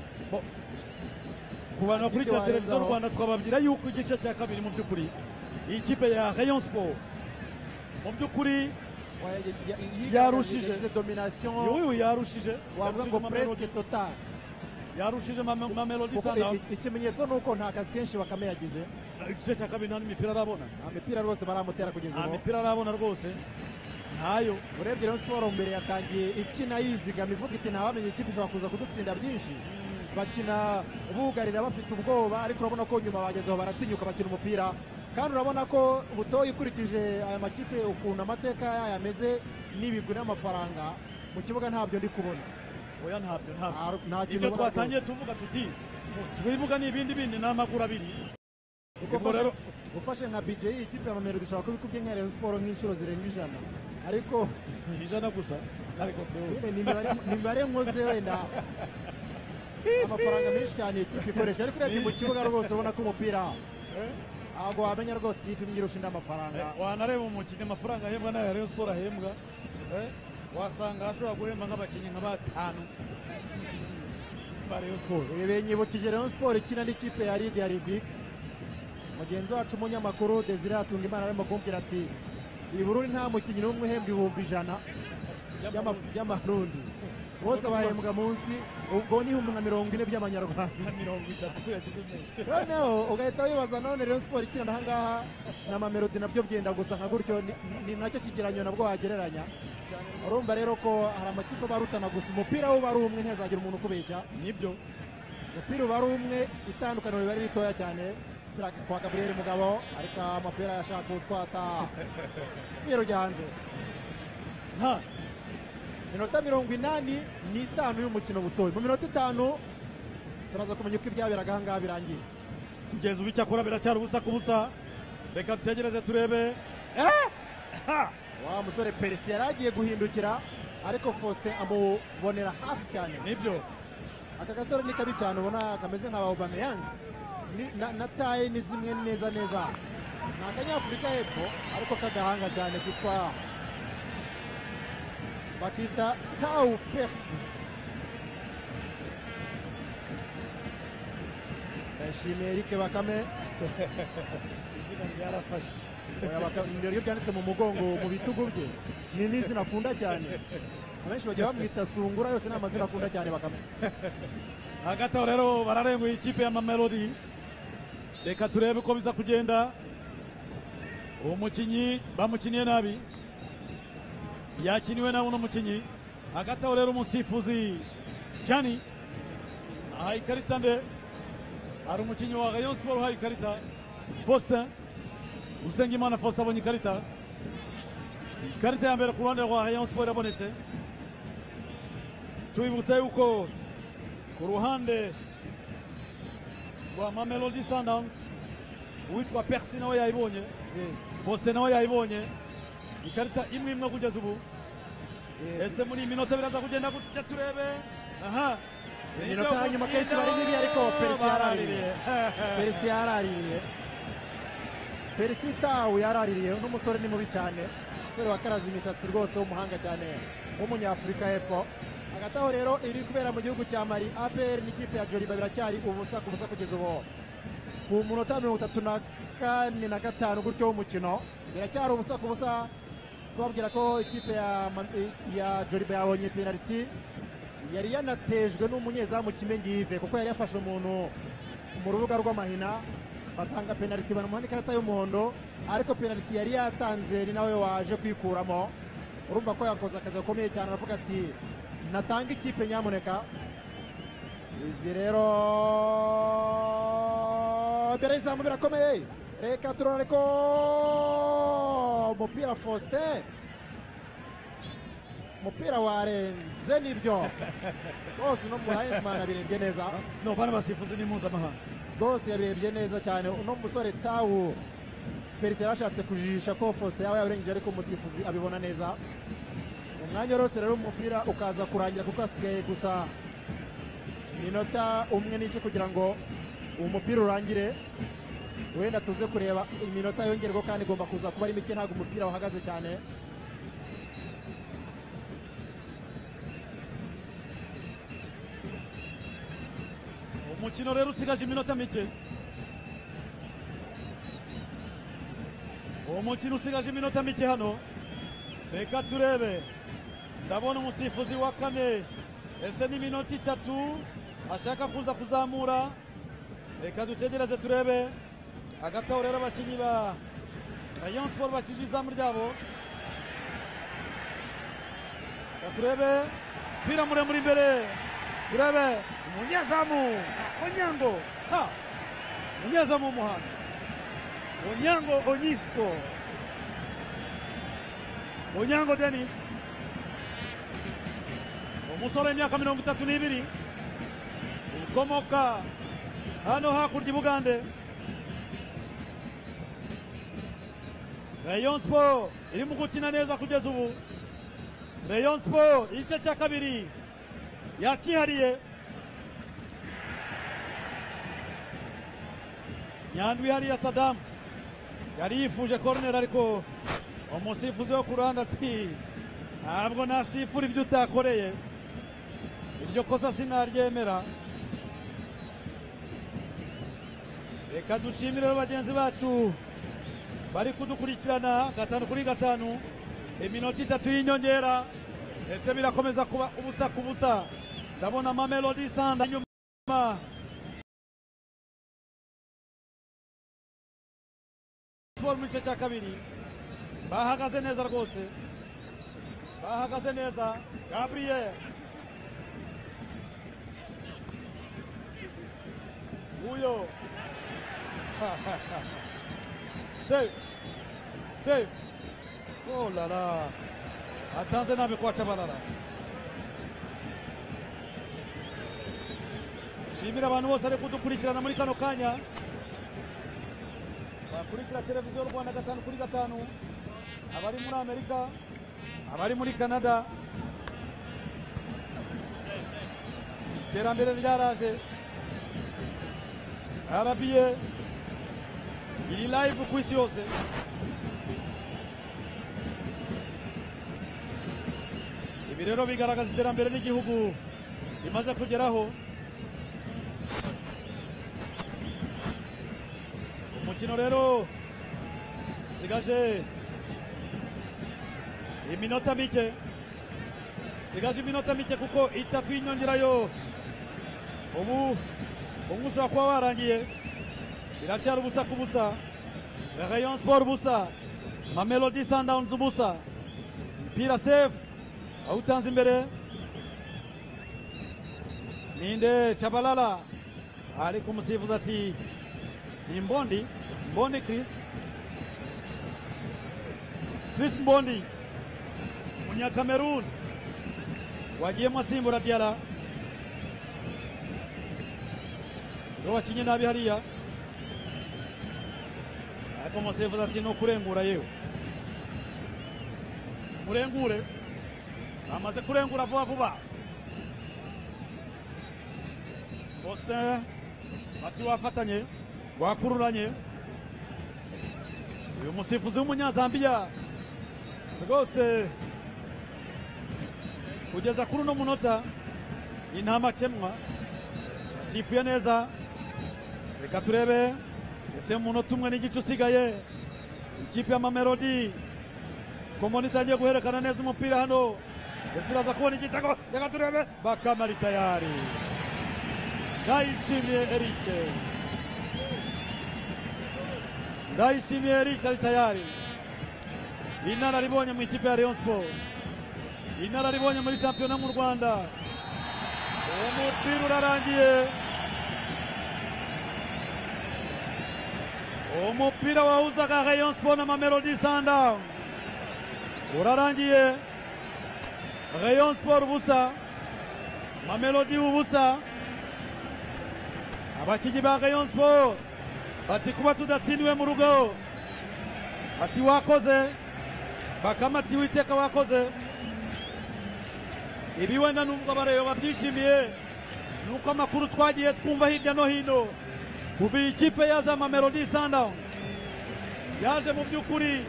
Ku bantu bakurikira televiziyo Rwanda twababwira yuko igice cya kabiri mu by'ukuri iyi kipe ya Rayon Sport mu by'ukuri yarushije domination, yarushije wavuga ngo presque total, yarushije Mamelodi Sundowns. Ikimenyetso nuko nta kazi kenshi Bakame yagize. Igice cya kabiri nta n'imipira arabona, nta mipira rwose baramutera kugeza nta ubu, mipira arabona rwose ntayo. urebye Rayon Sport mbere yatangiye ikina yizigama ivuga iti ntawamenye ikipe ishobora kuza kudutsinda byinshi, bakina bugarira bafite ubwoba, ariko urabona ko nyuma bagezeho baratinyuka bakina umupira. Kandi urabona ko butoyi ukurikije aya makipe ukuntu amateka yameze n'ibigwi n'amafaranga mu kibuga ntabyo ndi kubona. Oya ntabyo nta kintu ibyo ubona twatangiye rwose. tuvuga tuti twibuga ni ibindi ni amaguru abiri. Kuko ufashe nka BJ ikipe ya Mamelodi ishobora kuba ikubye nka Rayon Sport nk'inshuro zirenga 100, ariko 100 gusa, ariko ni imibare nkoze wenda amafaranga menshi cyane ikipe ikoresha, ariko urebye mu kibuga rwose ubona ko umupira ntabwo wamenya rwose ikipe imwe irusha indi amafaranga. Wanareba umukinnyi amafaranga ahembwa n'aya Rayon Sport ahembwa, wasanga ashobora guhemba nk'abakinnyi nka batanu ba Rayon Sport. Ibi binyibukije Rayon Sport ikina n'ikipe ya Lydia Ridic. Mugenzi wacu umunyamakuru Desire Hatungimana arimo kumbwira ati i Burundi nta mukinnyi n'umwe uhembwa 100,000 y'amarundi, bose bahembwa munsi ubwo ni 140 by'amanyarwanda. 30 ko yagize menshi. Noneho ugahita wibaza none Rayon Sport ikina ahangaha na Mamelodi nabyo byenda gusa nka gutyo, ni nacyo kigeranyo nabwo wagereranya. Urumva rero ko hari amakipe barutana gusa umupira wo bari umwe, ntihazagira umuntu ukubeshya. Nibyo umupira uba ari umwe, itandukaniro riba ari ritoya cyane. Kwa Gabriel Mugabo ariko amapira yashaka uswata biro hanze. Minota 85 y'umukino butoyi. Mu minota 5 turaza kumenya uko ibyaberaga ahangaha birangiye. kugeza ubu icyakora biracyari ubusa ku busa. Reka tutegereze turebe. Wa musore Perisi yari agiye guhindukira ariko Faustin amubonera hafi cyane. Nibyo aka gasore ni kabi cyane, ubona kameze nka Aubameyang na taye ni zimwe neza neza. Ni akanyafurika hepfo ariko kagahanga cyane kitwa bakita Tau Persi. Ndashimiye Eric Bakame izina ryarafashe. Niryo byanditse mu mugongo mu bitugu bye, ni n'izina akunda cyane. Abenshi bagiye bamwita Sungura, yose ni amazina akunda cyane Bakame. Hagati aho rero bararenguye ikipe ya Mamelodi. Reka turebe uko biza kugenda. Uwo mukinnyi bamukiniye nabi, yakiniwe na uno mukinnyi. Hagati aho rero umusifuzi Jani aha ikarita nde, hari umukinnyi wa Rayon Sport uhaye ikarita Faustin Usengimana. Faustin abonye ikarita ya mbere ku ruhande rwa Rayon Sport yabonetse. Tubibutsa yuko ku ruhande rwa Mamelodi Sundowns uwitwa Persi nawe yayibonye, Faustin nawe yayibonye. Ikarita imwe kugeza ubu. Ese muri minota biraza kugenda gutya turebe. Minota ya nyuma kenshi bari nibi, ariko Perisi yaraririye. Perisi Tau yaraririye. N'umusore ni mubi cyane, umusore wakaraze imisatsi rwose w'umuhanga cyane w'umunyafurika hepfo. Hagati aho rero iri kubera mu gihugu cya Mali, APR n'ikipe ya Joliba biracyari ubusa ku busa kugeza ubu. Ku munota 34 na 5 gutyo w'umukino biracyari ubusa ku busa. Tubabwira ko ikipe ya Joliba yabonye penalty yari yanatejwe n'umunyezamu Kimenyi Yves, kuko yari yafashe umuntu mu rubuga rw'amahina, batanga penalty banamuha ikarita y'umuhondo, ariko penalty yari yatanze ni nawe waje kwikuramo. Urumva ko yakoze akazi gakomeye cyane, aravuga ati natanga ikipe nyamuneka. Izi rero mbere y'izamu birakomeye. Reka turore ko umupira Faustin, umupira warenze nibyo bose no mu Linesman abirebye neza. No bana basifuzi ni mpuzamahanga. rwose yabirebye neza cyane. Uno musore Tawu Felicien yarashatse kujijisha ko Faustin yaba yabirengeje, ariko umusifuzi abibona neza. Umwanya wose rero umupira ukaza kurangira kuko hasigaye gusa minota umwe n'ice kugira ngo umupira urangire. Wenda tuze kureba iminota yongerwa kandi igomba kuza kuba ari mike, ntabwo umupira wahagaze cyane. Umukino rero usigaje iminota mike. Umukino usigaje iminota mike hano. Reka turebe. Ndabona umusifuzi wa kane. Ese ni minota 3 ashaka kuza kuzamura. Reka dutegereze turebe. Hagati aho rero abakinnyi ba Rayon Sport bakije izamu ryabo. Reka turebe. Pira muremure imbere. Turebe umunyezamu Onyango. Umunyezamu w'umuhanga Onyango Onyiso. Onyango Dennis, umusore w'imyaka 32, ukomoka hano hakurya i Bugande. Rayon Sport irimo gukina neza kugeza ubu. Rayon Sport igice cya kabiri yakihariye. Nyandwi hariya Saddam yari yifuje corner, ariko umusifuzi wo ku ruhande ati ntabwo nasifura ibyo utakoreye, iryo kosa sinaryemera. Reka dushimire bagenzi bacu bari kudukurikirana 5-5, iminota 3 y'inyongera. Ese birakomeza kuba ubusa ku busa. Ndabona Mamelodi Sundowns nyuma mu gice cya kabiri bahagaze neza rwose, bahagaze neza. Gabriel uyo save oh la la, atanze nabi kwa Chabalala. Shimira abantu bose ari kudukurikirana muri kano kanya, bakurikira televiziyo Rwanda 5-5, abari muri Amerika, abari muri Canada. Iterambere ryaraje, RBA iri live ku isi yose. Ibi rero bigaragaza iterambere n'igihugu rimaze kugeraho. Umukino rero sigaje iminota mike, sigaje iminota mike kuko 3 y'inyongerayo. Ubu ushobora kuba warangiye. Iracyari ubusa ku busa. Rayon Sport busa, Mamelodi Sundowns busa. Mpira safe awutanze imbere. Ninde Chabalala ari kumusifuza ati ni Mbondi Chris Mbondi, Munyakamerun wagiyemo asimbura Diarra. Wakinye nabi hariya, ariko umusifuzi ati no kurengura yewe. Murengure, amaze kurengura vuba vuba. Faustin ati wafatanye, wakururanye. Uyu musifuzi w'umunyazambiya rwose kugeza kuri uno munota intamakemwa asifuye neza. Reka turebe ese umunota umwe n'igice usigaye ikipe ya Mamelodi komoni itangiye guherekana neza umupira hano. Ese iraza kubona igitego. Reka turebe, Bakamari tayari. Ndayishimiye Eric ari tayari. Inararibonye mu ikipe ya Rayon Sport, inararibonye muri shampiyona mu Rwanda. Umupira urarangiye, umupira wahuzaga Rayon Sport na Mamelodi Sundowns urarangiye. Rayon Sport busa, Mamelodi ubusa. abakinnyi ba rayon sport bati kuba tudatsindiwe mu rugo ati wakoze bakama ati witeka wakoze. Ibi wenda nubwo abareba babyishimiye nuko amakuru twagiye twumva hirya no hino kuva iyi kipe yaza Mamelodi Sundowns yaje mu by'ukuri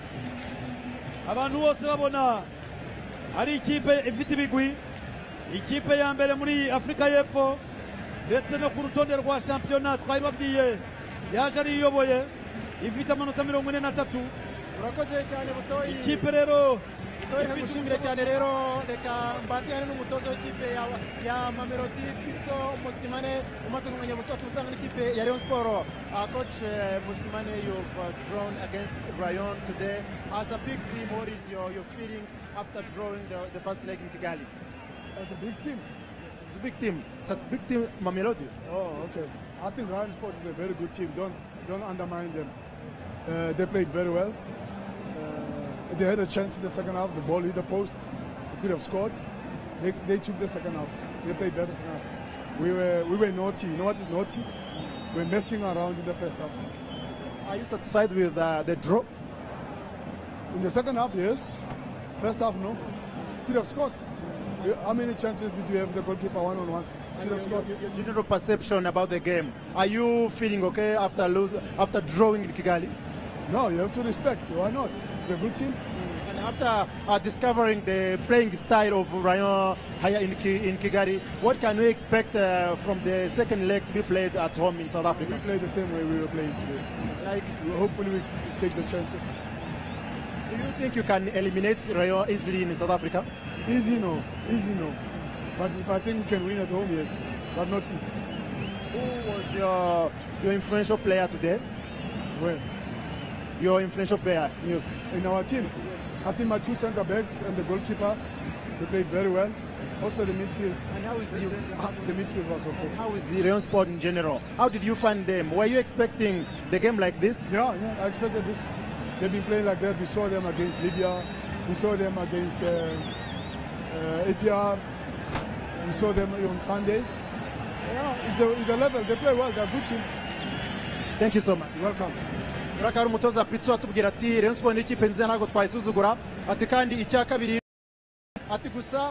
abantu bose babona ari ikipe ifite ibigwi, ikipe ya mbere muri Afurika y'Epfo ndetse no ku rutonde rwa shampiyona twabibabwiye yaje ari iyoboye ifite amanota 43. urakoze cyane Butoyi. Ikipe rero reka gushimire cyane rero, reka mbatiyane n'umutoza w'ikipe ya Mamelodi Pitso Musimane umaze kumenya gusohoka usanga n'ikipe ya Rayon Sport. Coach Musimane, you've drawn against Rayon today. As a big team, what is your feeling after drawing the first leg in Kigali? As a big team. It's a big team. It's a big team, Mamelodi. Oh, okay. I think Rayon Sport is a very good team. Don't undermine them. They played very well. They had a chance in the second half. The ball hit the post. They could have scored. They took the second half. They played better second half. We were naughty. You know what is naughty? We're messing around in the first half. Are you satisfied with the draw? In the second half, yes. First half, no. Could have scored. How many chances did you have the goalkeeper one-on-one? Should have scored. Your general perception about the game. Are you feeling okay after drawing in Kigali? No, you have to respect. Why not? It's a good team. And after discovering the playing style of Rayon here in Kigali, what can we expect from the second leg to be played at home in South Africa? We play the same way we were playing today. Like, hopefully we take the chances. Do you think you can eliminate Rayon easily in South Africa? Easy, no. Easy, no. But if I think we can win at home, yes. But not easy. Who was your influential player today? Where? Your influential player, News. In our team. I think my two centre backs and the goalkeeper, they played very well. Also the midfield. And how is the midfield was okay. And how is the Rayon Sport in general? How did you find them? Were you expecting the game like this? Yeah, I expected this. They've been playing like that. We saw them against Libya. We saw them against APR. We saw them on Sunday. Yeah, it's the level. They play well. They're a good team. Thank you so much. You're welcome. urakara umutoza Pitso atubwira ati Rayon Sport ni ikipe nziza ntabwo twayisuzugura, ati kandi icya kabiri ati gusa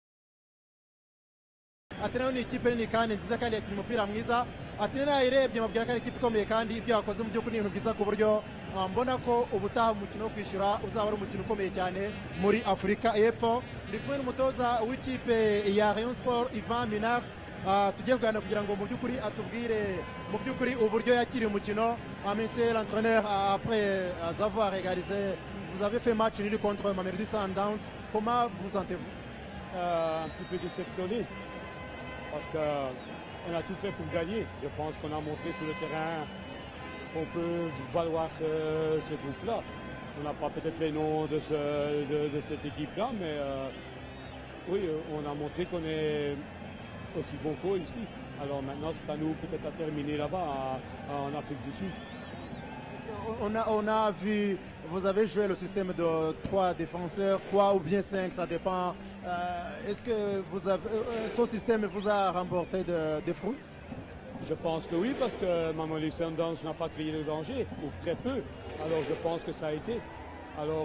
ati nayo ni ikipe nini kandi nziza kandi yakina umupira mwiza, ati nayirebye mabwira ko ari ikipe ikomeye kandi ibyo yakoze mu by'ukuri ni ibintu byiza ku buryo mbona ko ubutaha umukino wo kwishyura uzaba ari umukino ukomeye cyane muri Afurika y'Epfo. Ndi kumwe n'umutoza w'ikipe ya Rayon Sport Ivan Minnaert, tugiye kuganira kugira ngo mu by'ukuri atubwire mu by'ukuri uburyo yakiriye umukino. Monsieur l'entraîneur, après avoir égalisé, vous avez fait match nul contre Mamelodi Sundowns. Comment vous sentez-vous? Un petit peu déceptionné parce qu'on a tout fait pour gagner. Je pense qu'on a montré sur le terrain qu'on peut valoir ce groupe-là. On n'a pas peut-être les noms de cette équipe-là, mais oui, on a montré qu'on est aussi bon qu'eux ici. Alors maintenant, c'est à nous peut-être à terminer là-bas en Afrique du Sud. On a vu, vous avez joué le système de 3 défenseurs, 3 ou bien 5, ça dépend. Est-ce que ce système vous a remporté des fruits? Je pense que oui, parce que Mamelodi Sundowns n'a pas créé de danger, ou très peu. Alors je pense que ça a été. Alors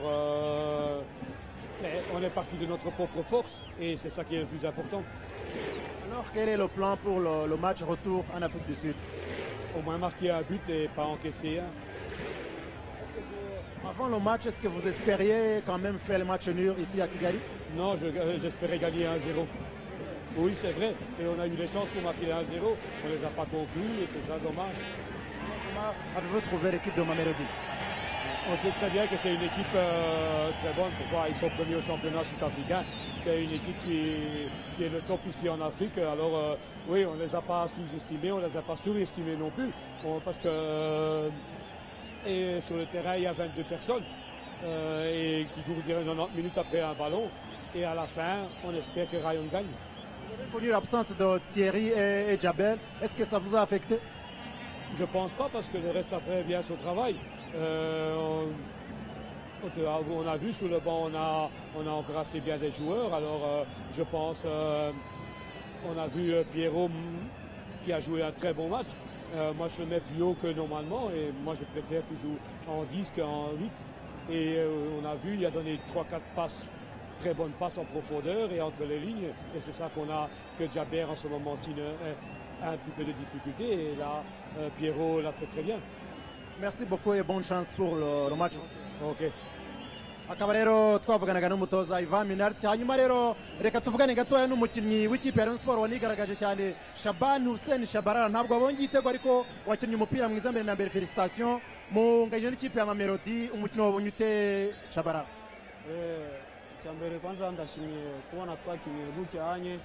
on est parti de notre propre force et c'est ça qui est le plus important. Alors quel est le plan pour le match retour en Afrique du Sud? Au moins marquer un but et pas encaisser un. Avant le match, est-ce que vous espériez quand même faire le match nul ici à Kigali? Non, j'espérais gagner 1-0. Oui, c'est vrai. Et on a eu les chances pour marquer 1-0. On ne les a pas conclus et c'est ça dommage. Comment avez-vous trouvé l'équipe de Mamelodi? On sait très bien que c'est une équipe très bonne. Pourquoi? Ils sont premiers au championnat sud-africain. C'est une équipe qui est le top ici en Afrique. Alors oui, on ne les a pas sous-estimés, on ne les a pas surestimés non plus. Parce que et sur le terrain, il y a 22 personnes et qui courent 90 minutes après un ballon. Et à la fin, on espère que Rayon gagne. Vous avez connu l'absence de Thierry et Djabel. Est-ce que ça vous a affecté? Je ne pense pas parce que le reste a fait bien son travail. On a vu sur le banc, on a encore assez bien des joueurs. Alors je pense, on a vu Pierrot qui a joué un très bon match. Moi, je le mets plus haut que normalement et moi, je préfère qu'il joue en 10 qu'en 8. Et on a vu, il a donné 3-4 passes, très bonnes passes en profondeur et entre les lignes. Et c'est ça que Djabel en ce moment-ci a un petit peu de difficulté. Et là, Pierrot l'a fait très bien. Merci beaucoup et bonne chance pour le match. Ok. akaba rero twavuganaga n'umutoza Ivan Minnaert. Hanyuma rero reka tuvugane gatoya n'umukinnyi w'ikipe ya Rayon Sport wanigaragaje cyane, Shaban Hussein Shabalala. Ntabwo abonye igitego ariko wakinnye umupira mwiza mbere na mbere, felicitation mu nganya n'ikipe ya Mamelodi. Umukino wabonye ute Shabalala? Icyambere kwanza ndashimiye kubona twakinnye gucyanye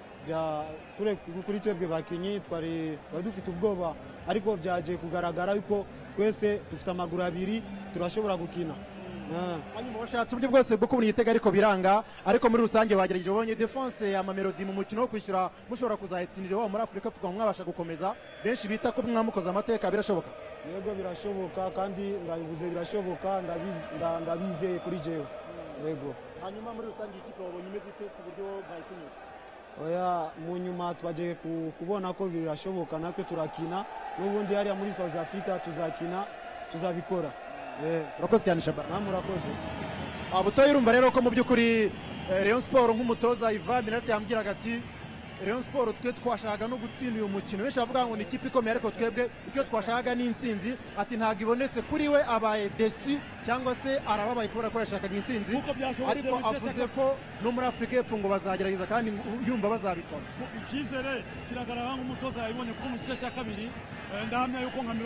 kuri twebwe bakinnyi twari dufite ubwoba, ariko byaje kugaragara yuko twese dufite amaguru abiri turashobora gukina. Hanyuma washatse uburyo bwose bwo kubona igitego ariko biranga, ariko muri rusange bagerageje. Ubonye defense ya Mamelodi mu mukino wo kwishyura mushobora kuzahitsindira wa muri Afurika tukaba mwabasha gukomeza, benshi bita ko mwamukoze amateka. Birashoboka? Yego birashoboka, kandi ndabivuze birashoboka, ndabizeye kuri jewe. Yego. Hanyuma muri rusange ikipe wabonye imeze ite ku buryo bayitinyutse? Oya, mu nyuma twaje kubona ko birashoboka, natwe turakina n'ubundi hariya muri South Africa tuzakina, tuzabikora. Urakoze cyane Shabalala. Namwe urakoze. Butoyi urumva rero ko mu by'ukuri Rayon Sport nk'umutoza Ivan Minnaert yambwiraga ati Rayon Sport twe twashakaga no gutsinda uyu mukino. Benshi bavuga ngo ni ikipe ikomeye, ariko twebwe icyo twashakaga ni intsinzi. Ati ntabwo ibonetse kuri we, abaye desu cyangwa se arababaye kubera ko yashakaga intsinzi, ariko avuze ko no muri Afurika y'Epfo ngo bazagerageza kandi yumva bazabikora. Icyizere kiragaragara nk'umutoza yabibonye ko mu gice cya kabiri ndahamya yuko nka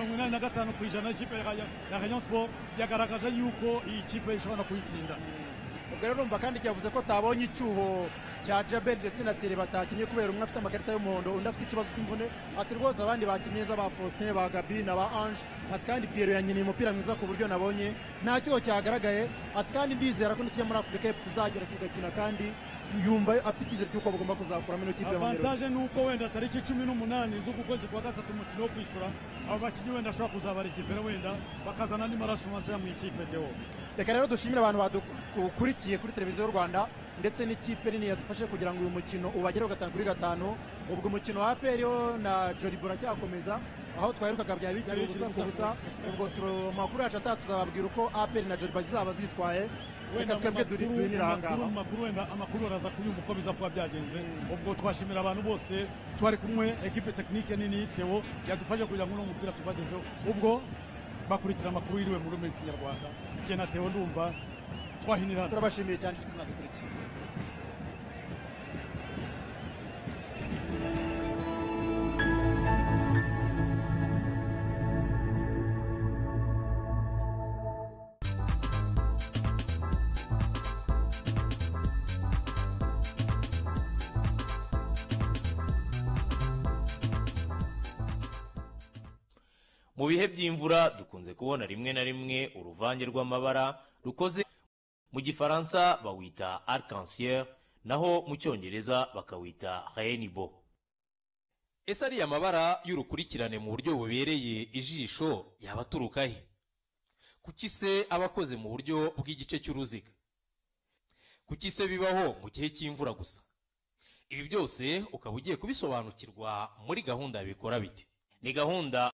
85% ikipe ya Rayon Sport yagaragaje yuko iyi kipe ishobora kuyitsinda. Ubwo rero urumva kandi cyavuze ko tabonye icyuho cya Djabel ndetse na Thierry batakinye kubera umwe afite amakarita y'umuhondo, undi afite ikibazo cy'imvune. Ati rwose abandi bakinye neza, ba Faustin, ba Gabi na ba Ange. Ati kandi Pierrot yanyiniye umupira mwiza ku buryo nabonye nta cyuho cyagaragaye. Ati kandi ndizera ko nitujya muri Afurika y'Epfo tuzagera tugakina, kandi yumva afite icyizere cy'uko bagomba kuzakuramo ino kipe ya Mamelodi. Avantage ni uko wenda tariki 18 z'uku kwezi kwa gatatu umukino wo kwishyura abo bakinnyi wenda ashobora kuzabara ikipe wenda bakazana andi maraso mashya mu ikipe Theo. Reka rero dushimire abantu badukurikiye kuri televiziyo y'u Rwanda ndetse n'ikipe nini yadufashe kugira ngo uyu mukino ubagereho 5-5. Ubwo umukino wa APR na Jolibo uracyakomeza, aho twaherukaga byari bigari ubusa ku busa. Ubwo amakuru yacu tuzababwira uko APR na Jolibo zizaba zitwaye. Reka twebwe duhinira ahangaha amakuru araza kuyumva uko biza kuba byagenze. Ubwo twashimira abantu bose twari kumwe, ekipe tekinike nini Theo yadufashe kugira ngo uno mupira tubagezeho. Ubwo bakurikira amakuru yiriwe mu rurimi rw'ikinyarwanda. Jye na Theo ndumva twahinira. Turabashimiye cyane inshuti mwadukurikiye. Mu bihe by'imvura dukunze kubona rimwe na rimwe uruvange rw'amabara rukoze, mu gifaransa bawita arc-en-ciel, naho mu cyongereza bakawita rainbow. Ese ariya mabara y'urukurikirane mu buryo bubereye ijisho yaba aturuka he? Kuki se aba akoze mu buryo bw'igice cy'uruziga? Kuki se bibaho mu gihe cy'imvura gusa? Ibi byose ukaba ugiye kubisobanukirwa muri gahunda Bikora Bite. Ni gahunda